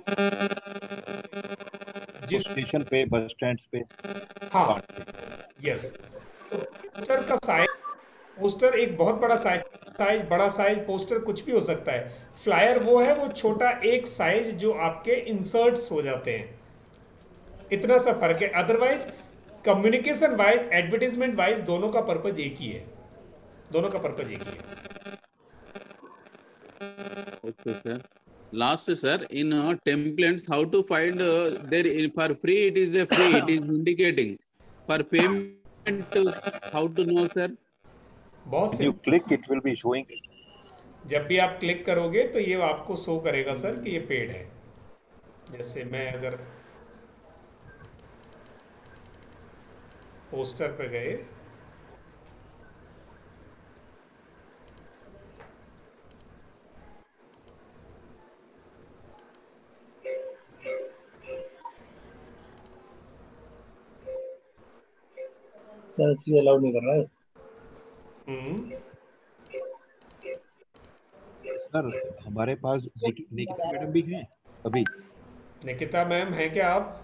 जिस स्टेशन पे, बस स्टैंड पे, हाँ यस। पोस्टर का साइज, पोस्टर एक बहुत बड़ा साइज, बड़ा साइज पोस्टर कुछ भी हो सकता है। फ्लायर वो है, वो छोटा एक साइज जो आपके इंसर्ट्स हो जाते हैं, इतना सा फर्क है। Otherwise communication wise, advertisement wise दोनों का पर्पज एक ही है, दोनों का पर्पज एक ही है। Okay, sir. Last, sir, in templates, how to find there for free? It is a free. It is indicating. For payment, how to know, sir? बहुत When you simple, click, it will be showing it. जब भी आप click करोगे तो ये आपको show करेगा sir कि ये पेड है। जैसे मैं अगर पोस्टर पे गए, सर अलाउड नहीं कर रहा है। सर हमारे पास निकिता मैडम भी हैं अभी। निकिता मैम हैं क्या आप?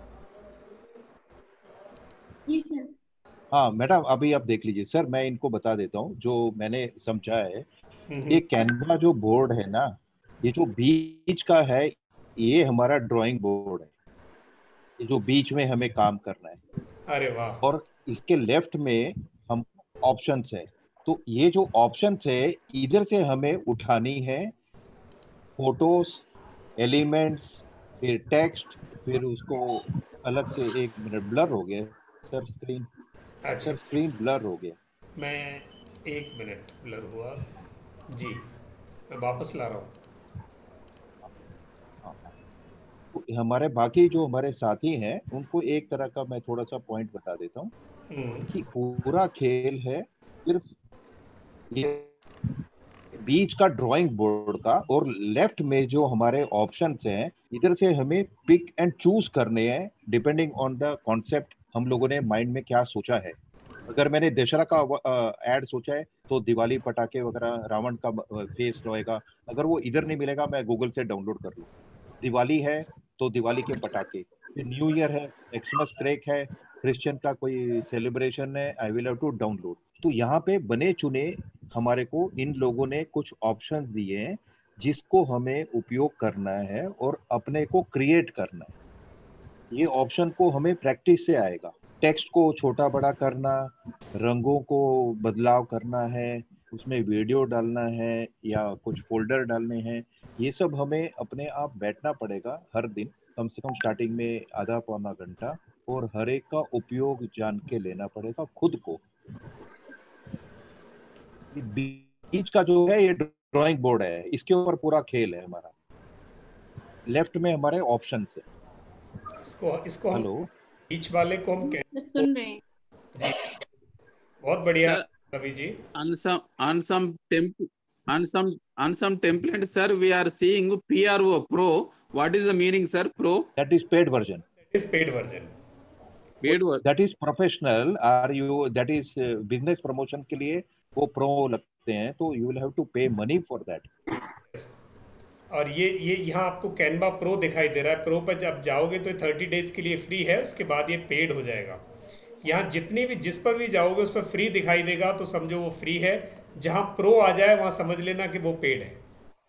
जी सर। हाँ मैडम, अभी आप देख लीजिए। सर मैं इनको बता देता हूँ जो मैंने समझा है। ये कैनवा जो बोर्ड है ना, ये जो बीच का है, ये हमारा ड्राइंग बोर्ड है। ये जो बीच में हमें काम करना है। अरे वाह। और इसके लेफ्ट में हम ऑप्शंस है। तो ये जो ऑप्शंस है, इधर से हमें उठानी है फोटोज, एलिमेंट्स, फिर टेक्स्ट, फिर उसको अलग से। एक मिनट, ब्लर हो गया सर स्क्रीन। अच्छा, सर स्क्रीन ब्लर हो गया। मैं 1 मिनट, ब्लर हुआ जी, मैं वापस ला रहा हूँ। तो हमारे बाकी जो हमारे साथी हैं, उनको एक तरह का मैं थोड़ा सा पॉइंट बता देता हूँ कि पूरा खेल है सिर्फ ये बीच का ड्राइंग बोर्ड का, और लेफ्ट में जो हमारे ऑप्शंस हैं, इधर से हमें पिक एंड चूज करने हैं डिपेंडिंग ऑन द कॉन्सेप्ट हम लोगों ने माइंड में क्या सोचा है। अगर मैंने दशहरा का एड सोचा है तो दिवाली पटाखे वगैरह, रावण का फेस रहेगा। अगर वो इधर नहीं मिलेगा, मैं गूगल से डाउनलोड कर लूँ। दिवाली है तो दिवाली के पटाखे, फिर न्यू ईयर है, एक्समस क्रेक है, क्रिश्चियन का कोई सेलिब्रेशन है, I will have to download. तो यहाँ पे बने चुने हमारे को इन लोगों ने कुछ ऑप्शंस दिए हैं जिसको हमें उपयोग करना है और अपने को क्रिएट करना है। ये ऑप्शन को हमें प्रैक्टिस से आएगा। टेक्स्ट को छोटा बड़ा करना, रंगों को बदलाव करना है, उसमें वीडियो डालना है या कुछ फोल्डर डालने हैं, ये सब हमें अपने आप बैठना पड़ेगा हर दिन, कम से कम स्टार्टिंग में आधा पौना घंटा, और हर एक का उपयोग जान के लेना पड़ेगा खुद को। बीच का जो है ये ड्राइंग बोर्ड है, इसके ऊपर पूरा खेल है हमारा। लेफ्ट में हमारे ऑप्शंस है। इसको हेलो, बीच वाले को हम सुन रहे हैं जी, बहुत बढ़िया Sir, Ravi ji. on some template, sir, we are seeing PRO Pro. What is the meaning, sir? Pro? That is paid version. That is paid version. Paid version. That is professional. Are you? That is business promotion के लिए वो pro लगते हैं, तो you will have to pay money for that. और ये यहाँ आपको कैनवा प्रो दिखाई दे रहा है। प्रो पर जब जाओगे तो 30 डेज के लिए फ्री है, उसके बाद ये पेड हो जाएगा। यहाँ जितनी भी, जिस पर भी जाओगे उस पर फ्री दिखाई देगा तो समझो वो फ्री है। जहाँ प्रो आ जाए वहाँ समझ लेना कि वो पेड है।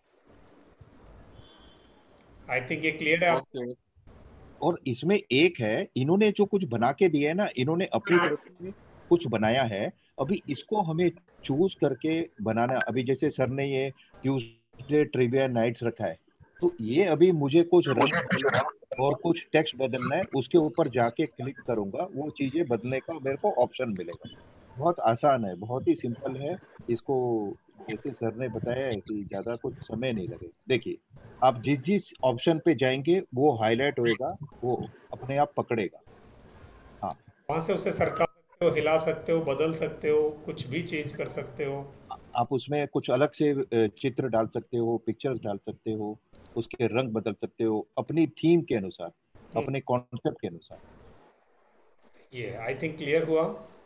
आई थिंक ये क्लियर है आपको। और इसमें एक है, इन्होंने जो कुछ बना के दिए है ना, इन्होंने अपनी तरफ से कुछ बनाया है। अभी इसको हमें चूज करके बनाना। अभी जैसे सर ने ये ट्यूसडे ट्रिविया नाइट्स रखा है, तो ये अभी मुझे कुछ रंग और कुछ टेक्स्ट बदलना है, उसके ऊपर जाके क्लिक करूंगा, वो चीजें बदलने का मेरे को ऑप्शन मिलेगा। बहुत आसान है, बहुत ही सिंपल है। इसको जैसे सर ने बताया है कि ज्यादा कुछ समय नहीं लगेगा। देखिए, आप जिस जिस ऑप्शन पे जाएंगे वो हाईलाइट होएगा, वो अपने आप पकड़ेगा। हाँ, वहाँ से उसे सरका सकते हो, हिला सकते हो, बदल सकते हो, कुछ भी चेंज कर सकते हो। आप उसमें कुछ अलग से चित्र डाल सकते हो, पिक्चर्स डाल सकते हो, उसके रंग बदल सकते हो अपनी थीम के अनुसार, अपने कॉन्सेप्ट के अनुसार। ये आई थिंक क्लियर हुआ।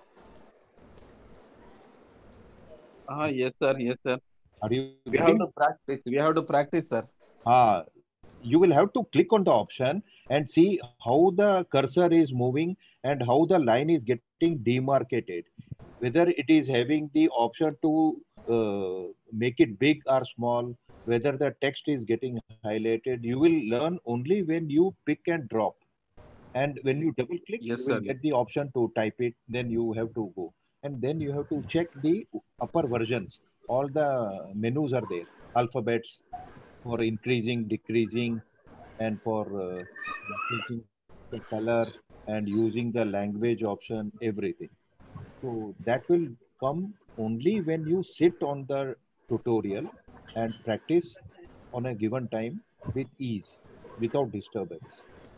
Yes, sir. Yes, sir. Are you We have to practice. We have to practice, sir. You will have to click on the option and see how the cursor is moving and how the line is getting demarcated, whether it is having the option to make it big or small, whether the text is getting highlighted. You will learn only when you pick and drop, and when you double click, Yes, you will sir. get the option to type it. Then you have to go, and then you have to check the upper versions all the menus are there, alphabets for increasing, decreasing, and for changing the color and using the language option, everything. So that will come only when you sit on the tutorial and practice on a given time with ease, without disturbance.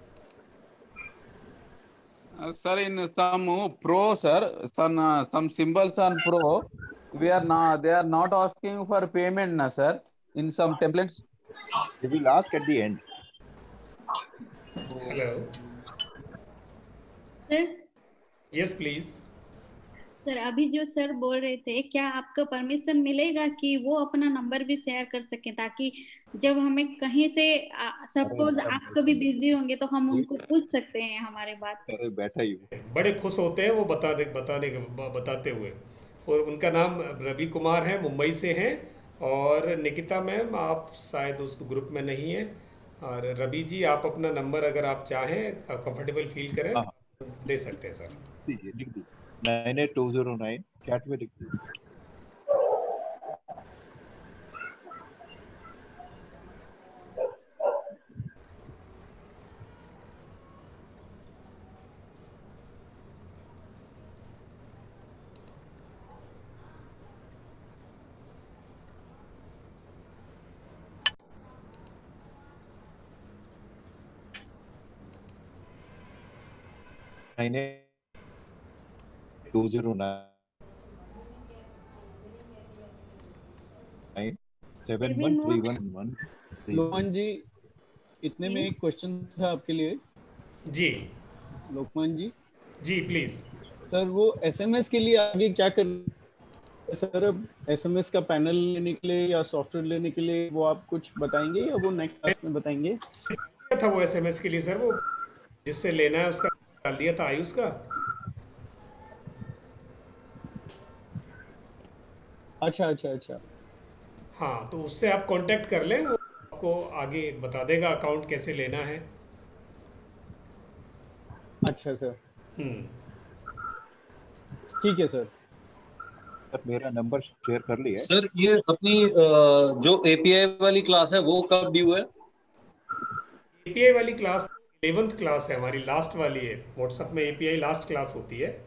Sir, in some pro, sir, some symbols on pro, they are not asking for payment, na sir, in some templates. They will ask at the end. Hello. Sir yes please. Sir अभी जो sir बोल रहे थे, क्या आपको permission मिलेगा कि वो अपना नंबर भी शेयर कर सके, ताकि जब हमें कहीं से सपोज आप कभी बिजी होंगे तो हम उनको पूछ सकते हैं हमारे बात। अरे बैठा ही बड़े खुश होते हैं वो बताते हुए। और उनका नाम रवि कुमार है, मुंबई से हैं। और निकिता मैम आप शायद उस ग्रुप में नहीं है। और रवि जी आप अपना नंबर अगर आप चाहें, कंफर्टेबल फील करें तो दे सकते हैं सर। दीजिए, लिख दीजिए 98209 चैट में लिख दीजिए। Nine 209 लोकमान जी, इतने में एक क्वेश्चन था आपके लिए। जी लोकमान जी। जी प्लीज। सर वो एसएमएस के लिए आगे क्या कर सर, अब एसएमएस का पैनल लेने के लिए या सॉफ्टवेयर लेने के लिए वो आप कुछ बताएंगे या वो नेक्स्ट क्लास में बताएंगे? क्या था वो एसएमएस के लिए सर? वो जिससे लेना है उसका डाल दिया था आयुष का। अच्छा। हाँ, तो उससे आप कांटेक्ट कर लें, वो आपको आगे बता देगा अकाउंट कैसे लेना है। अच्छा सर। ठीक है सर। मेरा नंबर शेयर कर लिया सर। ये अपनी जो एपीआई वाली क्लास है वो कब ड्यू है? एपीआई वाली क्लास 11th क्लास है हमारी, लास्ट वाली है। व्हाट्सएप में एपीआई लास्ट क्लास होती है।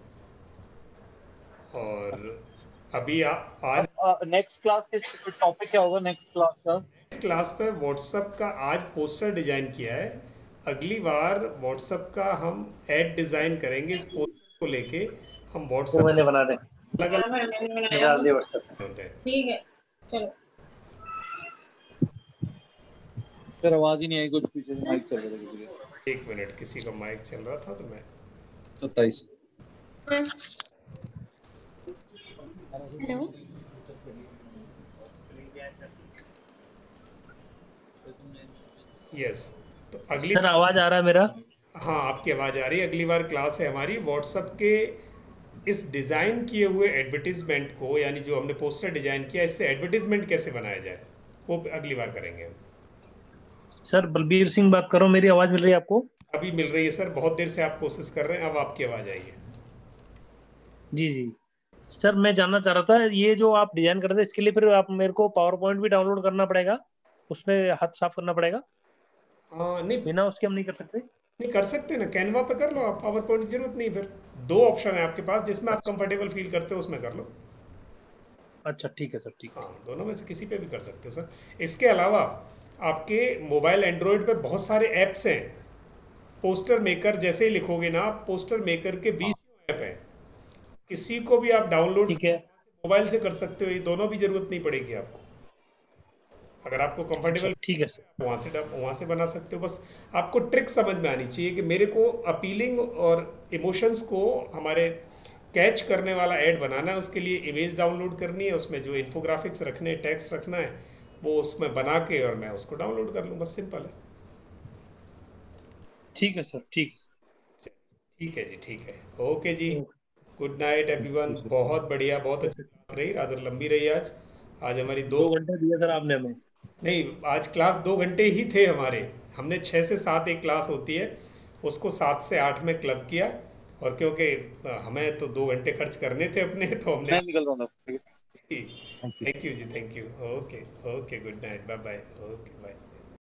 और अभी आज नेक्स्ट क्लास के टॉपिक क्या होगा नेक्स्ट क्लास का? नेक्स्ट क्लास पे व्हाट्सएप का आज पोस्टर डिजाइन किया है। अगली बार व्हाट्सएप का हम ऐड डिजाइन करेंगे। इस पोस्टर को लेके हम व्हाट्सएप मैंने बना दे अलग होते हैं। ठीक है चलो। सर आवाज ही नहीं आई, कुछ पीछे से माइक चल रहा था। एक मिनट, किसी का माइक चल रहा था तो मैं 27। Hello yes. तो अगली सर आवाज आ रहा है मेरा? हाँ, आपकी आवाज आ रही है। अगली बार क्लास है हमारी व्हाट्सएप के इस डिजाइन किए हुए एडवर्टीजमेंट को, यानी जो हमने पोस्टर डिजाइन किया, इससे एडवर्टीजमेंट कैसे बनाया जाए वो अगली बार करेंगे हम। सर बलबीर सिंह बात कर रहा हूँ, मेरी आवाज मिल रही है आपको? अभी मिल रही है सर, बहुत देर से आप कोशिश कर रहे हैं, अब आपकी आवाज आई है। जी सर, मैं जानना चाह रहा था ये जो आप डिजाइन कर रहे थे इसके लिए फिर आप मेरे को पावर पॉइंट भी डाउनलोड करना पड़ेगा, उसमें हाथ साफ करना पड़ेगा? नहीं, बिना उसके हम नहीं कर सकते? नहीं कर सकते ना, कैनवा पे कर लो आप। पावर पॉइंट की जरूरत नहीं। फिर 2 ऑप्शन है आपके पास, जिसमें आप कंफर्टेबल फील करते हो उसमें कर लो। अच्छा ठीक है सर, ठीक है। हाँ, दोनों में से किसी पे भी कर सकते हो सर। इसके अलावा आपके मोबाइल एंड्रॉयड पे बहुत सारे ऐप्स हैं। पोस्टर मेकर जैसे ही लिखोगे ना आप, पोस्टर मेकर के 20 ऐप है, किसी को भी आप डाउनलोड मोबाइल से कर सकते हो। ये दोनों भी जरूरत नहीं पड़ेगी आपको। अगर आपको कंफर्टेबल, ठीक है सर, वहाँ से बना सकते हो। बस आपको ट्रिक समझ में आनी चाहिए कि मेरे को अपीलिंग और इमोशंस को हमारे कैच करने वाला ऐड बनाना है। उसके लिए इमेज डाउनलोड करनी है, उसमें जो इन्फोग्राफिक्स रखने हैं, टेक्स्ट रखना है, वो उसमें बना के और मैं उसको डाउनलोड कर लूँ। बस सिंपल है। ठीक है सर, ठीक है जी, ठीक है। ओके जी, गुड नाइट एवरीवन। बहुत बढ़िया, बहुत अच्छी क्लास रही, रादर लंबी रही आज हमारी 2 घंटे दिए सर आपने हमें। नहीं, आज क्लास 2 घंटे ही थे हमारे। हमने 6 से 7 एक क्लास होती है, उसको 7 से 8 में क्लब किया। और क्योंकि हमें तो 2 घंटे खर्च करने थे अपने, तो हमने मैं निकल रहा हूँ। थैंक यू जी, thank you. Okay okay, good night, bye bye, okay bye.